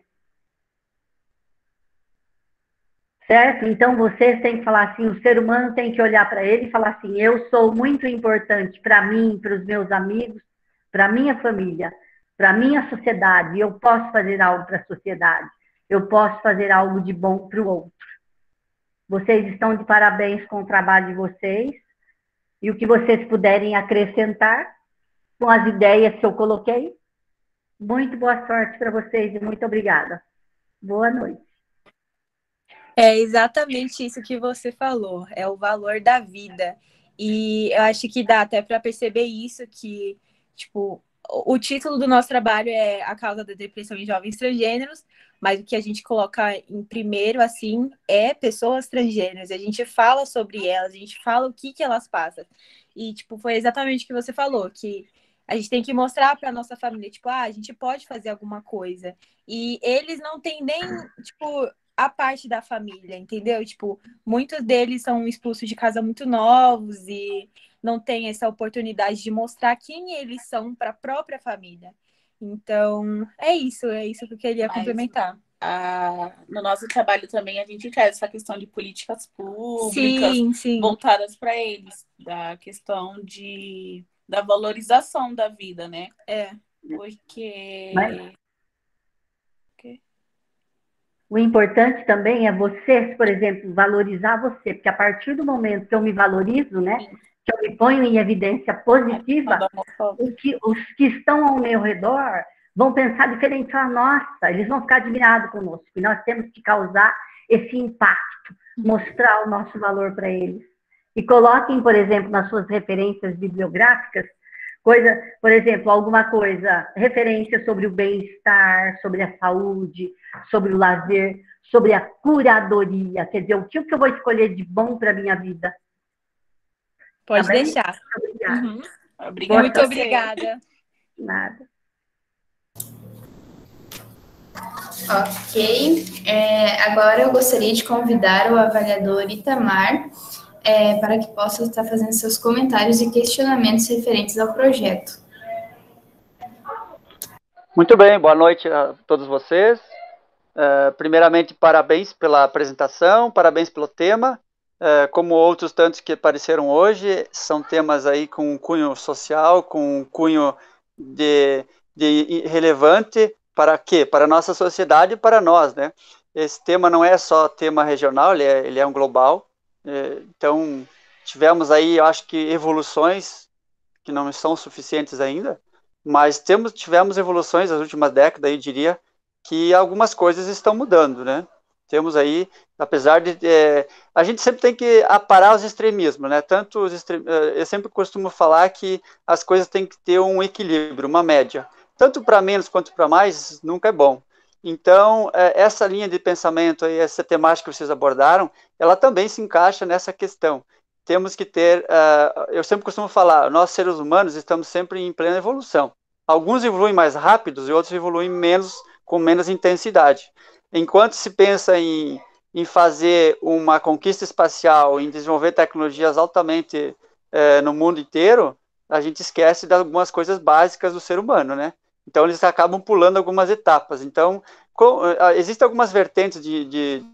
Certo? Então, vocês têm que falar assim, o ser humano tem que olhar para ele e falar assim, eu sou muito importante para mim, para os meus amigos, para a minha família, para a minha sociedade, e eu posso fazer algo para a sociedade, eu posso fazer algo de bom para o outro. Vocês estão de parabéns com o trabalho de vocês, e o que vocês puderem acrescentar com as ideias que eu coloquei. Muito boa sorte para vocês e muito obrigada. Boa noite. É exatamente isso que você falou, é o valor da vida. E eu acho que dá até para perceber isso, que, tipo, o título do nosso trabalho é A Causa da Depressão em Jovens Transgêneros, mas o que a gente coloca em primeiro, assim, é pessoas transgêneras. A gente fala sobre elas, a gente fala o que, que elas passam. E, tipo, foi exatamente o que você falou, que a gente tem que mostrar para nossa família, tipo, ah, a gente pode fazer alguma coisa. E eles não têm nem, tipo, a parte da família, entendeu? Tipo, muitos deles são expulsos de casa muito novos e não têm essa oportunidade de mostrar quem eles são para a própria família. Então, é isso, é isso que eu queria Mas complementar. a, no nosso trabalho também a gente quer essa questão de políticas públicas Sim, sim. voltadas para eles, da questão de, da valorização da vida, né? É. Porque... Mas o importante também é você, por exemplo, valorizar você, porque a partir do momento que eu me valorizo, né, que eu me ponho em evidência positiva, o que, os que estão ao meu redor vão pensar diferente a nossa, eles vão ficar admirados conosco, e nós temos que causar esse impacto, mostrar o nosso valor para eles. E coloquem, por exemplo, nas suas referências bibliográficas, coisa, por exemplo, alguma coisa, referência sobre o bem-estar, sobre a saúde, sobre o lazer, sobre a curadoria, quer dizer, o que eu vou escolher de bom para a minha vida. Pode Tá bem? deixar. Obrigada. Uhum. Obrigada. Muito obrigada. Nada. Ok. É, agora eu gostaria de convidar o avaliador Itamar é, para que possa estar fazendo seus comentários e questionamentos referentes ao projeto. Muito bem, boa noite a todos vocês. Uh, primeiramente, parabéns pela apresentação, parabéns pelo tema. Uh, como outros tantos que apareceram hoje, são temas aí com um cunho social, com um cunho de, de relevante para quê? Para a nossa sociedade e para nós, né? Esse tema não é só tema regional, ele é, ele é um global. Uh, então, tivemos aí, eu acho que, evoluções que não são suficientes ainda, mas temos, tivemos evoluções nas últimas décadas, eu diria, que algumas coisas estão mudando, né? Temos aí, apesar de... É, a gente sempre tem que aparar os extremismos, né? Tanto os extre... Eu sempre costumo falar que as coisas têm que ter um equilíbrio, uma média. Tanto para menos quanto para mais, nunca é bom. Então, essa linha de pensamento, aí, essa temática que vocês abordaram, ela também se encaixa nessa questão. Temos que ter... Uh, eu sempre costumo falar, nós seres humanos estamos sempre em plena evolução. Alguns evoluem mais rápidos e outros evoluem menos, com menos intensidade. Enquanto se pensa em, em fazer uma conquista espacial, em desenvolver tecnologias altamente eh, no mundo inteiro, a gente esquece de algumas coisas básicas do ser humano, né? Então, eles acabam pulando algumas etapas. Então, com, existem algumas vertentes de, de,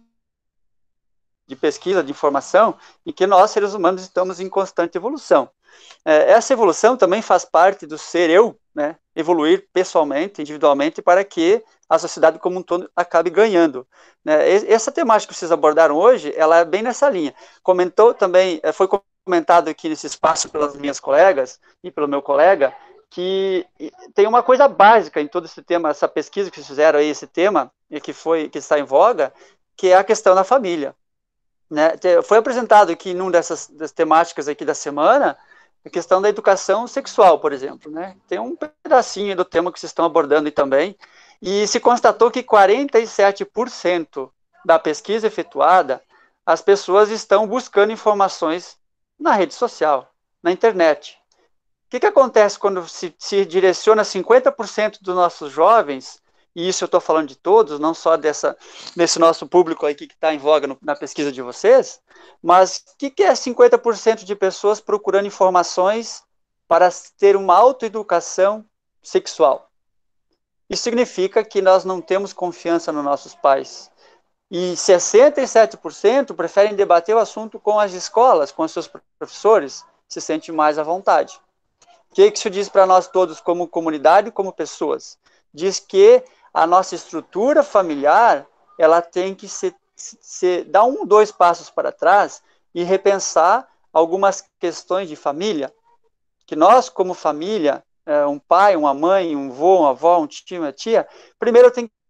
de pesquisa, de informação, em que nós, seres humanos, estamos em constante evolução. Eh, essa evolução também faz parte do ser eu, né? Evoluir pessoalmente, individualmente, para que a sociedade como um todo acabe ganhando. Né? Essa temática que vocês abordaram hoje, ela é bem nessa linha. Comentou também, foi comentado aqui nesse espaço pelas minhas colegas e pelo meu colega, que tem uma coisa básica em todo esse tema, essa pesquisa que vocês fizeram aí, esse tema, e que, foi, que está em voga, que é a questão da família. Né? Foi apresentado aqui numa dessas das temáticas aqui da semana, a questão da educação sexual, por exemplo. Né? Tem um pedacinho do tema que vocês estão abordando aí também, e se constatou que quarenta e sete por cento da pesquisa efetuada, as pessoas estão buscando informações na rede social, na internet. O que, que acontece quando se, se direciona cinquenta por cento dos nossos jovens, e isso eu estou falando de todos, não só dessa, desse nosso público aqui que está em voga no, na pesquisa de vocês, mas o que, que é cinquenta por cento de pessoas procurando informações para ter uma autoeducação sexual? Isso significa que nós não temos confiança nos nossos pais. E sessenta e sete por cento preferem debater o assunto com as escolas, com os seus professores, se sentem mais à vontade. O que isso diz para nós todos como comunidade e como pessoas? Diz que a nossa estrutura familiar, ela tem que se, se, dar um, dois passos para trás e repensar algumas questões de família, que nós, como família, um pai, uma mãe, um vô, uma avó, um tio, uma tia, primeiro tem que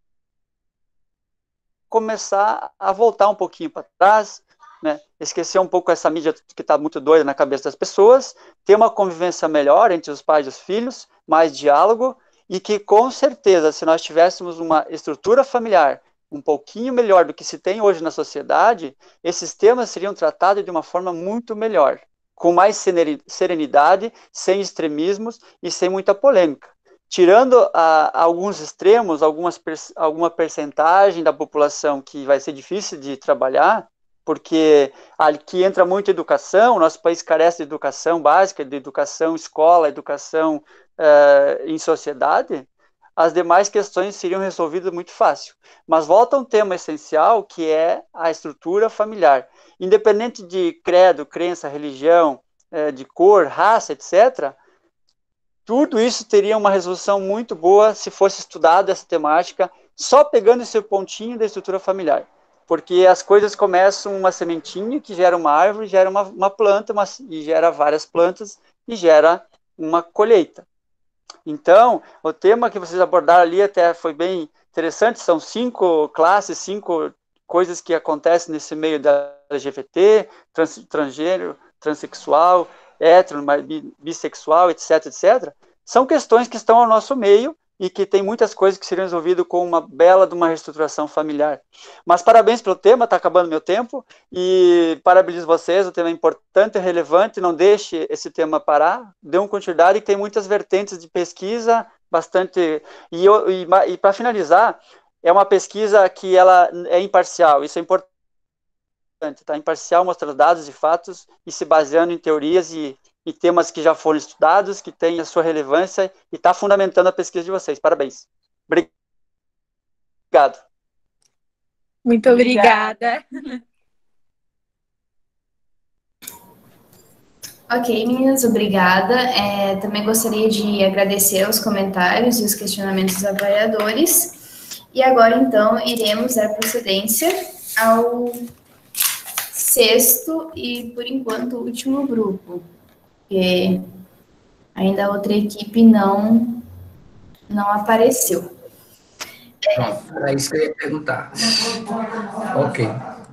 começar a voltar um pouquinho para trás, né? Esquecer um pouco essa mídia que está muito doida na cabeça das pessoas, ter uma convivência melhor entre os pais e os filhos, mais diálogo, e que com certeza, se nós tivéssemos uma estrutura familiar um pouquinho melhor do que se tem hoje na sociedade, esses temas seriam tratados de uma forma muito melhor, com mais serenidade, sem extremismos e sem muita polêmica. Tirando a, alguns extremos, algumas, alguma percentagem da população que vai ser difícil de trabalhar, porque aqui entra muito educação, nosso país carece de educação básica, de educação escola, educação uh, em sociedade, as demais questões seriam resolvidas muito fácil. Mas volta a um tema essencial, que é a estrutura familiar. Independente de credo, crença, religião, de cor, raça, etcétera, tudo isso teria uma resolução muito boa se fosse estudada essa temática, só pegando esse pontinho da estrutura familiar. Porque as coisas começam uma sementinha que gera uma árvore, gera uma, uma planta, uma, e gera várias plantas, e gera uma colheita. Então, o tema que vocês abordaram ali até foi bem interessante, são cinco classes, cinco coisas que acontecem nesse meio da L G B T, trans, transgênero, transexual, hétero, bissexual, etc, etcétera. São questões que estão ao nosso meio e que tem muitas coisas que seriam resolvidas com uma bela de uma reestruturação familiar. Mas parabéns pelo tema, está acabando meu tempo, e parabenizo vocês, o tema é importante, é relevante, não deixe esse tema parar, dê uma continuidade, e tem muitas vertentes de pesquisa, bastante... E, e, e para finalizar, é uma pesquisa que ela é imparcial, isso é importante, está imparcial, mostrando dados e fatos, e se baseando em teorias e e temas que já foram estudados, que têm a sua relevância, e está fundamentando a pesquisa de vocês. Parabéns. Obrigado. Muito obrigada. Ok, meninas, obrigada. É, também gostaria de agradecer os comentários e os questionamentos dos avaliadores. E agora, então, iremos dar procedência ao sexto e, por enquanto, último grupo. Porque ainda a outra equipe não, não apareceu. Pronto, era isso que eu ia perguntar. Ok.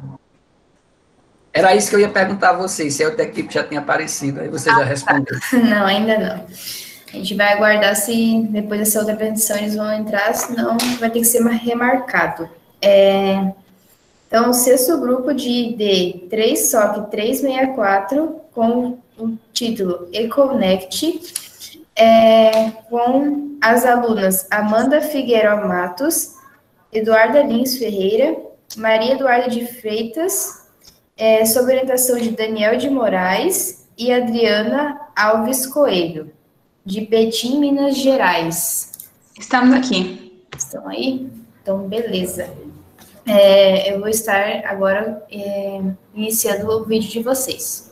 Era isso que eu ia perguntar a vocês, se a outra equipe já tinha aparecido, aí você ah, já respondeu. Tá. Não, ainda não. A gente vai aguardar se depois dessa outra apresentação eles vão entrar, senão vai ter que ser remarcado. É... Então, o sexto grupo de D três S O C trezentos e sessenta e quatro, com o título Econect, é, com as alunas Amanda Figueiredo Matos, Eduarda Lins Ferreira, Maria Eduarda de Freitas, é, sob orientação de Daniel de Moraes e Adriana Alves Coelho, de Betim, Minas Gerais. Estamos aqui. Estão aí? Então, beleza. É, eu vou estar agora é, iniciando o vídeo de vocês.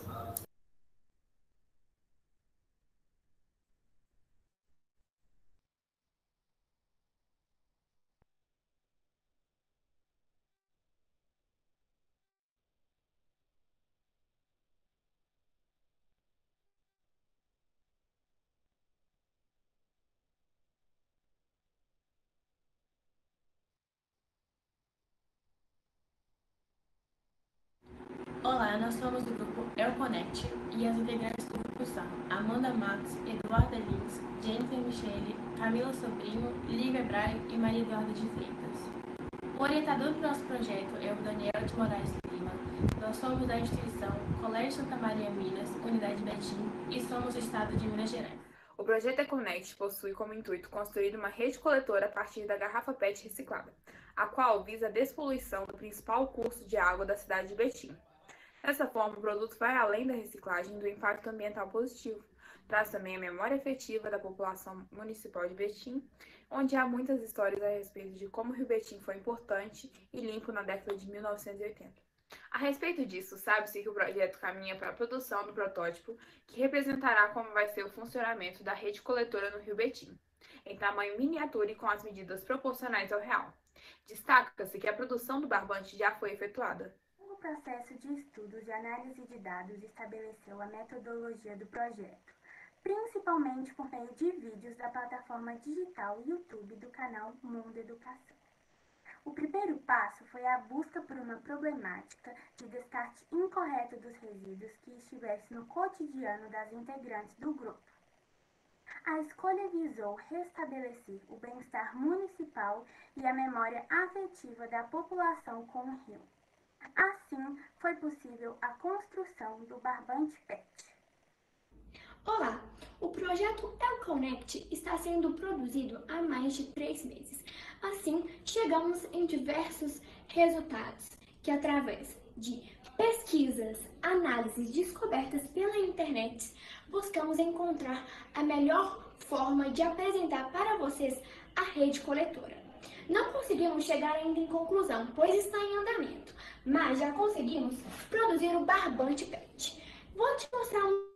Olá, nós somos do grupo Econect e as integrantes do grupo são Amanda Matos, Eduarda Lins, Jennifer Michele, Camila Sobrinho, Lívia Braga e Maria Eduarda de Freitas. O orientador do nosso projeto é o Daniel de Moraes Lima. Nós somos da instituição Colégio Santa Maria Minas, Unidade Betim, e somos do estado de Minas Gerais. O projeto Econect possui como intuito construir uma rede coletora a partir da garrafa P E T reciclada, a qual visa a despoluição do principal curso de água da cidade de Betim. Dessa forma, o produto vai além da reciclagem do impacto ambiental positivo. Traz também a memória afetiva da população municipal de Betim, onde há muitas histórias a respeito de como o Rio Betim foi importante e limpo na década de mil novecentos e oitenta. A respeito disso, sabe-se que o projeto caminha para a produção do protótipo, que representará como vai ser o funcionamento da rede coletora no Rio Betim, em tamanho miniatura e com as medidas proporcionais ao real. Destaca-se que a produção do barbante já foi efetuada. O processo de estudos e análise de dados estabeleceu a metodologia do projeto, principalmente por meio de vídeos da plataforma digital YouTube do canal Mundo Educação. O primeiro passo foi a busca por uma problemática de descarte incorreto dos resíduos que estivesse no cotidiano das integrantes do grupo. A escolha visou restabelecer o bem-estar municipal e a memória afetiva da população com o rio. Assim, foi possível a construção do barbante P E T. Olá, o projeto Econect está sendo produzido há mais de três meses. Assim, chegamos em diversos resultados que, através de pesquisas, análises descobertas pela internet, buscamos encontrar a melhor forma de apresentar para vocês a rede coletora. Não conseguimos chegar ainda em conclusão, pois está em andamento, mas já conseguimos produzir o barbante P E T. Vou te mostrar um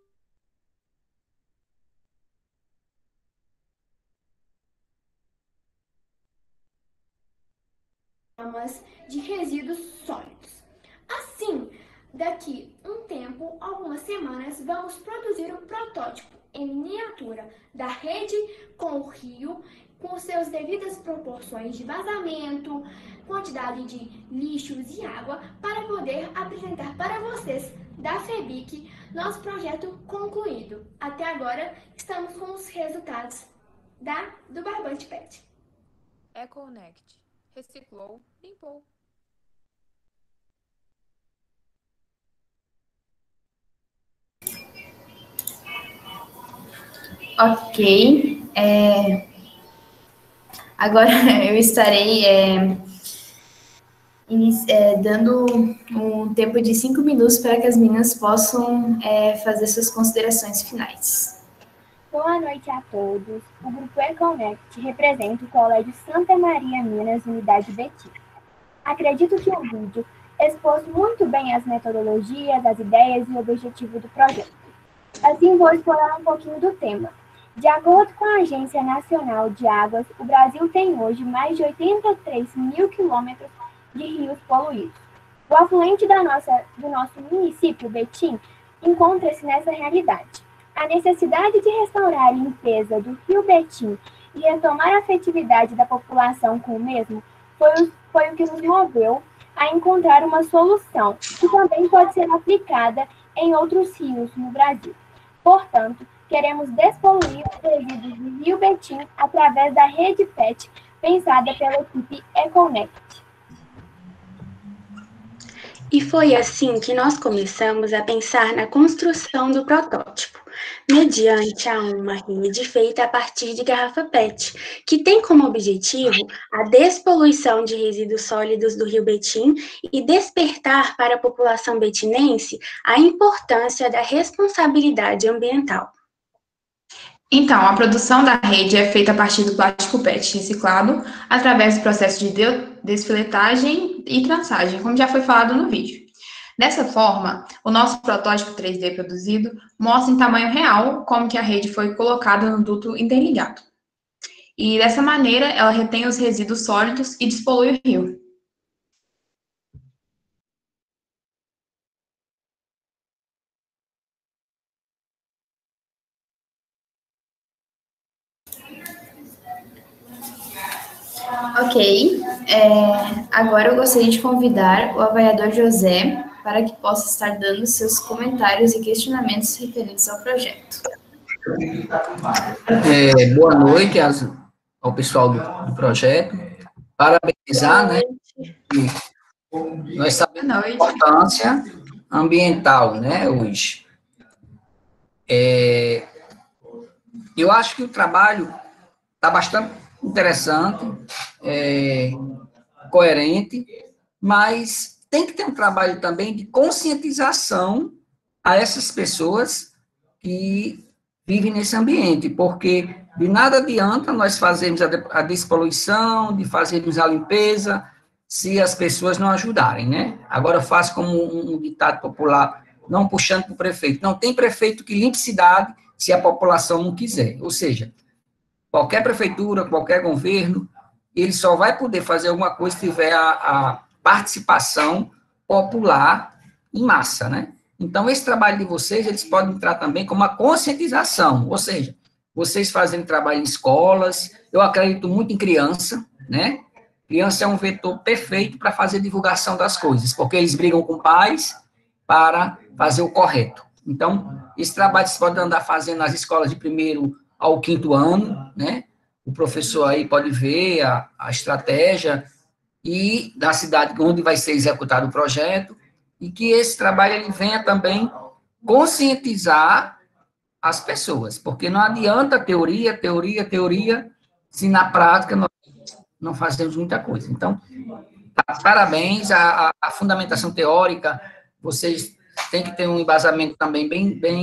de resíduos sólidos. Assim, daqui um tempo, algumas semanas, vamos produzir um protótipo em miniatura da rede com o rio, com seus devidas proporções de vazamento, quantidade de lixos e água, para poder apresentar para vocês da FEBIC nosso projeto concluído. Até agora, estamos com os resultados da, do barbante P E T. EcoNect. Reciclou, limpou. Ok. É... Agora eu estarei é... É, dando um tempo de cinco minutos para que as meninas possam é, fazer suas considerações finais. Boa noite a todos. O Grupo EcoNect representa o Colégio Santa Maria Minas, Unidade Betim. Acredito que o vídeo expôs muito bem as metodologias, as ideias e o objetivo do projeto. Assim, vou explorar um pouquinho do tema. De acordo com a Agência Nacional de Águas, o Brasil tem hoje mais de oitenta e três mil quilômetros de rios poluídos. O afluente da nossa, do nosso município, Betim, encontra-se nessa realidade. A necessidade de restaurar a limpeza do rio Betim e retomar a afetividade da população com o mesmo foi o, foi o que nos moveu a encontrar uma solução que também pode ser aplicada em outros rios no Brasil. Portanto, queremos despoluir os resíduos do rio Betim através da rede P E T pensada pela equipe EcoNect. E foi assim que nós começamos a pensar na construção do protótipo, mediante a uma rede feita a partir de garrafa P E T, que tem como objetivo a despoluição de resíduos sólidos do rio Betim e despertar para a população betinense a importância da responsabilidade ambiental. Então, a produção da rede é feita a partir do plástico P E T reciclado, através do processo de desfiletagem e trançagem, como já foi falado no vídeo. Dessa forma, o nosso protótipo três D produzido mostra em tamanho real como que a rede foi colocada no duto interligado. E dessa maneira, ela retém os resíduos sólidos e despolui o rio. Ok, é, agora eu gostaria de convidar o avaliador José para que possa estar dando seus comentários e questionamentos referentes ao projeto. É, boa noite às, ao pessoal do, do projeto. Parabenizar, né? Nós sabemos a importância ambiental, né, hoje. É, eu acho que o trabalho está bastante interessante, é, coerente, mas tem que ter um trabalho também de conscientização a essas pessoas que vivem nesse ambiente, porque de nada adianta nós fazermos a, a despoluição, de fazermos a limpeza, se as pessoas não ajudarem, né? Agora faço como um, um ditado popular, não puxando para o prefeito, não tem prefeito que limpe cidade se a população não quiser, ou seja, qualquer prefeitura, qualquer governo, ele só vai poder fazer alguma coisa se tiver a, a participação popular em massa, né? Então, esse trabalho de vocês, eles podem entrar também como uma conscientização, ou seja, vocês fazendo trabalho em escolas, eu acredito muito em criança, né? Criança é um vetor perfeito para fazer divulgação das coisas, porque eles brigam com pais para fazer o correto. Então, esse trabalho vocês podem andar fazendo nas escolas de primeiro ao quinto ano, né? O professor aí pode ver a, a estratégia e da cidade onde vai ser executado o projeto, e que esse trabalho ele venha também conscientizar as pessoas, porque não adianta teoria, teoria, teoria, se na prática nós não fazemos muita coisa. Então, parabéns, a, a, a fundamentação teórica, vocês têm que ter um embasamento também bem, bem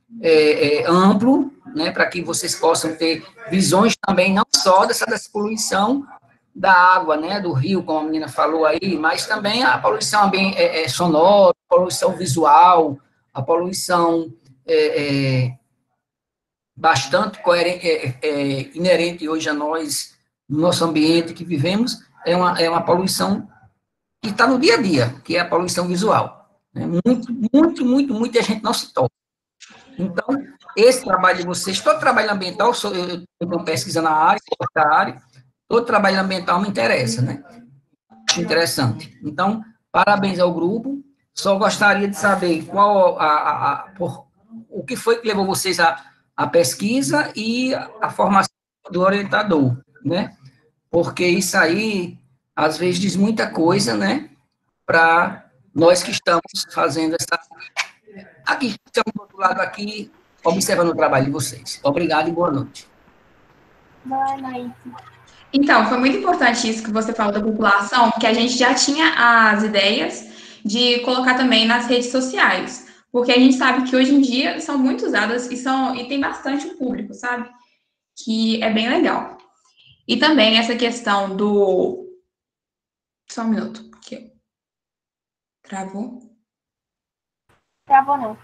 é, é, amplo, né, para que vocês possam ter visões também, não só dessa, dessa poluição da água, né, do rio, como a menina falou aí, mas também a poluição bem, é, é, sonora, a poluição visual, a poluição é, é, bastante coerente, é, é, inerente hoje a nós, no nosso ambiente que vivemos, é uma, é uma poluição que está no dia a dia, que é a poluição visual. Né? Muito, muito, muito, muita gente não se toca. Então, esse trabalho de vocês, todo trabalho ambiental, eu estou pesquisando a área, a área, todo trabalho ambiental me interessa, né? Interessante. Então, parabéns ao grupo. Só gostaria de saber qual a, a, a por, o que foi que levou vocês à, à pesquisa e a formação do orientador, né? Porque isso aí, às vezes, diz muita coisa, né? Para nós que estamos fazendo essa... Aqui, estamos do outro lado aqui, observando o trabalho de vocês. Obrigado e boa noite. Boa noite. Então, foi muito importante isso que você falou da população, porque a gente já tinha as ideias de colocar também nas redes sociais, porque a gente sabe que hoje em dia são muito usadas e, são, e tem bastante público, sabe? Que é bem legal. E também essa questão do... Só um minuto, aqui. Travou? Travou não.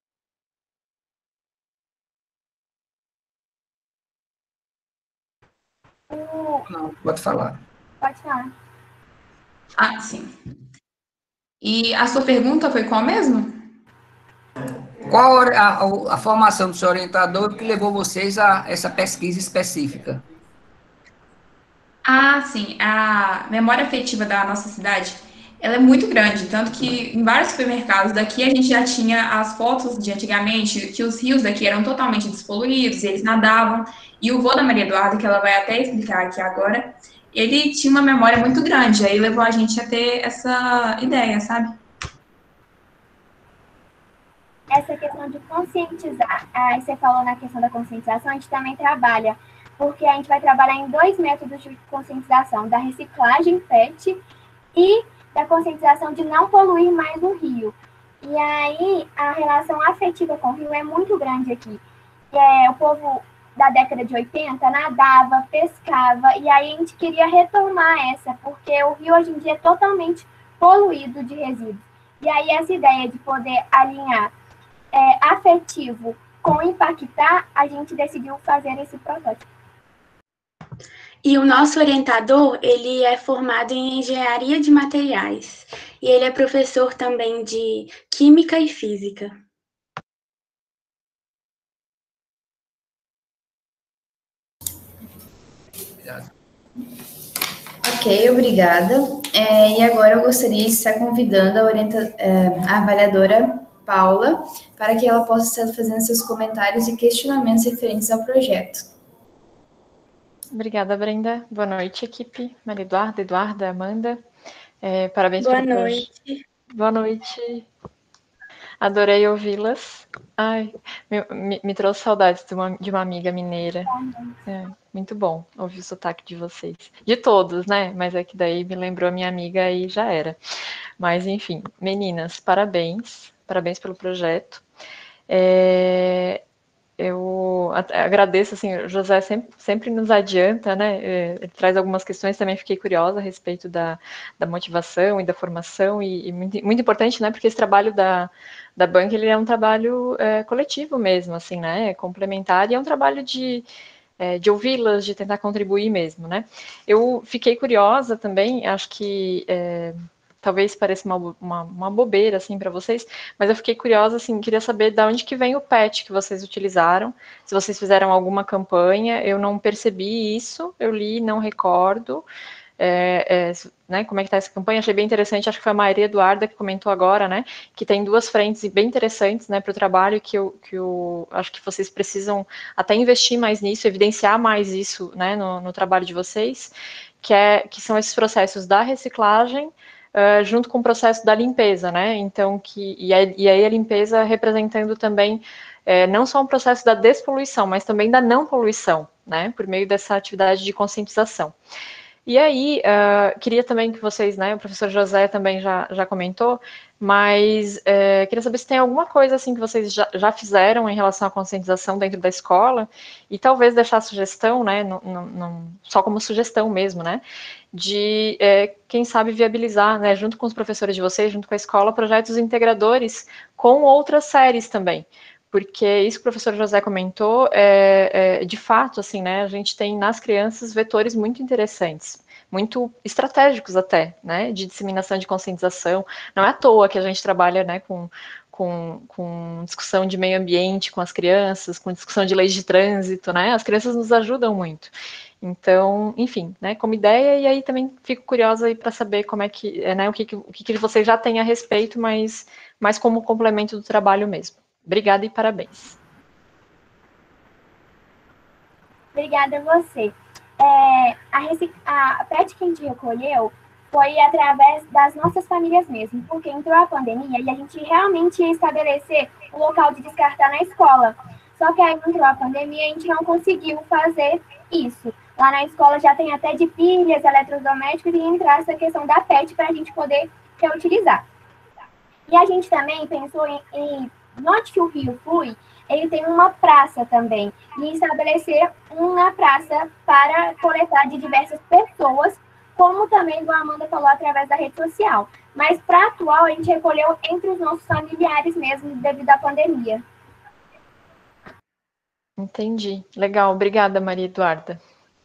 Não, pode falar. Pode falar. Ah, sim. E a sua pergunta foi qual mesmo? Qual a, a, a formação do seu orientador que levou vocês a essa pesquisa específica? Ah, sim. A memória afetiva da nossa cidade, ela é muito grande, tanto que em vários supermercados daqui a gente já tinha as fotos de antigamente, que os rios daqui eram totalmente despoluídos, eles nadavam, e o vô da Maria Eduarda, que ela vai até explicar aqui agora, ele tinha uma memória muito grande, aí levou a gente a ter essa ideia, sabe? Essa questão de conscientizar, aí você falou na questão da conscientização, a gente também trabalha, porque a gente vai trabalhar em dois métodos de conscientização, da reciclagem P E T e da conscientização de não poluir mais o rio. E aí, a relação afetiva com o rio é muito grande aqui. É, o povo da década de oitenta nadava, pescava, e aí a gente queria retomar essa, porque o rio hoje em dia é totalmente poluído de resíduos. E aí essa ideia de poder alinhar é, afetivo com impactar, a gente decidiu fazer esse protótipo. E o nosso orientador, ele é formado em engenharia de materiais. E ele é professor também de química e física. Ok, obrigada. É, e agora eu gostaria de estar convidando a, orienta, é, a avaliadora Paula para que ela possa estar fazendo seus comentários e questionamentos referentes ao projeto. Obrigada, Brenda. Boa noite, equipe. Maria Eduarda, Eduarda, Amanda. É, parabéns Boa pelo noite. projeto. Boa noite. Adorei ouvi-las. Ai, me, me, me trouxe saudades de uma, de uma amiga mineira. É, muito bom ouvir o sotaque de vocês. De todos, né? Mas é que daí me lembrou a minha amiga e já era. Mas, enfim, meninas, parabéns. Parabéns pelo projeto. É, eu agradeço, assim, o José sempre, sempre nos adianta, né? Ele traz algumas questões, também fiquei curiosa a respeito da, da motivação e da formação, e, e muito, muito importante, né? Porque esse trabalho da, da banca, ele é um trabalho é, coletivo mesmo, assim, né? É complementar, e é um trabalho de, é, de ouvi-las, de tentar contribuir mesmo, né? Eu fiquei curiosa também, acho que... É, talvez pareça uma, uma, uma bobeira, assim, para vocês, mas eu fiquei curiosa, assim, queria saber de onde que vem o P E T que vocês utilizaram, se vocês fizeram alguma campanha, eu não percebi isso, eu li, não recordo, é, é, né, como é que tá essa campanha, achei bem interessante, acho que foi a Maria Eduarda que comentou agora, né, que tem duas frentes bem interessantes, né, para o trabalho, que eu, que eu acho que vocês precisam até investir mais nisso, evidenciar mais isso, né, no, no trabalho de vocês, que, é, que são esses processos da reciclagem, Uh, junto com o processo da limpeza, né, então, que, e, a, e aí a limpeza representando também, é, não só um processo da despoluição, mas também da não poluição, né, por meio dessa atividade de conscientização. E aí, uh, queria também que vocês, né, o professor José também já, já comentou, mas é, queria saber se tem alguma coisa assim que vocês já, já fizeram em relação à conscientização dentro da escola, e talvez deixar sugestão, né, não, não, não, só como sugestão mesmo, né, de, é, quem sabe, viabilizar, né, junto com os professores de vocês, junto com a escola, projetos integradores com outras séries também. Porque isso que o professor José comentou, é, é, de fato, assim, né, a gente tem nas crianças vetores muito interessantes, muito estratégicos até, né, de disseminação de conscientização. Não é à toa que a gente trabalha, né, com, com, com discussão de meio ambiente com as crianças, com discussão de leis de trânsito, né, as crianças nos ajudam muito. Então, enfim, né, como ideia, e aí também fico curiosa aí para saber como é que, né, o que, o que vocês já têm a respeito, mas, mas como complemento do trabalho mesmo. Obrigada e parabéns. Obrigada a você. É, a, a, a P E T que a gente recolheu foi através das nossas famílias mesmo, porque entrou a pandemia e a gente realmente ia estabelecer o local de descartar na escola. Só que aí entrou a pandemia e a gente não conseguiu fazer isso. Lá na escola já tem até de pilhas, eletrodomésticos, e entrar essa questão da P E T para a gente poder reutilizar. E a gente também pensou em, em Note que o Rio Flui, ele tem uma praça também, e estabelecer uma praça para coletar de diversas pessoas, como também o Amanda falou através da rede social. Mas para atual, a gente recolheu entre os nossos familiares mesmo, devido à pandemia. Entendi. Legal. Obrigada, Maria Eduarda.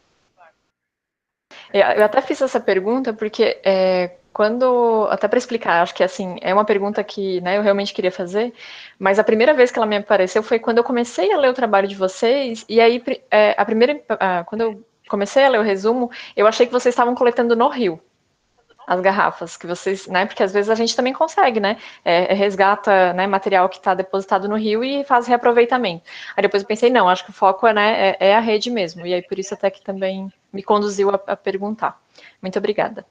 Eu até fiz essa pergunta porque é, quando, até para explicar, acho que assim, é uma pergunta que, né, eu realmente queria fazer, mas a primeira vez que ela me apareceu foi quando eu comecei a ler o trabalho de vocês, e aí é, a primeira, a, quando eu comecei a ler o resumo, eu achei que vocês estavam coletando no rio as garrafas, que vocês, né, porque às vezes a gente também consegue, né, é, resgata, né, material que está depositado no rio e faz reaproveitamento. Aí depois eu pensei, não, acho que o foco é, né, é, é a rede mesmo, e aí por isso até que também me conduziu a, a perguntar. Muito obrigada.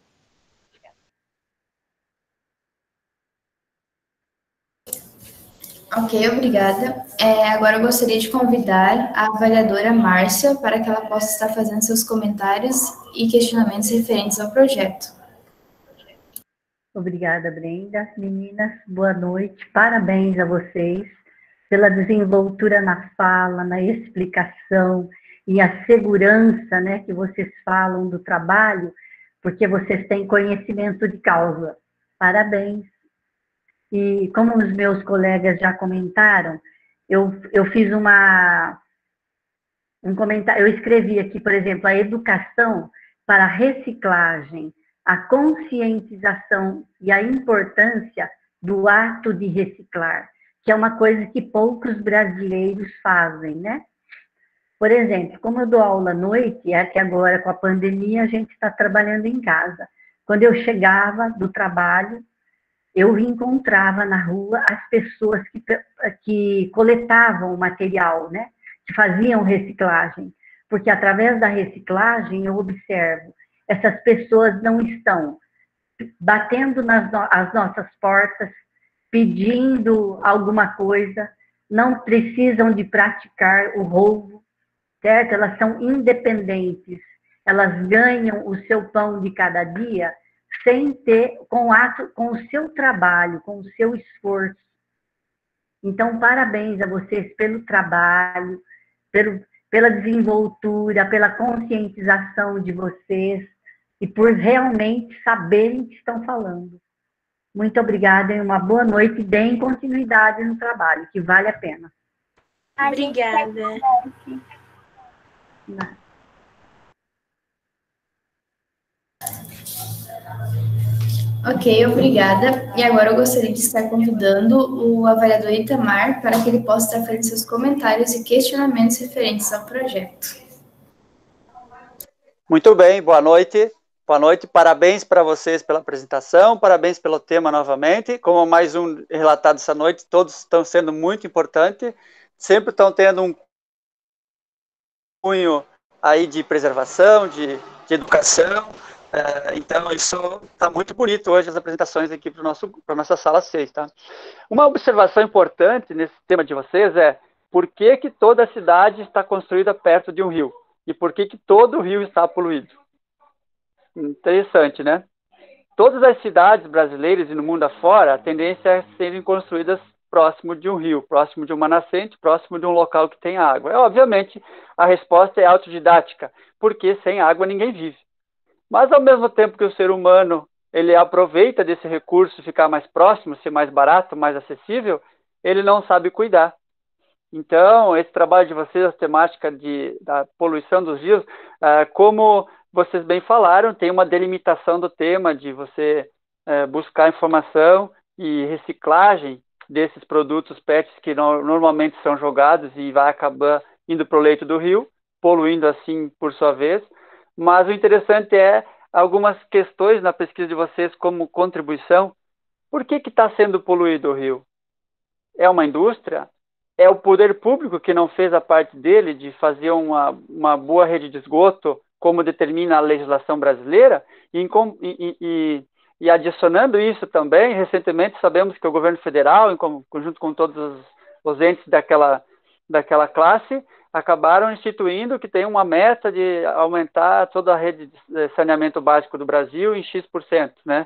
Ok, obrigada. É, agora eu gostaria de convidar a avaliadora Márcia para que ela possa estar fazendo seus comentários e questionamentos referentes ao projeto. Obrigada, Brenda. Meninas, boa noite. Parabéns a vocês pela desenvoltura na fala, na explicação e a segurança, né, que vocês falam do trabalho, porque vocês têm conhecimento de causa. Parabéns. E como os meus colegas já comentaram, eu, eu fiz uma, um comentário, eu escrevi aqui, por exemplo, a educação para a reciclagem, a conscientização e a importância do ato de reciclar, que é uma coisa que poucos brasileiros fazem, né? Por exemplo, como eu dou aula à noite, é que agora com a pandemia a gente está trabalhando em casa. Quando eu chegava do trabalho, eu encontrava na rua as pessoas que, que coletavam o material, né? Que faziam reciclagem. Porque através da reciclagem eu observo, essas pessoas não estão batendo nas no as nossas portas, pedindo alguma coisa, não precisam de praticar o roubo, certo? Elas são independentes, elas ganham o seu pão de cada dia sem ter, com, ato, com o seu trabalho, com o seu esforço. Então, parabéns a vocês pelo trabalho, pelo, pela desenvoltura, pela conscientização de vocês e por realmente saberem o que estão falando. Muito obrigada e uma boa noite e deem continuidade no trabalho, que vale a pena. Obrigada. Ok, obrigada. E agora eu gostaria de estar convidando o avaliador Itamar para que ele possa estar fazendo seus comentários e questionamentos referentes ao projeto. Muito bem, boa noite. Boa noite, parabéns para vocês pela apresentação, parabéns pelo tema novamente. Como mais um relatado essa noite, todos estão sendo muito importantes, sempre estão tendo um cunho aí de preservação, de, de educação. Uh, então, isso está muito bonito hoje, as apresentações aqui para a nossa sala seis. Tá? Uma observação importante nesse tema de vocês é por que, que toda a cidade está construída perto de um rio? E por que, que todo o rio está poluído? Interessante, né? Todas as cidades brasileiras e no mundo afora, a tendência é serem construídas próximo de um rio, próximo de uma nascente, próximo de um local que tem água. É, obviamente, a resposta é autodidática, porque sem água ninguém vive. Mas, ao mesmo tempo que o ser humano ele aproveita desse recurso ficar mais próximo, ser mais barato, mais acessível, ele não sabe cuidar. Então, esse trabalho de vocês, a temática de, da poluição dos rios, ah, como vocês bem falaram, tem uma delimitação do tema de você eh, buscar informação e reciclagem desses produtos P E Ts que no, normalmente são jogados e vai acabar indo para o leito do rio, poluindo assim por sua vez. Mas o interessante é algumas questões na pesquisa de vocês como contribuição. Por que que está sendo poluído o rio? É uma indústria? É o poder público que não fez a parte dele de fazer uma, uma boa rede de esgoto, como determina a legislação brasileira? E, e, e, e adicionando isso também, recentemente sabemos que o governo federal, em conjunto com todos os, os entes daquela, daquela classe, acabaram instituindo que tem uma meta de aumentar toda a rede de saneamento básico do Brasil em X por cento, né?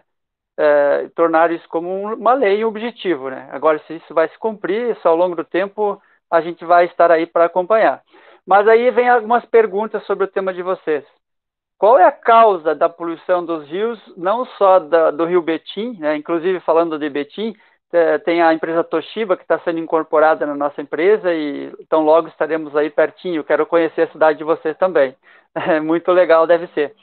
É, tornar isso como uma lei e um objetivo, né? Agora, se isso vai se cumprir, isso ao longo do tempo a gente vai estar aí para acompanhar. Mas aí vem algumas perguntas sobre o tema de vocês. Qual é a causa da poluição dos rios, não só da, do rio Betim, né? Inclusive falando de Betim, é, tem a empresa Toshiba que está sendo incorporada na nossa empresa e tão logo estaremos aí pertinho. Quero conhecer a cidade de vocês também. É muito legal, deve ser.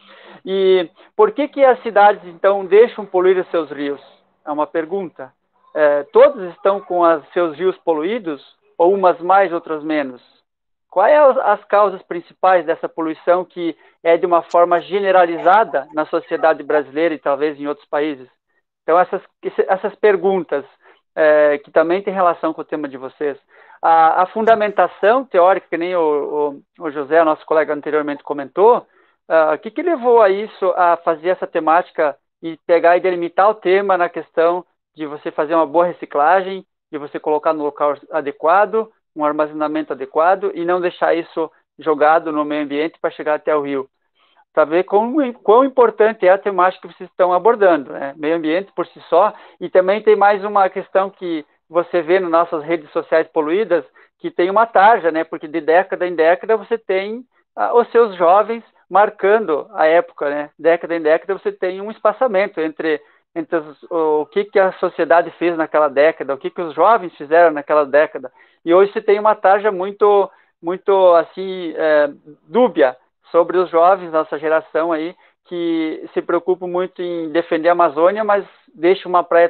E por que que as cidades, então, deixam poluir os seus rios? É uma pergunta. É, todos estão com os seus rios poluídos? Ou umas mais, outras menos? Quais são as causas principais dessa poluição que é de uma forma generalizada na sociedade brasileira e talvez em outros países? Então, essas, essas perguntas, é, que também têm relação com o tema de vocês. A, a fundamentação teórica, que nem o, o, o José, nosso colega anteriormente comentou, o uh, que, que levou a isso, a fazer essa temática e pegar e delimitar o tema na questão de você fazer uma boa reciclagem, de você colocar no local adequado, um armazenamento adequado e não deixar isso jogado no meio ambiente para chegar até o rio? Para ver quão, quão importante é a temática que vocês estão abordando, né? Meio ambiente por si só. E também tem mais uma questão que você vê nas nossas redes sociais poluídas, que tem uma tarja, né? Porque de década em década você tem ah, os seus jovens marcando a época, né? Década em década você tem um espaçamento entre, entre os, o, o que, que a sociedade fez naquela década, o que, que os jovens fizeram naquela década. E hoje você tem uma tarja muito, muito assim, é, dúbia sobre os jovens, nossa geração aí, que se preocupam muito em defender a Amazônia, mas deixa uma praia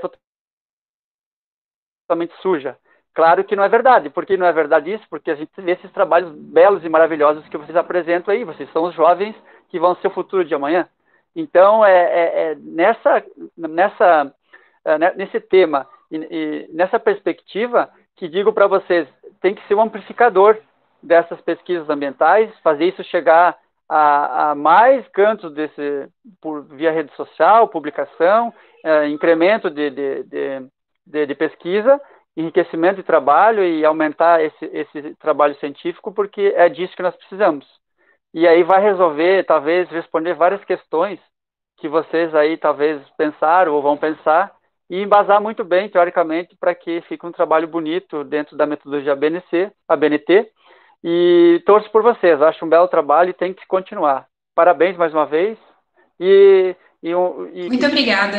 totalmente suja. Claro que não é verdade. Por que não é verdade isso? Porque a gente vê esses trabalhos belos e maravilhosos que vocês apresentam aí. Vocês são os jovens que vão ser o futuro de amanhã. Então, é, é, é nessa, nessa, é, nesse tema e, e nessa perspectiva que digo para vocês, tem que ser um amplificador dessas pesquisas ambientais, fazer isso chegar a, a mais cantos desse, por, via rede social, publicação, é, incremento de, de, de, de, de pesquisa, enriquecimento de trabalho e aumentar esse, esse trabalho científico, porque é disso que nós precisamos. E aí vai resolver, talvez, responder várias questões que vocês aí talvez pensaram ou vão pensar e embasar muito bem, teoricamente, para que fique um trabalho bonito dentro da metodologia A B N C, A B N T, e torço por vocês. Acho um belo trabalho e tem que continuar. Parabéns mais uma vez. E, e, e... Muito obrigada.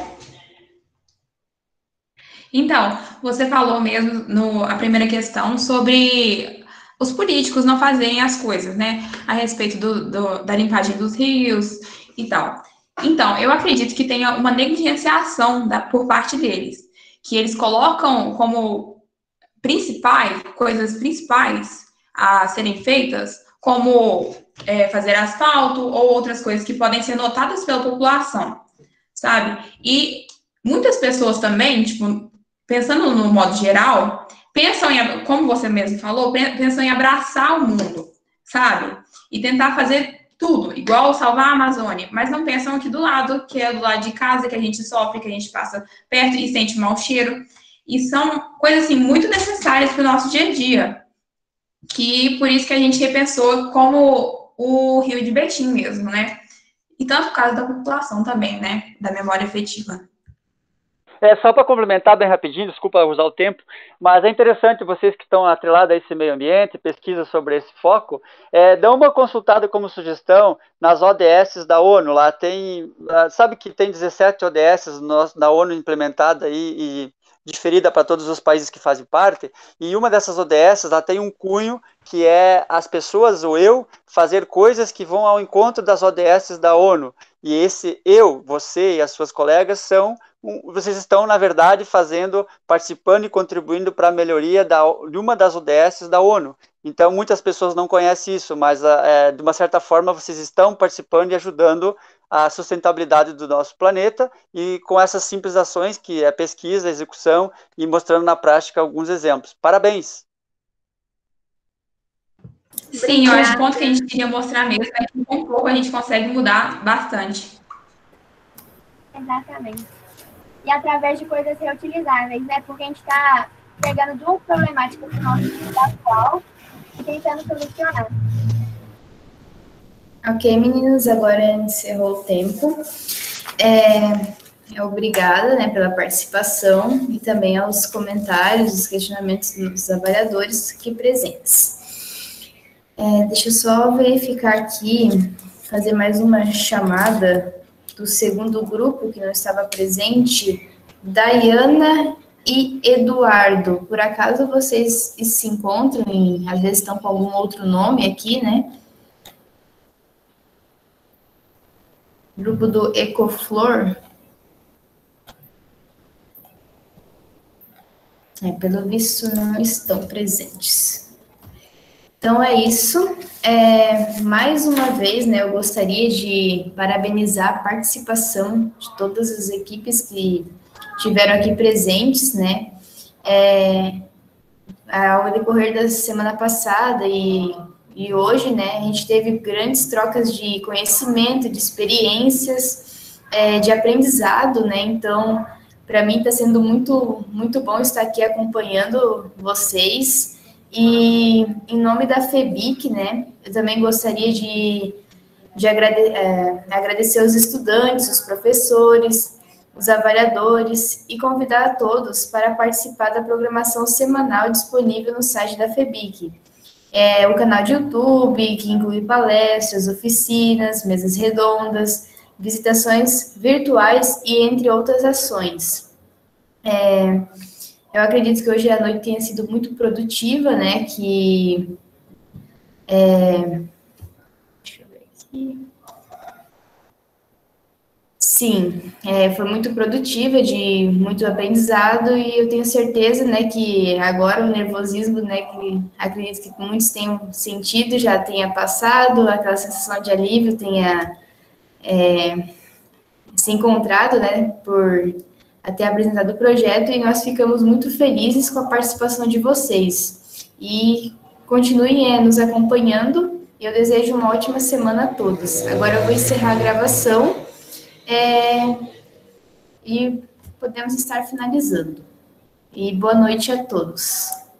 Então, você falou mesmo no, a primeira questão sobre os políticos não fazerem as coisas, né? A respeito do, do, da limpagem dos rios e tal. Então, eu acredito que tenha uma negligenciação da, por parte deles, que eles colocam como principais, coisas principais a serem feitas, como é, fazer asfalto ou outras coisas que podem ser notadas pela população, sabe? E muitas pessoas também, tipo, pensando no modo geral, pensam em, como você mesmo falou, pensam em abraçar o mundo, sabe? E tentar fazer tudo, igual salvar a Amazônia, mas não pensam aqui do lado, que é do lado de casa, que a gente sofre, que a gente passa perto e sente mau cheiro. E são coisas, assim, muito necessárias para o nosso dia a dia. Que por isso que a gente repensou como o Rio de Betim mesmo, né? e tanto o caso da população também, né, da memória afetiva. É, só para complementar bem rapidinho, desculpa usar o tempo, mas é interessante vocês que estão atrelados a esse meio ambiente, pesquisa sobre esse foco, é, dão uma consultada como sugestão nas O D S da ONU. Lá tem, sabe que tem dezessete O D S da ONU implementada aí, e diferida para todos os países que fazem parte, e uma dessas O D S lá tem um cunho que é as pessoas, ou eu, fazer coisas que vão ao encontro das O D S da ONU. E esse eu, você e as suas colegas são, vocês estão, na verdade, fazendo, participando e contribuindo para a melhoria da, de uma das O D S da ONU. Então, muitas pessoas não conhecem isso, mas, é, de uma certa forma, vocês estão participando e ajudando a sustentabilidade do nosso planeta, e com essas simples ações, que é pesquisa, execução, e mostrando na prática alguns exemplos. Parabéns! Sim, eu acho que o ponto que a gente queria mostrar mesmo é que com pouco a gente consegue mudar bastante. Exatamente. E através de coisas reutilizáveis, né? Porque a gente está pegando duas problemáticas do nosso mundo atual e tentando solucionar. Ok, meninos, agora encerrou o tempo. É, obrigada, né, pela participação e também aos comentários, os questionamentos dos avaliadores aqui presentes. É, deixa eu só verificar aqui, fazer mais uma chamada do segundo grupo que não estava presente, Dayana e Eduardo. Por acaso vocês se encontram, em, às vezes estão com algum outro nome aqui, né? Grupo do Ecoflor. É, pelo visto, não estão presentes. Então, é isso. É, mais uma vez, né, eu gostaria de parabenizar a participação de todas as equipes que tiveram aqui presentes, né? É, ao decorrer da semana passada e, e hoje, né, a gente teve grandes trocas de conhecimento, de experiências, é, de aprendizado, né? Então, para mim está sendo muito, muito bom estar aqui acompanhando vocês. E em nome da FEBIC, né, eu também gostaria de, de agrade, é, agradecer os estudantes, os professores, os avaliadores e convidar a todos para participar da programação semanal disponível no site da FEBIC. É, o canal de YouTube, que inclui palestras, oficinas, mesas redondas, visitações virtuais e entre outras ações. É, Eu acredito que hoje a noite tenha sido muito produtiva, né, que... É, deixa eu ver aqui. Sim, é, foi muito produtiva, de muito aprendizado, e eu tenho certeza, né, que agora o nervosismo, né, que acredito que muitos tenham sentido, já tenha passado, aquela sensação de alívio tenha é, se encontrado, né, por... até apresentado o projeto, e nós ficamos muito felizes com a participação de vocês. E continuem é, nos acompanhando, e eu desejo uma ótima semana a todos. Agora eu vou encerrar a gravação, é, e podemos estar finalizando. E boa noite a todos.